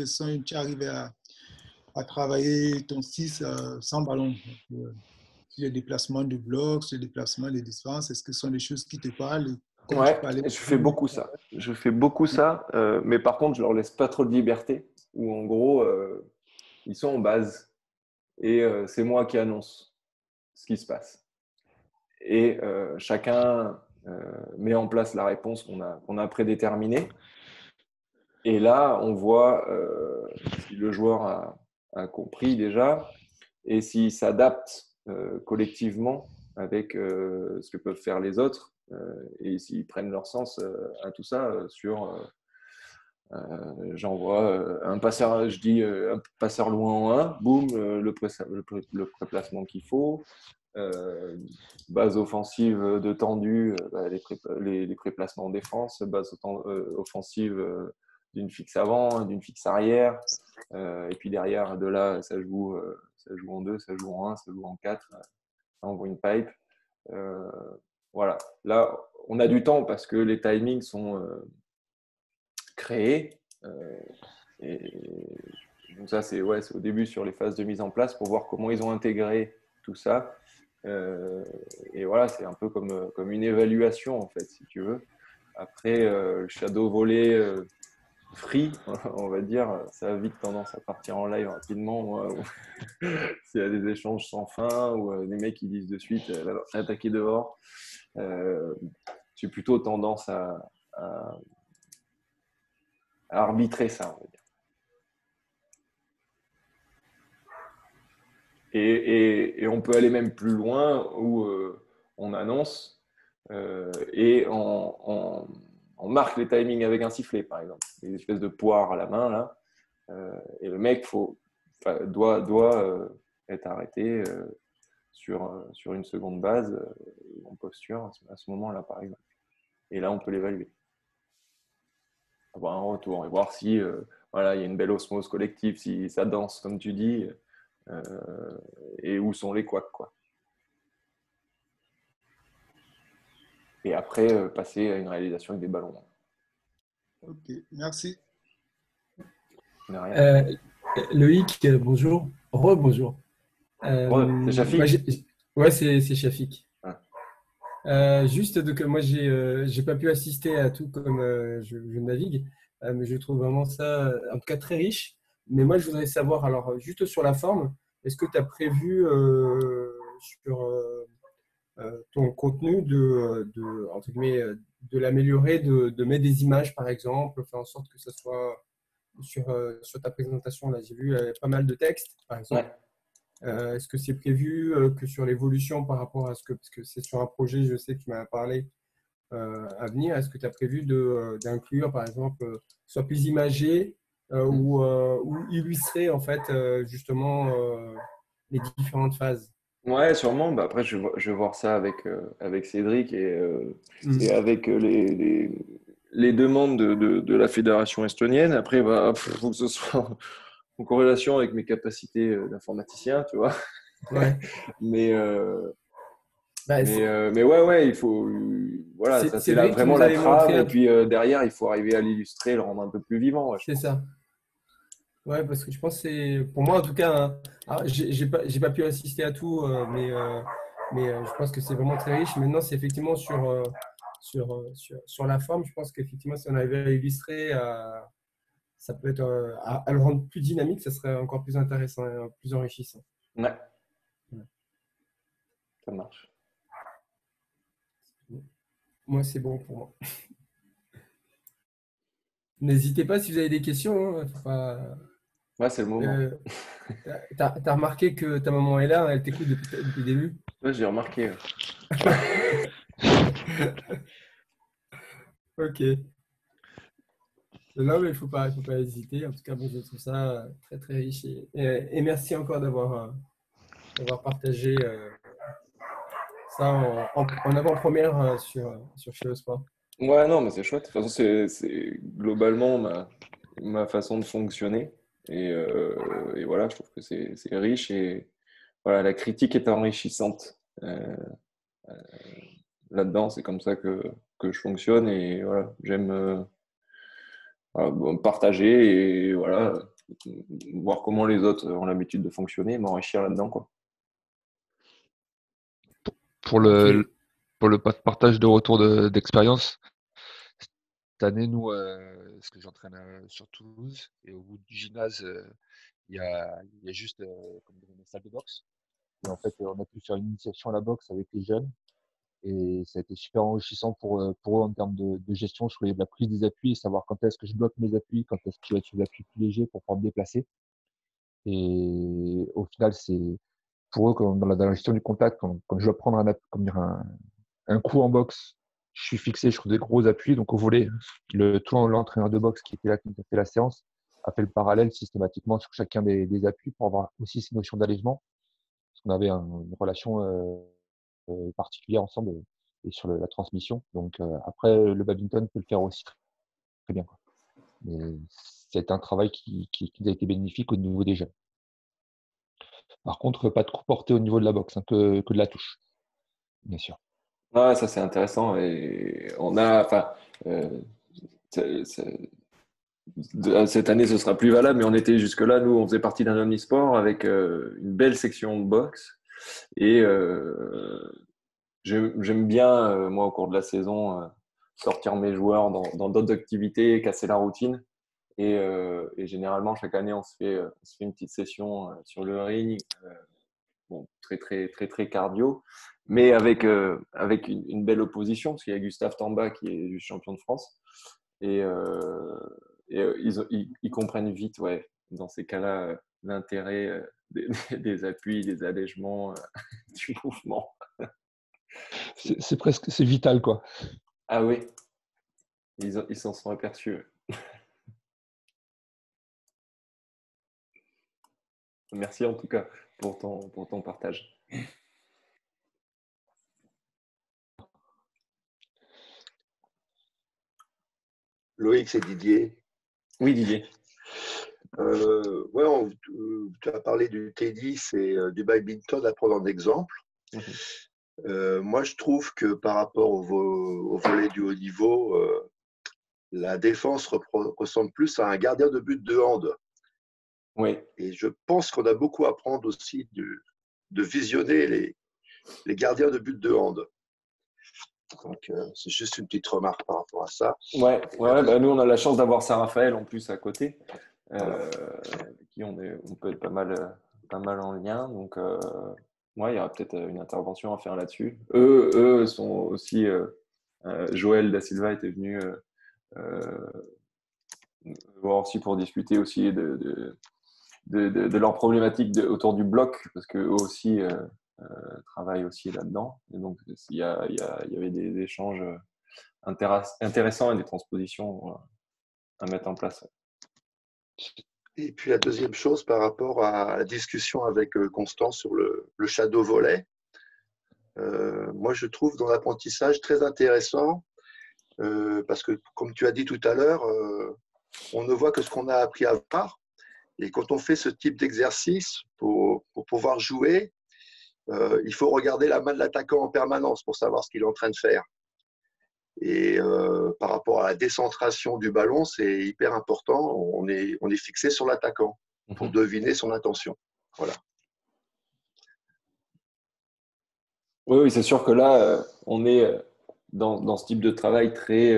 à travailler ton 6 sans ballon? Sur les déplacements de blocs, sur les déplacements de distance, est-ce que ce sont des choses qui te parlent? Ouais, je fais beaucoup ça. Mais par contre, je leur laisse pas trop de liberté. Où en gros, ils sont en base et c'est moi qui annonce ce qui se passe. Et chacun met en place la réponse qu'on a prédéterminée. Et là, on voit si le joueur a compris déjà et s'il s'adapte collectivement avec ce que peuvent faire les autres et s'ils prennent leur sens à tout ça j'envoie un passeur, je dis un passeur loin en 1, boum, le préplacement qu'il faut. Base offensive de tendu, les préplacements en défense, base offensive d'une fixe avant, d'une fixe arrière, et puis derrière de là ça joue en 2, ça joue en 1, ça joue en 4, ça envoie une pipe. Voilà, là on a du temps parce que les timings sont créés, et donc ça c'est au début sur les phases de mise en place pour voir comment ils ont intégré tout ça. Et voilà, c'est un peu comme une évaluation en fait, si tu veux. Après, le shadow volley free, on va dire, ça a vite tendance à partir en live rapidement. S'il y a des échanges sans fin ou des mecs qui disent de suite attaquer dehors, j'ai plutôt tendance à arbitrer ça, on va dire. Et on peut aller même plus loin où on annonce et on marque les timings avec un sifflet, par exemple. Des espèces de poires à la main, là. Et le mec doit être arrêté sur une seconde base en posture à ce moment-là, par exemple. Et là, on peut l'évaluer. Avoir un retour et voir si il y a une belle osmose collective, si ça danse, comme tu dis. Et où sont les couacs, quoi. Et après, passer à une réalisation avec des ballons. Ok, merci. Loïc, bonjour. Rebonjour. C'est Shafik. C'est Shafik. Juste, donc, moi, j'ai pas pu assister à tout comme je navigue. mais je trouve vraiment ça, en tout cas, très riche. Mais moi, je voudrais savoir, alors, juste sur la forme, est-ce que tu as prévu sur ton contenu entre guillemets, de l'améliorer, de mettre des images, par exemple, faire en sorte que ça soit sur ta présentation, là, j'ai vu pas mal de textes, par exemple. Ouais. Est-ce que c'est prévu que sur l'évolution par rapport à parce que c'est sur un projet, je sais que tu m'as parlé à venir, est-ce que tu as prévu d'inclure, par exemple, soit plus imagé ou illustrer, en fait, justement, les différentes phases? Ouais, sûrement. Bah, après, je vais voir ça avec Cédric et avec les demandes de la fédération estonienne. Après, il faut que ce soit en corrélation avec mes capacités d'informaticien, tu vois. Ouais. Mais, Bah, mais ouais, il faut. Voilà, ça c'est Cédric qui vraiment nous la avait montré trame. Et puis derrière, il faut arriver à l'illustrer, le rendre un peu plus vivant. Ouais, je c'est pense. ça. Ouais, parce que je pense que c'est, pour moi en tout cas, hein, alors, j'ai pas pu assister à tout, mais je pense que c'est vraiment très riche. Maintenant, c'est effectivement sur la forme, je pense qu'effectivement, si on arrivait à illustrer, ça peut être, à le rendre plus dynamique, ça serait encore plus intéressant et plus enrichissant. Ouais, ça marche. Moi, c'est bon pour moi. N'hésitez pas si vous avez des questions, hein, faut pas- Ouais, c'est le moment. t'as remarqué que ta maman est là, elle t'écoute depuis le début. Ouais, j'ai remarqué. Ok. Non, mais il faut pas hésiter. En tout cas, bon, je trouve ça très, très riche. Et merci encore d'avoir partagé ça en avant-première sur Chez Sport. Ouais, non, mais c'est chouette. De toute façon, c'est globalement ma façon de fonctionner. Et voilà, je trouve que c'est riche et voilà, la critique est enrichissante. Là-dedans, c'est comme ça que je fonctionne et voilà, j'aime voilà, bon, partager et voilà, voir comment les autres ont l'habitude de fonctionner, m'enrichir là-dedans, quoi. Pour Ok. pour le partage de retour d'expérience, cette année, nous, parce que j'entraîne sur Toulouse, et au bout du gymnase, il y a juste comme dire, une salle de boxe. Et en fait, on a pu faire une initiation à la boxe avec les jeunes, et ça a été super enrichissant pour eux en termes de gestion sur la prise des appuis, savoir quand est-ce que je bloque mes appuis, quand est-ce que je vais être sur l'appui plus léger pour pouvoir me déplacer. Et au final, c'est pour eux, dans la gestion du contact, quand je dois prendre comme dire un coup en boxe, je suis fixé sur des gros appuis. Donc au volet, l'entraîneur de boxe qui était là, qui a fait la séance, a fait le parallèle systématiquement sur chacun des appuis pour avoir aussi ces notions d'allègement. Parce qu'on avait une relation particulière ensemble et sur la transmission. Donc après, le badminton peut le faire aussi très, très bien, quoi. Mais c'est un travail qui a été bénéfique au niveau des jeunes. Par contre, pas de coup porté au niveau de la boxe, hein, que de la touche, bien sûr. Ouais, ça c'est intéressant et on a, enfin, euh, cette année ce sera plus valable, mais on était jusque-là, nous on faisait partie d'un omnisport avec une belle section de boxe et j'aime bien, moi au cours de la saison, sortir mes joueurs dans d'autres activités, casser la routine et généralement chaque année on se fait une petite session sur le ring. Bon, très, très, très, très cardio, mais avec une belle opposition, parce qu'il y a Gustave Tamba qui est champion de France. Et, ils comprennent vite, ouais, dans ces cas-là, l'intérêt des appuis, des allègements, du mouvement. C'est vital, quoi. Ah oui, ils s'en sont aperçus. Merci en tout cas pour ton partage. Loïc, c'est Didier. Oui, Didier. Ouais, tu as parlé du tennis et du badminton à prendre en exemple. Moi, je trouve que par rapport au volet du haut niveau, la défense ressemble plus à un gardien de but de hand. Oui. Et je pense qu'on a beaucoup à apprendre aussi de visionner les gardiens de but de hand. Donc, c'est juste une petite remarque par rapport à ça. Ouais, bah, nous, on a la chance d'avoir Saint-Raphaël en plus à côté, Voilà. qui on peut être pas mal en lien. Donc, ouais, il y aura peut-être une intervention à faire là-dessus. Eux sont aussi. Joël Da Silva était venu voir aussi pour discuter aussi de leurs problématiques autour du bloc, parce qu'eux aussi travaillent aussi là-dedans. Et donc, il y avait des échanges intéressants et des transpositions à mettre en place. Et puis la deuxième chose par rapport à la discussion avec Constance sur le shadow volley, moi je trouve dans l'apprentissage très intéressant parce que comme tu as dit tout à l'heure, on ne voit que ce qu'on a appris à voir. Et quand on fait ce type d'exercice pour pouvoir jouer, il faut regarder la main de l'attaquant en permanence pour savoir ce qu'il est en train de faire. Et par rapport à la décentration du ballon, c'est hyper important. On est fixé sur l'attaquant pour deviner son intention. Voilà. Oui, c'est sûr que là, on est dans ce type de travail très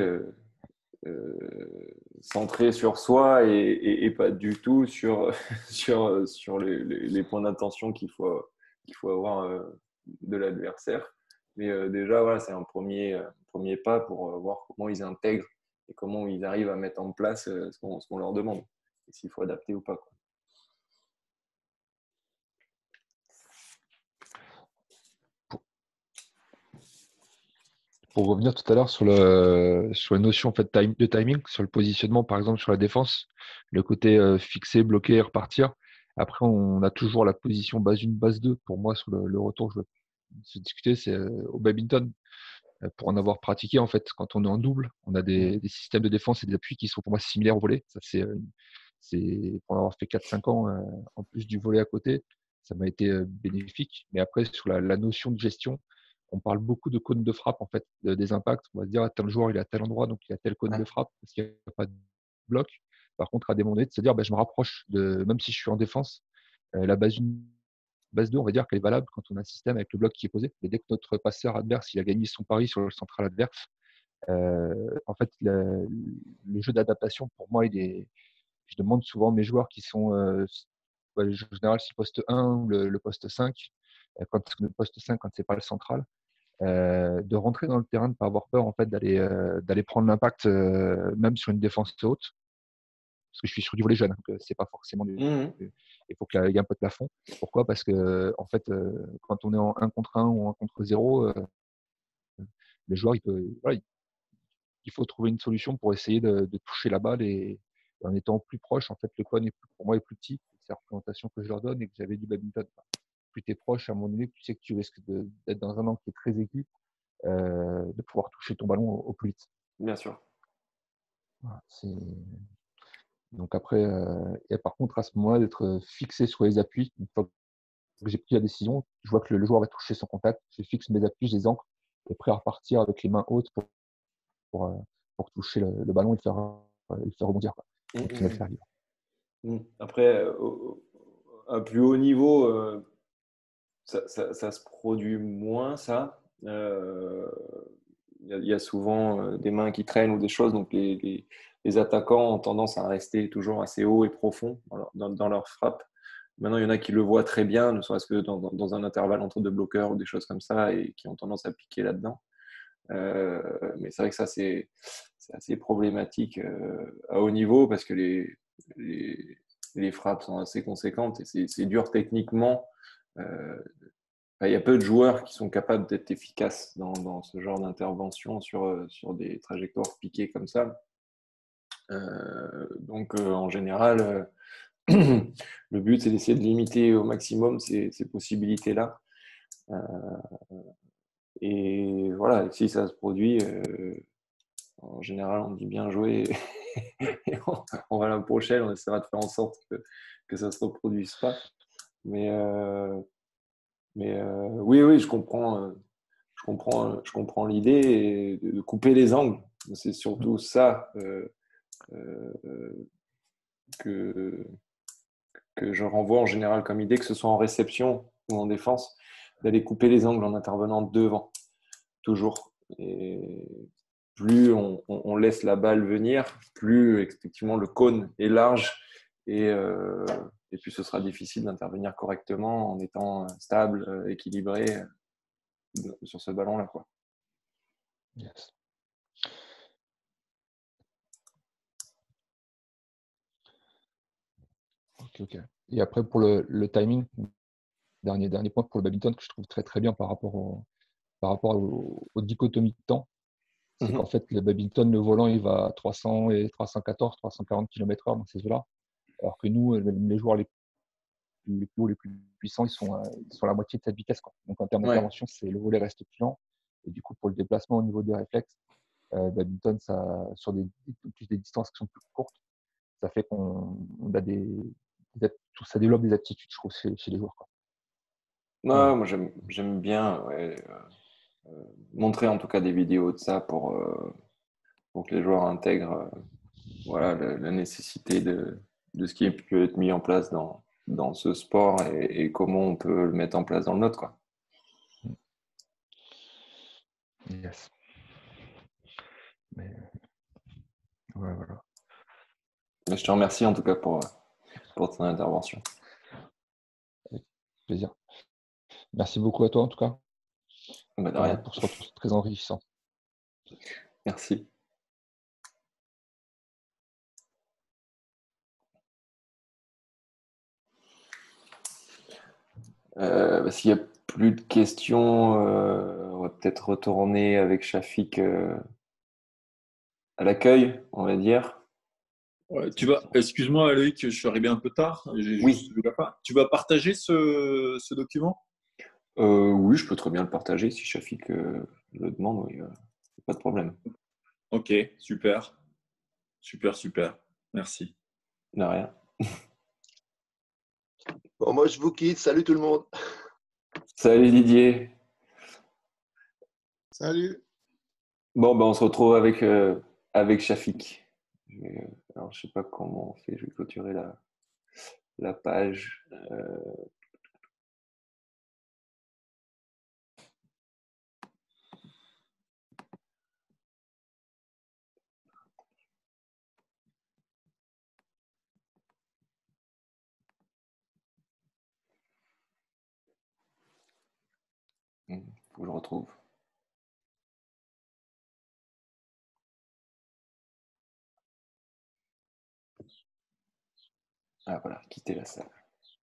centré sur soi et pas du tout sur les points d'intention qu'il faut avoir de l'adversaire. Mais déjà, voilà, c'est un premier pas pour voir comment ils intègrent et comment ils arrivent à mettre en place ce qu'on leur demande et s'il faut adapter ou pas, quoi. Pour revenir tout à l'heure sur la notion en fait, de timing, sur le positionnement, par exemple, sur la défense, le côté fixer, bloquer et repartir. Après, on a toujours la position base 1, base 2. Pour moi, sur le retour, je veux se discuter, c'est au badminton. Pour en avoir pratiqué, en fait, quand on est en double, on a des systèmes de défense et des appuis qui sont pour moi similaires au volley. Ça, c'est pour en avoir fait 4-5 ans, en plus du volley à côté, ça m'a été bénéfique. Mais après, sur la notion de gestion, on parle beaucoup de cône de frappe, en fait, des impacts. On va se dire, tel joueur, il est à tel endroit, donc il a tel cône de frappe, parce qu'il n'y a pas de bloc. Par contre, à des moments donnés, de se dire, je me rapproche, même si je suis en défense, la base 1, base 2, on va dire qu'elle est valable quand on a un système avec le bloc qui est posé. Et dès que notre passeur adverse, il a gagné son pari sur le central adverse, en fait, le jeu d'adaptation, pour moi, je demande souvent à mes joueurs qui sont, en général, c'est le poste 1 ou le poste 5, quand le poste 5, quand c'est pas le central, de rentrer dans le terrain, de ne pas avoir peur en fait, d'aller prendre l'impact, même sur une défense haute. Parce que je suis sur du volley jeune, donc c'est pas forcément il faut qu'il y ait un peu de plafond. Pourquoi? Parce que en fait, quand on est en 1 contre 1 ou 1 contre 0, le joueur, il faut trouver une solution pour essayer de toucher la balle et en étant plus proche, en fait, le cône pour moi est plus petit. C'est la représentation que je leur donne et que j'avais du badminton. Plus tu es proche, à un moment donné, tu sais que tu risques d'être dans un angle qui est très aigu, de pouvoir toucher ton ballon au plus vite. Bien sûr. Voilà, donc après, et par contre, à ce moment-là, d'être fixé sur les appuis, une fois que j'ai pris la décision, je vois que le joueur va toucher son contact, je fixe mes appuis, je les ancre, et prêt à repartir avec les mains hautes pour toucher le ballon et le faire rebondir. Après, à plus haut niveau, ça se produit moins, ça. Il y a souvent des mains qui traînent ou des choses, donc les attaquants ont tendance à rester toujours assez haut et profond dans leur frappe. Maintenant, il y en a qui le voient très bien, ne serait-ce que dans un intervalle entre deux bloqueurs ou des choses comme ça, et qui ont tendance à piquer là-dedans. Mais c'est vrai que ça, c'est assez problématique à haut niveau parce que les frappes sont assez conséquentes et c'est dur techniquement. Il y a peu de joueurs qui sont capables d'être efficaces dans ce genre d'intervention sur des trajectoires piquées comme ça. Donc, en général, le but, c'est d'essayer de limiter au maximum ces possibilités-là. Et voilà, si ça se produit, en général, on dit bien joué et on va à la prochaine, on essaiera de faire en sorte que ça ne se reproduise pas. Mais oui, je comprends l'idée de couper les angles. C'est surtout ça que je renvoie en général comme idée, que ce soit en réception ou en défense, d'aller couper les angles en intervenant devant, toujours. Et plus on laisse la balle venir, plus effectivement le cône est large et puis ce sera difficile d'intervenir correctement en étant stable, équilibré sur ce ballon-là, quoi. Yes. Ok. Et après, pour le timing, dernier point pour le badminton que je trouve très très bien par rapport aux dichotomies de temps, c'est qu'en fait, le badminton, le volant, il va à 300 et 314, 340 km/h dans ces eaux-là, alors que nous, les joueurs les plus hauts, les plus puissants, ils sont à la moitié de cette vitesse, quoi. Donc en termes d'intervention, le volet reste plus lent. Et du coup, pour le déplacement au niveau des réflexes, badminton, sur des distances qui sont plus courtes, ça fait qu'on a ça développe des aptitudes, je trouve, chez les joueurs, quoi. Ouais, moi j'aime bien montrer en tout cas des vidéos de ça pour que les joueurs intègrent la nécessité de ce qui peut être mis en place dans ce sport et comment on peut le mettre en place dans le nôtre, quoi. Yes. Mais voilà. Je te remercie en tout cas pour ton intervention. Avec plaisir. Merci beaucoup à toi en tout cas. Bah, de rien. Pour ce retour très enrichissant. Merci. S'il n'y a plus de questions, on va peut-être retourner avec Shafik à l'accueil, on va dire. Ouais, excuse-moi Loïc, je suis arrivé un peu tard. Oui. Tu vas partager ce document? Oui, je peux très bien le partager si Shafik le demande. Oui, pas de problème. Ok, super. Super. Merci. De rien. Bon, moi, je vous quitte. Salut tout le monde. Salut Didier. Salut. Bon, ben, on se retrouve avec Shafik. Alors, je sais pas comment on fait. Je vais clôturer la page. Faut que je retrouve. Ah voilà, quitter la salle.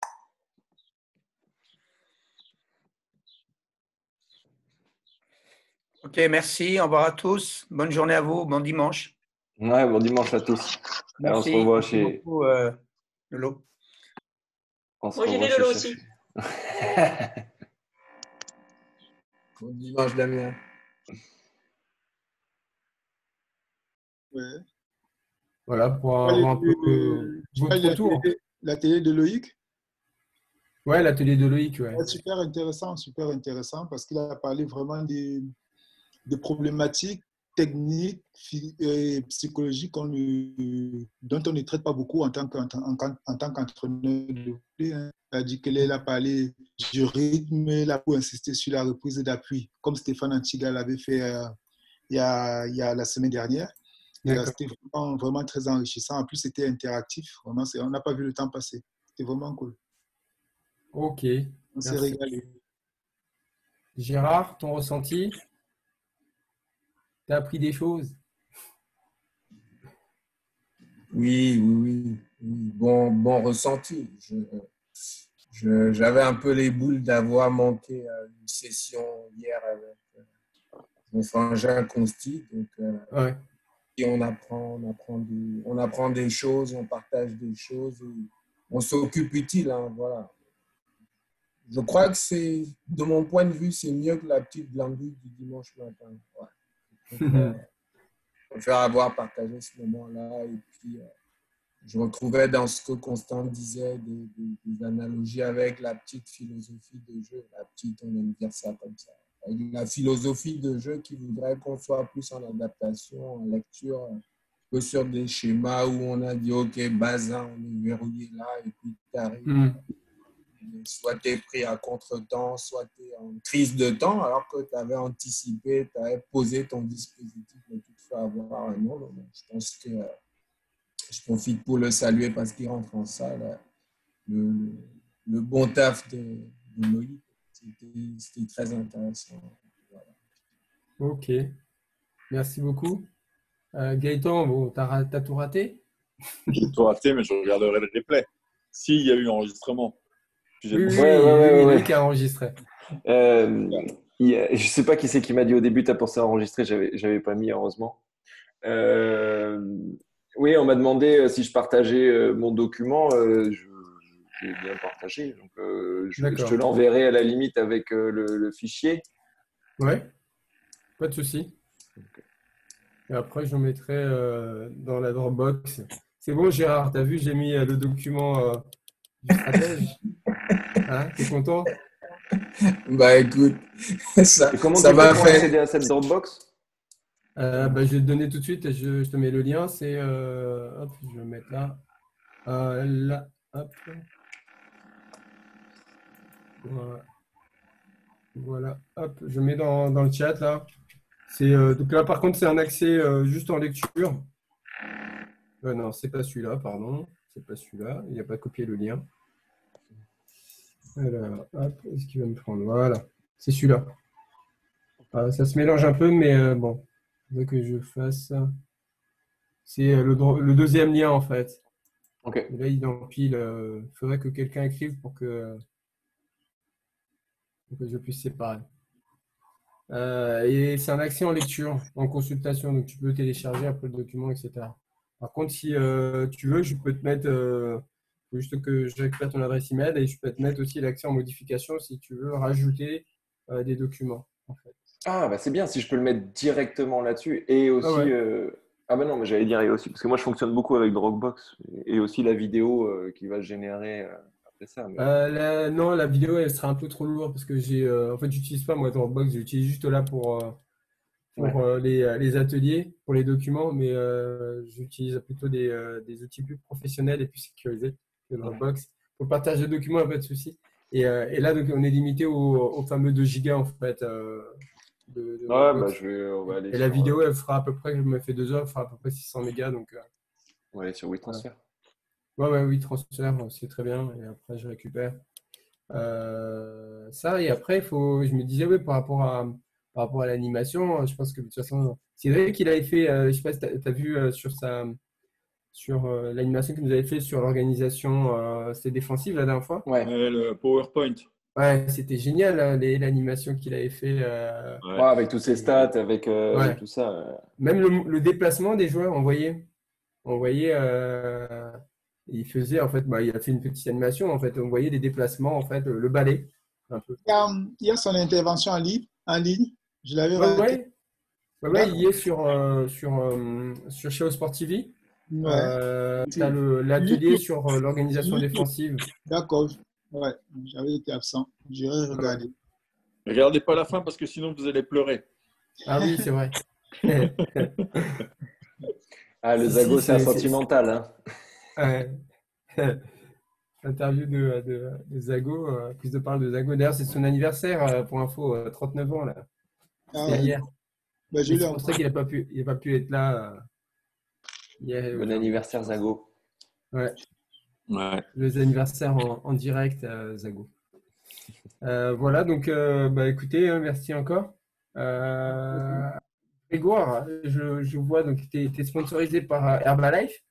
Ok, merci. Au revoir à tous. Bonne journée à vous. Bon dimanche. Ouais, bon dimanche à tous. Merci. Alors, on se revoit Merci chez beaucoup, Lolo. Moi, j'y vais Lolo aussi. Bon dimanche, Damien. Ouais. Voilà, pour avoir un peu votre retour. La télé de Loïc? Ouais, l'atelier de Loïc, ouais. Ouais, super intéressant parce qu'il a parlé vraiment des problématiques techniques et psychologiques dont on ne traite pas beaucoup en tant qu'entraîneur de volley, hein. Il a dit qu'il a parlé du rythme, il a beaucoup insisté sur la reprise d'appui, comme Stéphane Antiga l'avait fait il y a la semaine dernière. C'était vraiment très enrichissant. En plus, c'était interactif. Vraiment, on n'a pas vu le temps passer. C'était vraiment cool. Ok. On s'est régalé. Gérard, ton ressenti? Tu as appris des choses? Oui. Bon ressenti. J'avais un peu les boules d'avoir manqué une session hier avec mon frangin Consti. Donc, ouais. Et on apprend des choses, on partage des choses, on s'occupe utile, hein, voilà. Je crois que c'est, de mon point de vue, c'est mieux que la petite glandouille du dimanche matin. Ouais. Je préfère avoir partagé ce moment-là et puis je retrouvais dans ce que Constant disait des analogies avec la petite philosophie de jeu. La petite, on aime dire ça comme ça. La philosophie de jeu qui voudrait qu'on soit plus en adaptation, en lecture, que sur des schémas où on a dit, OK, bazin, on est verrouillé là, et puis tu arrives. soit tu es pris à contre-temps, soit tu es en crise de temps, alors que tu avais anticipé, tu avais posé ton dispositif de toutefois avoir un nom. Donc, je pense que je profite pour le saluer parce qu'il rentre en salle. Le bon taf de Loïc, c'était très intéressant. Voilà. Ok, merci beaucoup. Gaëtan, bon, t'as tout raté? J'ai tout raté, mais je regarderai le replay. S'il y a eu enregistrement. Oui, oui, Ouais. lui qui a enregistré. Je sais pas qui c'est qui m'a dit au début, tu as pensé à enregistrer, j'avais pas mis, heureusement. Oui, on m'a demandé si je partageais mon document. J'ai bien partagé. Donc, je te l'enverrai à la limite avec le fichier. Ouais, pas de souci. Et après, je le mettrai dans la Dropbox. C'est bon, Gérard, t'as vu, j'ai mis le document du stratège. Hein, t'es content? Bah écoute, ça, Et comment ça tu fais m'a pour fait. accéder à cette Dropbox? Je vais te donner tout de suite, je te mets le lien. C'est, hop, je vais le mettre là. Là, hop. Voilà, hop, je mets dans le chat là. Donc là, par contre, c'est un accès juste en lecture. Non, c'est pas celui-là, pardon. C'est pas celui-là. Il n'a pas copié le lien. Alors, hop, est-ce qu'il va me prendre? Voilà, c'est celui-là. Ça se mélange un peu, mais bon, il faut que je fasse. C'est le deuxième lien en fait. Ok. Et là, il empile. Il faudrait que quelqu'un écrive pour que je puisse séparer. Et c'est un accès en lecture, en consultation, donc tu peux télécharger après le document, etc. Par contre, si tu veux, je peux te mettre, faut juste que je récupère ton adresse email et je peux te mettre aussi l'accès en modification si tu veux rajouter des documents. En fait. Ah, bah c'est bien si je peux le mettre directement là-dessus. Et aussi. Ah ouais. Ah, bah non, mais j'allais dire et aussi, parce que moi je fonctionne beaucoup avec Dropbox et aussi la vidéo qui va générer après ça. Mais... Non, la vidéo, elle sera un peu trop lourde parce que en fait, j'utilise pas moi Dropbox, j'utilise juste là pour les ateliers, pour les documents, mais j'utilise plutôt des outils plus professionnels et plus sécurisés que Dropbox. Pour le partage de documents, il n'y a pas de souci. Et là, donc, on est limité au fameux 2 gigas en fait. De Dropbox. On va aller et la vidéo, elle fera à peu près, je me fais 2 heures, elle fera à peu près 600 mégas. Donc, on va aller sur WeTransfer. Ouais, WeTransfer, c'est très bien. Et après, je récupère ça. Et après, je me disais, par rapport à l'animation, je pense que de toute façon, c'est vrai qu'il avait fait, je ne sais pas si tu as vu sur l'animation qu'il nous avait fait sur l'organisation c'était défensive la dernière fois. Ouais, le PowerPoint. Ouais, c'était génial l'animation qu'il avait fait. Avec tous ses stats, avec tout ça. Même le déplacement des joueurs, on voyait il faisait en fait, il a fait une petite animation en fait, on voyait les déplacements en fait, le balai un peu. Il y a son intervention en ligne. Je l'avais remarqué. Ouais, il est sur chez Sport TV. Tu as l'atelier sur l'organisation défensive. D'accord. Ouais, j'avais été absent. J'irai regarder. Regardez pas la fin parce que sinon vous allez pleurer. Ah oui, c'est vrai. Le Zago, c'est un sentimental. Hein. Interview de Zago, plus de parole de Zago. D'ailleurs, c'est son anniversaire, pour info, 39 ans là. C'était hier. C'est pour ça qu'il n'a pas pu être là. Bon anniversaire, Zago. Ouais. Les anniversaires en direct, Zago. Voilà, donc écoutez, merci encore. Grégoire, je vois, donc tu es sponsorisé par Herbalife.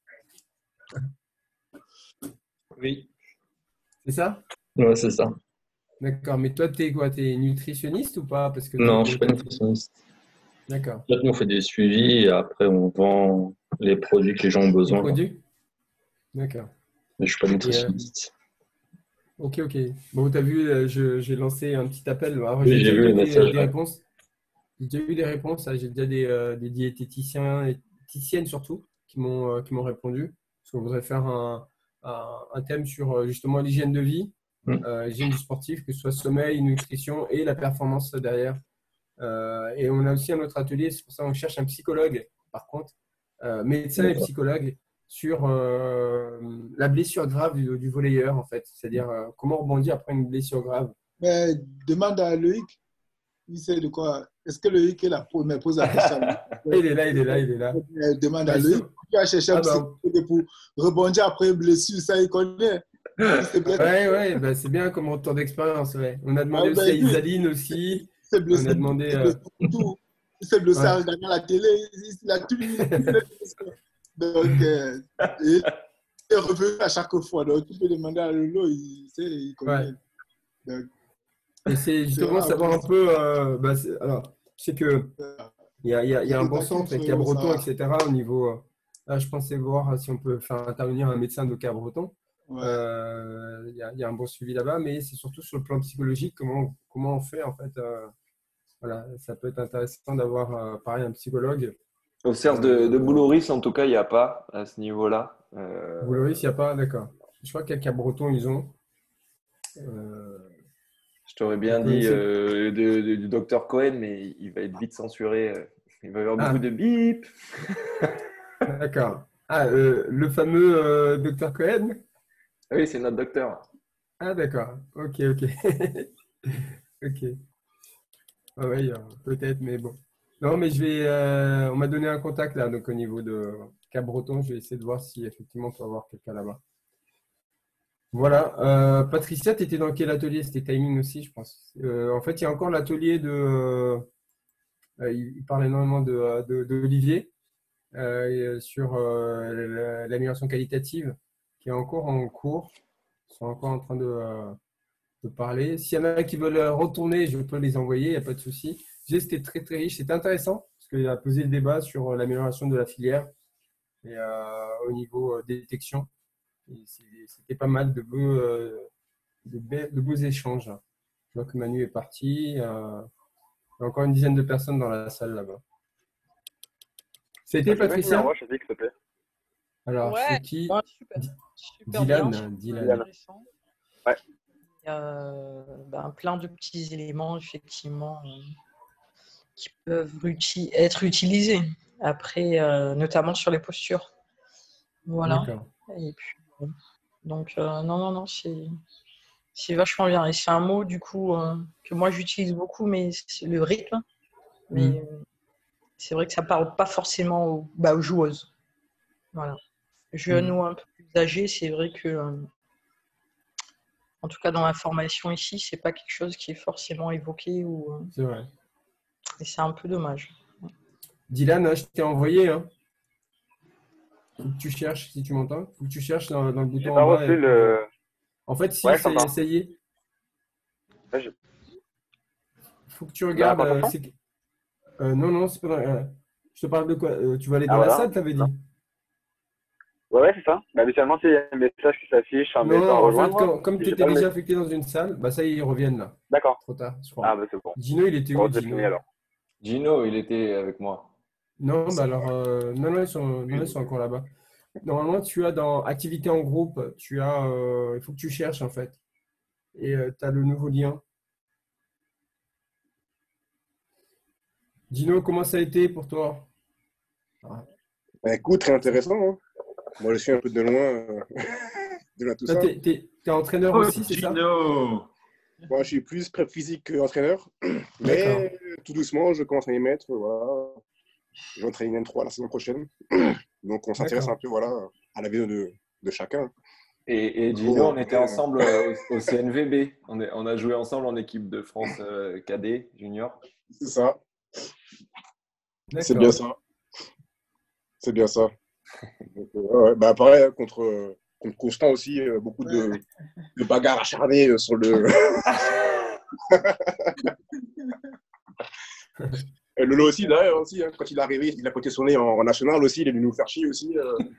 Oui. C'est ça? Ouais, c'est ça. D'accord, mais toi, tu es quoi? Tu es nutritionniste ou pas? Parce que non, je ne suis pas nutritionniste. D'accord. Là, nous, on fait des suivis et après, on vend les produits que les gens ont besoin. Les produits? D'accord. Mais je ne suis pas nutritionniste. Ok. Bon, tu as vu, j'ai lancé un petit appel. Alors, oui, j'ai vu les messages. Des réponses. J'ai déjà eu des réponses. J'ai déjà des diététiciens et diététiciennes surtout qui m'ont répondu. Parce qu'on voudrait faire un thème sur justement l'hygiène de vie, l'hygiène du sportif, que ce soit sommeil, nutrition et la performance derrière. Et on a aussi un autre atelier, c'est pour ça qu'on cherche un psychologue, par contre, médecin et psychologue sur la blessure grave du volleyeur, en fait. C'est-à-dire, comment rebondir après une blessure grave. Mais demande à Loïc, il sait de quoi. Est-ce que Loïc est là pour me poser la question? Il est là. Demande à Loïc. Il a cherché un psychologue pour rebondir après une blessure, ça il connaît. Ouais, bah, c'est bien comme retour d'expérience. Ouais. On a demandé aussi à Isaline aussi. C'est blessé. On a demandé. Tout. Il s'est blessé en regardant la télé. Il a tout mis. Donc, il est revenu à chaque fois. Donc, tu peux demander à Lolo, il sait, il connaît. Donc, et c'est justement savoir un peu. Alors, je sais qu'il y a un bon centre avec Cabreton, etc. Au niveau. Là, je pensais voir si on peut faire intervenir un médecin de Cabreton. Il y a un bon suivi là-bas, mais c'est surtout sur le plan psychologique, comment on fait en fait. Voilà, ça peut être intéressant d'avoir pareil un psychologue. Au CERS de Boulouris, en tout cas, il n'y a pas à ce niveau-là. Boulouris, il n'y a pas, d'accord. Je crois qu'à Cabreton, ils ont. Je t'aurais bien dit du docteur Cohen, mais il va être vite censuré. Il va y avoir beaucoup de bip. D'accord. Le fameux docteur Cohen? Oui, c'est notre docteur. Ah, d'accord. Ok. Ok. Oui, peut-être, mais bon. Non, mais je vais. On m'a donné un contact là, donc au niveau de Cabreton, je vais essayer de voir si effectivement on peut avoir quelqu'un là-bas. Voilà. Patricia, tu étais dans quel atelier? C'était timing aussi, je pense. En fait, il y a encore l'atelier de. Il parle énormément d'Olivier sur l'amélioration qualitative qui est encore en cours. Ils sont encore en train de parler. S'il y en a qui veulent retourner, je peux les envoyer, il n'y a pas de souci. C'était très très riche, c'était intéressant parce qu'il a posé le débat sur l'amélioration de la filière et au niveau détection. C'était pas mal de beaux échanges. Je vois que Manu est parti. Il y a encore une dizaine de personnes dans la salle là-bas. C'était Patricia? Moi, je sais que s'il te plaît. Alors, Ouais, c'est qui? super bien. Dylan. Ouais. Il y a plein de petits éléments, effectivement, qui peuvent être utilisés après, notamment sur les postures. Voilà. Et puis, donc, non, c'est vachement bien. Et c'est un mot, du coup, que moi, j'utilise beaucoup, mais c'est le rythme. Mais c'est vrai que ça ne parle pas forcément aux joueuses. Voilà. Jeunes ou un peu plus âgés, c'est vrai que, en tout cas dans la formation ici, c'est pas quelque chose qui est forcément évoqué. C'est vrai. Et c'est un peu dommage. Dylan, je t'ai envoyé. Faut que tu cherches, si tu m'entends. Faut que tu cherches dans le bouton en bas. En fait, si, ça y est. Faut que tu regardes. Non, c'est pas. Je te parle de quoi? Tu vas aller dans la salle, t'avais dit? Ouais, c'est ça. Mais habituellement, il y a un message qui s'affiche, un message à rejoindre. Comme tu étais déjà affecté dans une salle, ça y est, ils reviennent là. D'accord. Trop tard, je crois. Ah, c'est bon. Gino, il était où, Gino? Gino, il était avec moi. Non, non, ils sont encore là-bas. Normalement, tu as dans activité en groupe, il faut que tu cherches en fait. Et tu as le nouveau lien. Gino, comment ça a été pour toi? Écoute, très intéressant. Hein. Moi, je suis un peu de loin de tout ça. Tu es entraîneur aussi, c'est ça? Moi, je suis plus prep physique qu'entraîneur. Mais tout doucement, je commence à y mettre. Voilà. Je vais entraîner N3 la saison prochaine. Donc, on s'intéresse un peu à la vie de chacun. Et Gino, on était ensemble au CNVB. On a joué ensemble en équipe de France cadet, junior. C'est ça. C'est bien ça. C'est bien ça. Donc, pareil, contre Constant aussi, beaucoup de bagarres acharnées sur le. Et Lolo aussi, d'ailleurs, aussi, hein, quand il est arrivé, il a poté son nez en national aussi, il est venu nous faire chier aussi.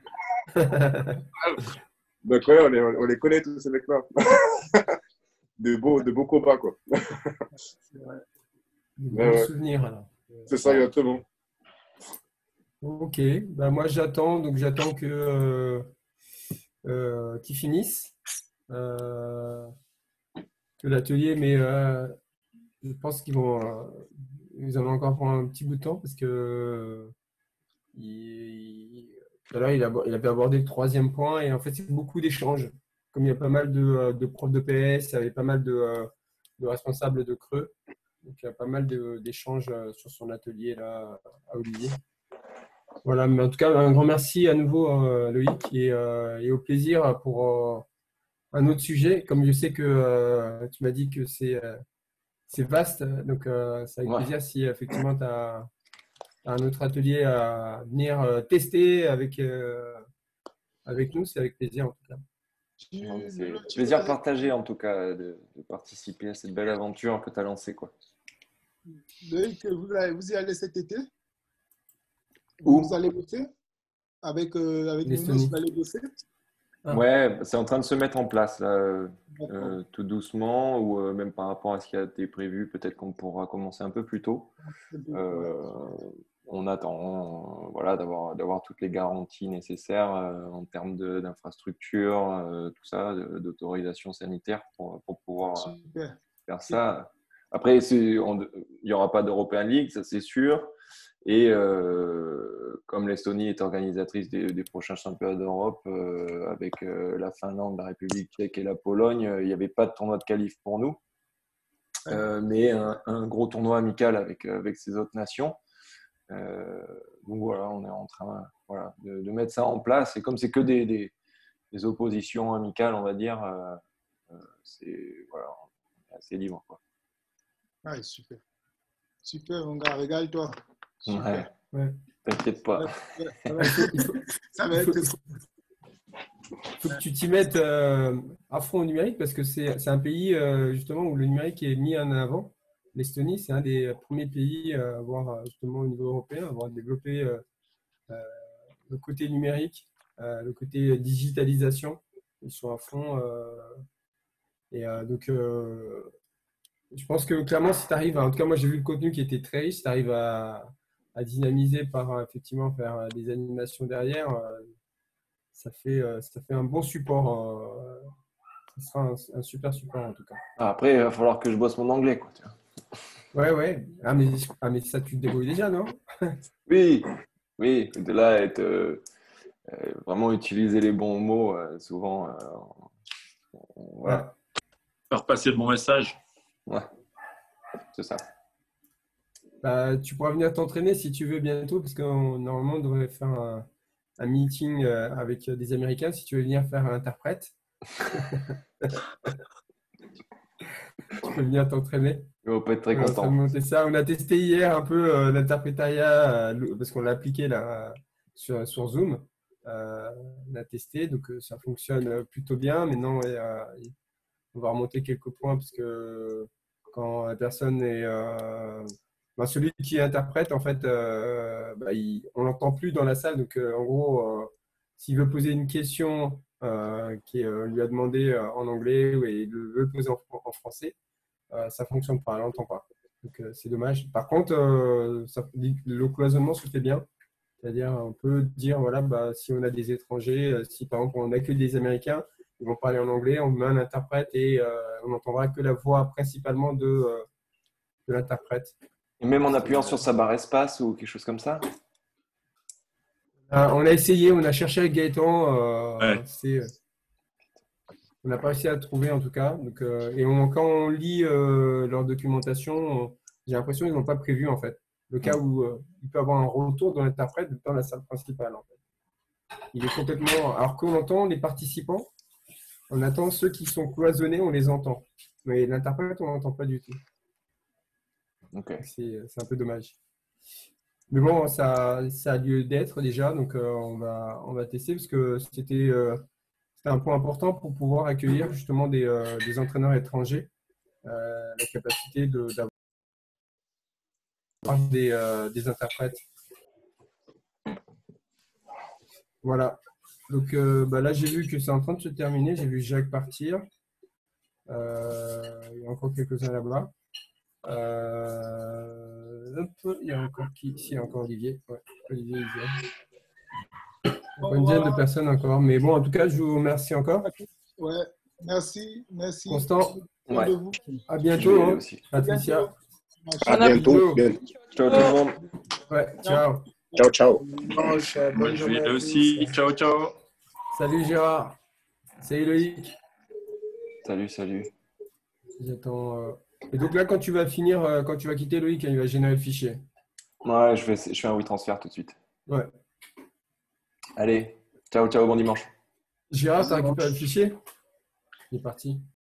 Donc, ouais, on les connaît tous ces mecs-là. de beaux copains, quoi. C'est vrai. Bon souvenir, alors. C'est ça, exactement. Ok, moi j'attends que qu'ils finissent que l'atelier, mais je pense qu'ils en ont encore pour un petit bout de temps parce que tout à l'heure, il avait abordé le troisième point. Et en fait, c'est beaucoup d'échanges. Comme il y a pas mal de profs de PS, il y avait pas mal de responsables de Creux. Donc, il y a pas mal d'échanges sur son atelier là, à Olivier. Voilà, mais en tout cas, un grand merci à nouveau, Loïc, et au plaisir pour un autre sujet. Comme je sais que tu m'as dit que c'est vaste, donc c'est avec plaisir si effectivement tu as un autre atelier à venir tester avec nous, c'est avec plaisir en tout cas. C'est un plaisir partagé en tout cas de participer à cette belle aventure que tu as lancée, quoi. Loïc, vous y allez cet été? Où? Vous allez bosser avec Nounos, vous allez bosser? Ouais, c'est en train de se mettre en place là, tout doucement, ou même par rapport à ce qui a été prévu, peut-être qu'on pourra commencer un peu plus tôt. On attend voilà, d'avoir toutes les garanties nécessaires en termes d'infrastructure, tout ça, d'autorisation sanitaire pour pouvoir faire ça. Après, il n'y aura pas d'European League, ça c'est sûr. Et comme l'Estonie est organisatrice des prochains championnats d'Europe, avec la Finlande, la République tchèque et la Pologne, il n'y avait pas de tournoi de qualif pour nous, mais un gros tournoi amical avec ces autres nations. Donc voilà, on est en train de mettre ça en place. Et comme c'est que des oppositions amicales, on va dire, c'est assez libre, quoi. Ah, super. Super, mon gars, régale-toi. Super. Ouais. T'inquiète pas. Ça va être. Il faut que tu t'y mettes à fond au numérique parce que c'est un pays justement où le numérique est mis en avant. L'Estonie, c'est un des premiers pays à avoir justement au niveau européen, à avoir développé le côté numérique, le côté digitalisation. Ils sont à fond. Donc, je pense que clairement, si tu arrives, en tout cas, moi j'ai vu le contenu qui était très riche, si tu arrives à dynamiser par effectivement faire des animations derrière, ça fait un bon support. Ce sera un super support en tout cas. Après, il va falloir que je bosse mon anglais, quoi. Ouais. Ah mais ça, tu te débrouilles déjà, non? Oui. De là, vraiment utiliser les bons mots, souvent. Voilà. Faire passer le bon message. Ouais, c'est ça. Tu pourras venir t'entraîner si tu veux bientôt, parce que normalement, on devrait faire un meeting avec des Américains si tu veux venir faire un interprète. Tu peux venir t'entraîner. On peut être très content. On a testé hier un peu l'interprétariat parce qu'on l'a appliqué là, sur Zoom. On a testé, donc ça fonctionne plutôt bien. Maintenant, on va remonter quelques points parce que quand la personne est… celui qui interprète, en fait, on l'entend plus dans la salle. Donc, en gros, s'il veut poser une question qui lui a demandé en anglais et il veut poser en français, ça ne fonctionne pas, elle n'entend pas. Donc, c'est dommage. Par contre, le cloisonnement se fait bien. C'est-à-dire, on peut dire, voilà, si on a des étrangers, si par exemple on accueille des Américains, ils vont parler en anglais, on met un interprète et on n'entendra que la voix principalement de l'interprète. Et même en appuyant sur sa barre espace ou quelque chose comme ça? On a essayé, on a cherché avec Gaëtan. On n'a pas réussi à trouver en tout cas. Donc, quand on lit leur documentation, j'ai l'impression qu'ils n'ont pas prévu en fait. Le cas où il peut avoir un retour de l'interprète dans la salle principale. En fait. Il est complètement… Alors qu'on entend les participants, on attend ceux qui sont cloisonnés, on les entend. Mais l'interprète, on ne l'entend pas du tout. Okay. C'est un peu dommage. Mais bon, ça a lieu d'être déjà, donc on va tester parce que c'était un point important pour pouvoir accueillir justement des entraîneurs étrangers, la capacité d'avoir des interprètes. Voilà. Donc là, j'ai vu que c'est en train de se terminer. J'ai vu Jacques partir. Il y a encore quelques-uns là-bas. Il y a encore qui? Si, encore Olivier. Ouais, Olivier, il vient. Une dizaine de personnes encore. Mais bon, en tout cas, je vous remercie encore. Ouais, merci. Constant. Ouais. À bientôt. Hein. À bientôt. Ciao tout le monde. Ouais, ciao. Ciao, ciao. Dimanche, bonne Bonne journée juillet à aussi. tous. Ciao, ciao. Salut Gérard. Salut Loïc. Salut. J'attends. Et donc là, quand tu vas finir, quand tu vas quitter Loïc, il va générer le fichier. Ouais, je fais un WeTransfer tout de suite. Ouais. Allez, ciao, bon dimanche. Gérard, t'as récupéré le fichier? Il est parti.